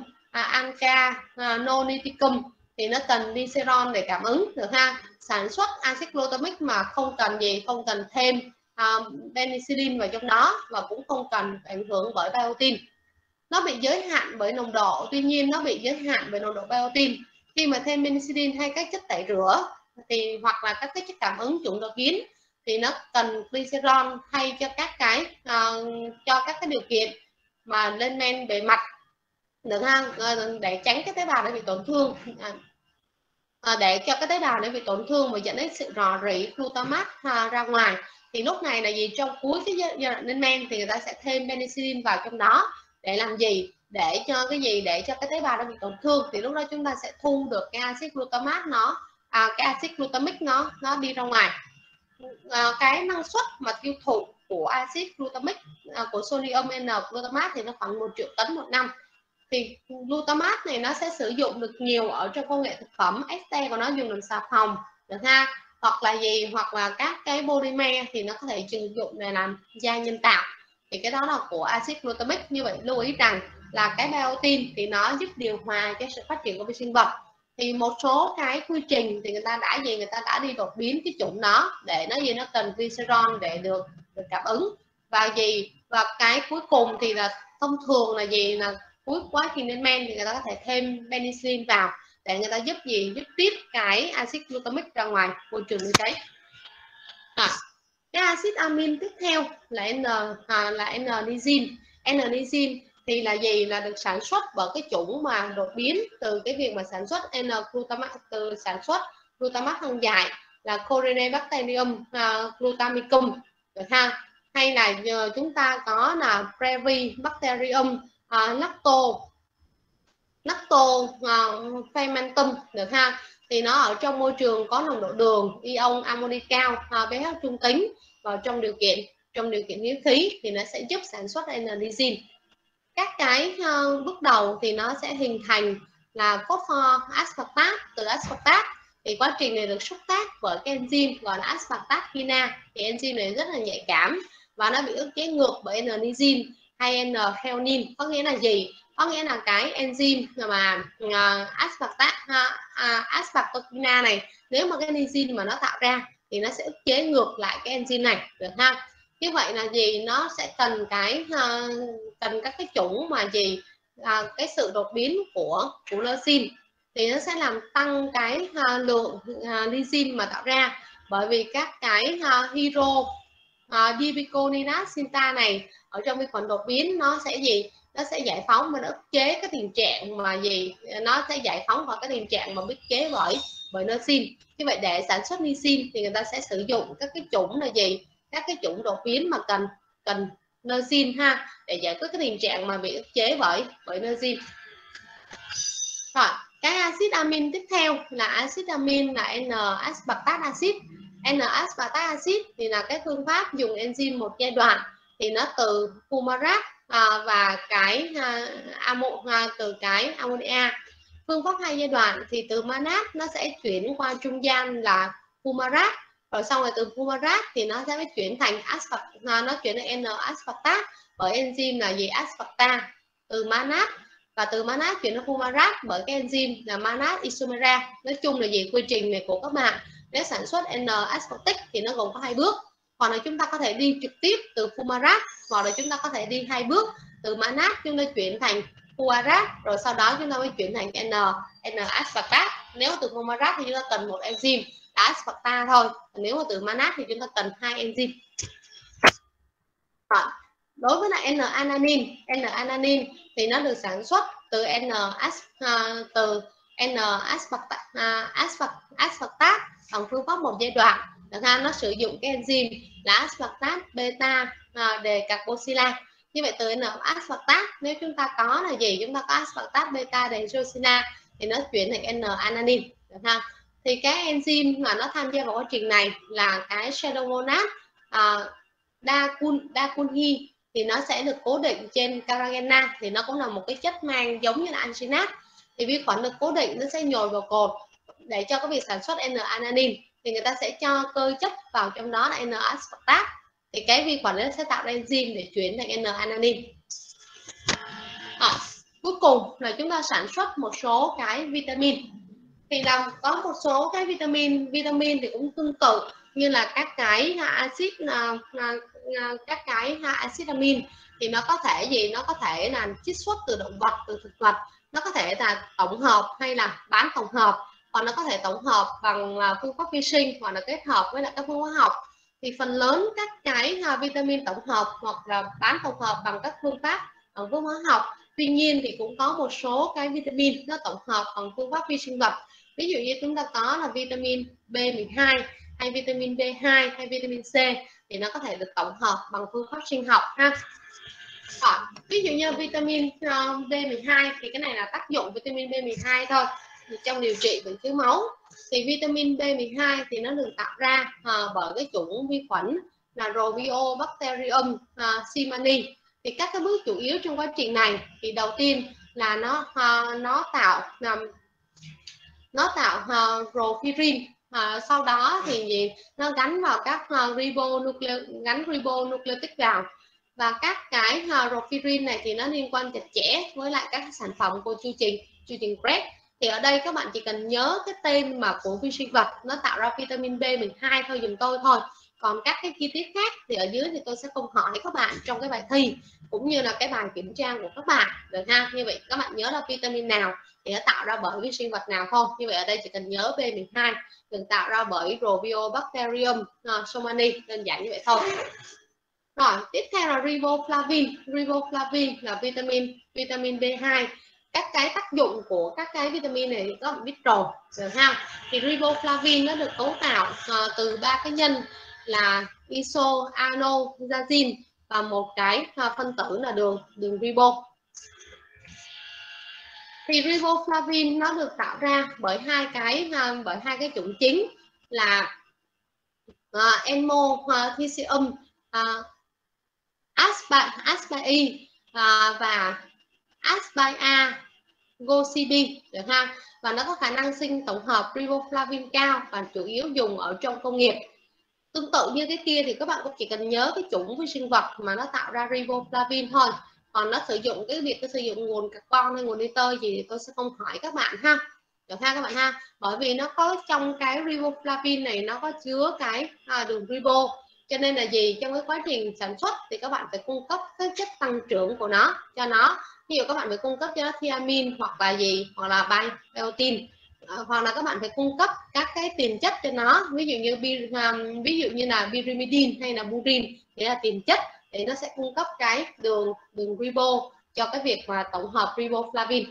noniticum thì nó cần glyceron để cảm ứng, được ha. Sản xuất axit glutamic mà không cần gì, không cần thêm penicillin vào trong đó, và cũng không cần ảnh hưởng bởi biotin. Nó bị giới hạn bởi nồng độ, tuy nhiên nó bị giới hạn bởi nồng độ biotin. Khi mà thêm penicillin hay các chất tẩy rửa thì hoặc là các cái chất cảm ứng chủng đột biến thì nó cần glyceron thay cho các cái điều kiện mà lên men bề mặt, được ha, để tránh cái tế bào để bị tổn thương, để cho cái tế bào để bị tổn thương và dẫn đến sự rò rỉ glutamate ra ngoài. Thì lúc này là gì, trong cuối cái giai đoạn lên men thì người ta sẽ thêm penicillin vào trong đó để làm gì, để cho cái gì, để cho cái tế bào nó bị tổn thương. Thì lúc đó chúng ta sẽ thu được cái axit glutamate cái axit glutamic nó đi ra ngoài. Cái năng suất mà tiêu thụ của axit glutamic của sodium N-glutamate thì nó khoảng 1 triệu tấn một năm. Thì glutamate này nó sẽ sử dụng được nhiều ở trong công nghệ thực phẩm, este của nó dùng làm xà phòng, được ha, hoặc là gì, hoặc là các cái polymer thì nó có thể sử dụng để làm da nhân tạo. Thì cái đó là của axit glutamic. Như vậy lưu ý rằng là cái biotin thì nó giúp điều hòa cái sự phát triển của vi sinh vật. Thì một số cái quy trình thì người ta đã đi đột biến cái chủng đó để nó cần glyceron để được cảm ứng và và cái cuối cùng thì là thông thường là là cuối quá trình lên men thì người ta có thể thêm penicillin vào để người ta giúp tiết cái axit glutamic ra ngoài môi trường nuôi cấy. Cái axit amin tiếp theo là N-lysine. N-lysine thì là là được sản xuất bởi cái chủng mà đột biến từ cái việc mà sản xuất N-glutamate, từ sản xuất glutamate phân giải là Corynebacterium glutamicum, được ha. Hay là chúng ta có là Brevibacterium lactofermentum, được ha. Thì nó ở trong môi trường có nồng độ đường, ion amoni cao, pH trung tính, và trong điều kiện hiếm khí thì nó sẽ giúp sản xuất N-lysine. Các cái bước đầu thì nó sẽ hình thành là phosphoaspartate. Từ aspartate thì quá trình này được xúc tác bởi cái enzyme gọi là aspartate kinase. Thì enzyme này rất là nhạy cảm và nó bị ức chế ngược bởi N-lysine hay N-theanine. Có nghĩa là gì? Có nghĩa là cái enzyme mà aspartate này, nếu mà cái enzyme mà nó tạo ra thì nó sẽ ức chế ngược lại cái enzyme này, được ha. Như vậy là gì, nó sẽ cần cần các cái chủng mà gì, cái sự đột biến của leucine thì nó sẽ làm tăng cái lượng lysine mà tạo ra, bởi vì các cái hydro dipicolinat synta này ở trong vi khuẩn đột biến nó sẽ gì, nó sẽ giải phóng và nó ức chế cái tình trạng mà gì, nó sẽ giải phóng khỏi cái tình trạng mà ức chế bởi leucine. Như vậy để sản xuất lysine thì người ta sẽ sử dụng các cái chủng là gì, các cái chủng đột biến mà cần leucine ha, để giải quyết cái tình trạng mà bị ức chế bởi leucine. Rồi, cái axit amin tiếp theo là axit amin là N-aspartate acid. N-aspartate acid thì là cái phương pháp dùng enzyme một giai đoạn, thì nó từ fumarat và cái từ cái ammonia. Phương pháp 2 giai đoạn thì từ mannat nó sẽ chuyển qua trung gian là fumarat, rồi xong rồi từ fumarat thì nó sẽ chuyển thành nó chuyển thành N-aspartate bởi enzyme là gì, aspartate từ mannat, và từ mannat chuyển sang fumarat bởi cái enzyme là mannat isomerase. Nói chung là gì, quy trình này của các bạn nếu sản xuất N-aspartic thì nó gồm có 2 bước, hoặc là chúng ta có thể đi trực tiếp từ fumarat, hoặc là chúng ta có thể đi 2 bước từ mannat chúng ta chuyển thành fumarat, rồi sau đó chúng ta mới chuyển thành N-aspartate. Nếu từ fumarat thì chúng ta cần một enzyme aspartate thôi, nếu mà từ mannat thì chúng ta cần 2 enzyme. Đối với lại N-alanin thì nó được sản xuất từ N-aspartate bằng phương pháp một giai đoạn. Nó sử dụng cái enzyme là aspartate beta decarboxylase. Như vậy từ N-aspartate nếu chúng ta có là gì, chúng ta có aspartate beta decarboxylase thì nó chuyển thành N-alanin. Thì cái enzyme mà nó tham gia vào quá trình này là cái pseudomonas Dakunhi, thì nó sẽ được cố định trên carrageenan, thì nó cũng là một cái chất mang giống như là alginat. Thì vi khuẩn được cố định nó sẽ nhồi vào cồn để cho cái việc sản xuất N-alanin, thì người ta sẽ cho cơ chất vào trong đó là N-aspartate, thì cái vi khuẩn nó sẽ tạo ra enzyme để chuyển thành N-alanin. Cuối cùng là chúng ta sản xuất một số cái vitamin, thì là có một số cái vitamin thì cũng tương tự như là các cái axit amin, thì nó có thể gì, nó có thể là chiết xuất từ động vật, từ thực vật, nó có thể là tổng hợp hay là bán tổng hợp, hoặc nó có thể tổng hợp bằng phương pháp vi sinh, hoặc là kết hợp với lại các phương hóa học. Thì phần lớn các cái vitamin tổng hợp hoặc là bán tổng hợp bằng các phương pháp bằng phương hóa học. Tuy nhiên thì cũng có một số cái vitamin nó tổng hợp bằng phương pháp vi sinh vật. Ví dụ như chúng ta có là vitamin B12 hay vitamin B2 hay vitamin C, thì nó có thể được tổng hợp bằng phương pháp sinh học ha. Ví dụ như vitamin B12 thì cái này là tác dụng vitamin B12 thôi, thì trong điều trị bệnh thiếu máu. Thì vitamin B12 thì nó được tạo ra bởi cái chủng vi khuẩn là Robobacterium simani. Thì các cái bước chủ yếu trong quá trình này thì đầu tiên là nó tạo porphyrin, sau đó thì nó gắn vào các ribonucleic vào, và các cái porphyrin này thì nó liên quan chặt chẽ với lại các sản phẩm của chu trình Krebs. Thì ở đây các bạn chỉ cần nhớ cái tên mà của vi sinh vật nó tạo ra vitamin B12 thôi dùm tôi thôi. Còn các cái chi tiết khác thì ở dưới thì tôi sẽ không hỏi các bạn trong cái bài thi cũng như là cái bài kiểm tra của các bạn, được ha. Như vậy các bạn nhớ là vitamin nào thì nó tạo ra bởi vi sinh vật nào thôi. Như vậy ở đây chỉ cần nhớ B12 được tạo ra bởi Robobacterium somani, đơn giản như vậy thôi. Rồi tiếp theo là riboflavin là vitamin B2. Các cái tác dụng của các cái vitamin này thì các bạn biết rồi, được ha. Thì riboflavin nó được cấu tạo từ 3 cái nhân là isoanoxazin và một cái phân tử là đường ribo. Thì riboflavin nó được tạo ra bởi hai cái chủng chính là Enmothium aspai và aspia gosibi, được ha. Và nó có khả năng sinh tổng hợp riboflavin cao và chủ yếu dùng ở trong công nghiệp. Tương tự như cái kia thì các bạn cũng chỉ cần nhớ cái chủng vi sinh vật mà nó tạo ra riboflavin thôi. Còn nó sử dụng sử dụng nguồn carbon hay nguồn nitơ gì thì tôi sẽ không hỏi các bạn ha. Được ha các bạn ha. Bởi vì nó có trong cái riboflavin này nó có chứa cái đường ribo, Cho nên là gì, trong cái quá trình sản xuất thì các bạn phải cung cấp các chất tăng trưởng của nó cho nó. Ví dụ các bạn phải cung cấp cho nó thiamin hoặc là gì, hoặc là biotin, hoặc là các bạn phải cung cấp các cái tiền chất cho nó, ví dụ như là pyrimidin hay là purin, thế là tiền chất để nó sẽ cung cấp cái đường ribo cho cái việc mà tổng hợp riboflavin.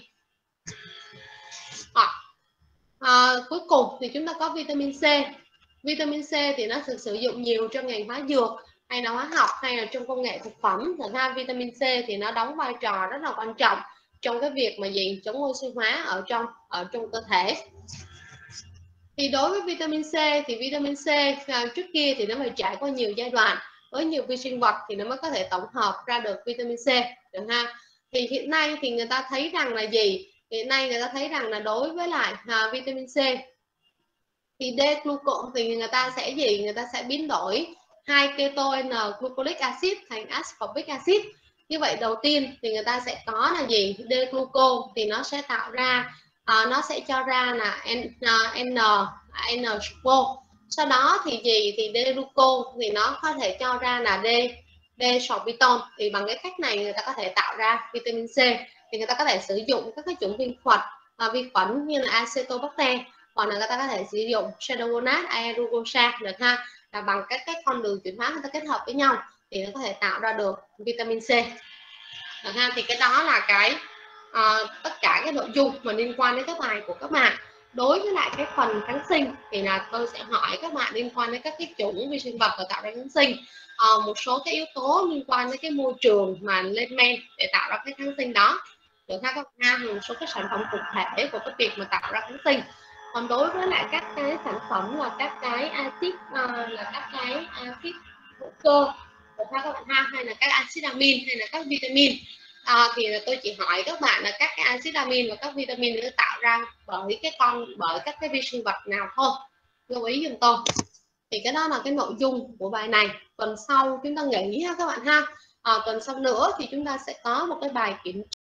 Cuối cùng thì chúng ta có vitamin C. Vitamin C thì nó được sử dụng nhiều trong ngành hóa dược hay là hóa học hay là trong công nghệ thực phẩm. Thật ra vitamin C thì nó đóng vai trò rất là quan trọng trong cái việc mà gì, chống oxy hóa ở trong cơ thể. Thì đối với vitamin C thì vitamin C trước kia thì nó phải trải qua nhiều giai đoạn với nhiều vi sinh vật thì nó mới có thể tổng hợp ra được vitamin C, được ha. Thì hiện nay thì người ta thấy rằng là gì, hiện nay người ta thấy rằng là đối với lại vitamin C thì D-glucose thì người ta sẽ gì, người ta sẽ biến đổi 2 keto N-glucolic acid thành ascorbic acid. Như vậy đầu tiên thì người ta sẽ có là gì, D-glucose thì nó sẽ tạo ra nó sẽ cho ra là N-glucose. Sau đó thì gì, thì D-glucose thì nó có thể cho ra là D-sorbitol. Thì bằng cái cách này người ta có thể tạo ra vitamin C. Thì người ta có thể sử dụng các cái chủng vi khuẩn như là Acetobacter, hoặc là người ta có thể sử dụng Pseudomonas aeruginosa, được ha, là bằng các con đường chuyển hóa người ta kết hợp với nhau thì nó có thể tạo ra được vitamin C, được ha. Thì cái đó là cái tất cả cái nội dung mà liên quan đến các bài của các bạn. Đối với lại cái phần kháng sinh thì là tôi sẽ hỏi các bạn liên quan đến các cái chủng vi sinh vật và tạo ra kháng sinh, một số cái yếu tố liên quan đến cái môi trường mà lên men để tạo ra cái kháng sinh đó, được ha các bạn. Một số cái sản phẩm cụ thể của cái việc mà tạo ra kháng sinh. Còn đối với lại các cái sản phẩm là các cái axit hữu cơ, được ha các bạn ha, hay là các axit amin hay là các vitamin, thì tôi chỉ hỏi các bạn là các cái axit amin và các vitamin được tạo ra bởi các cái vi sinh vật nào thôi, lưu ý giùm tôi. Thì cái đó là cái nội dung của bài này. Tuần sau chúng ta nghỉ ha các bạn ha. Tuần sau nữa thì chúng ta sẽ có một cái bài kiểm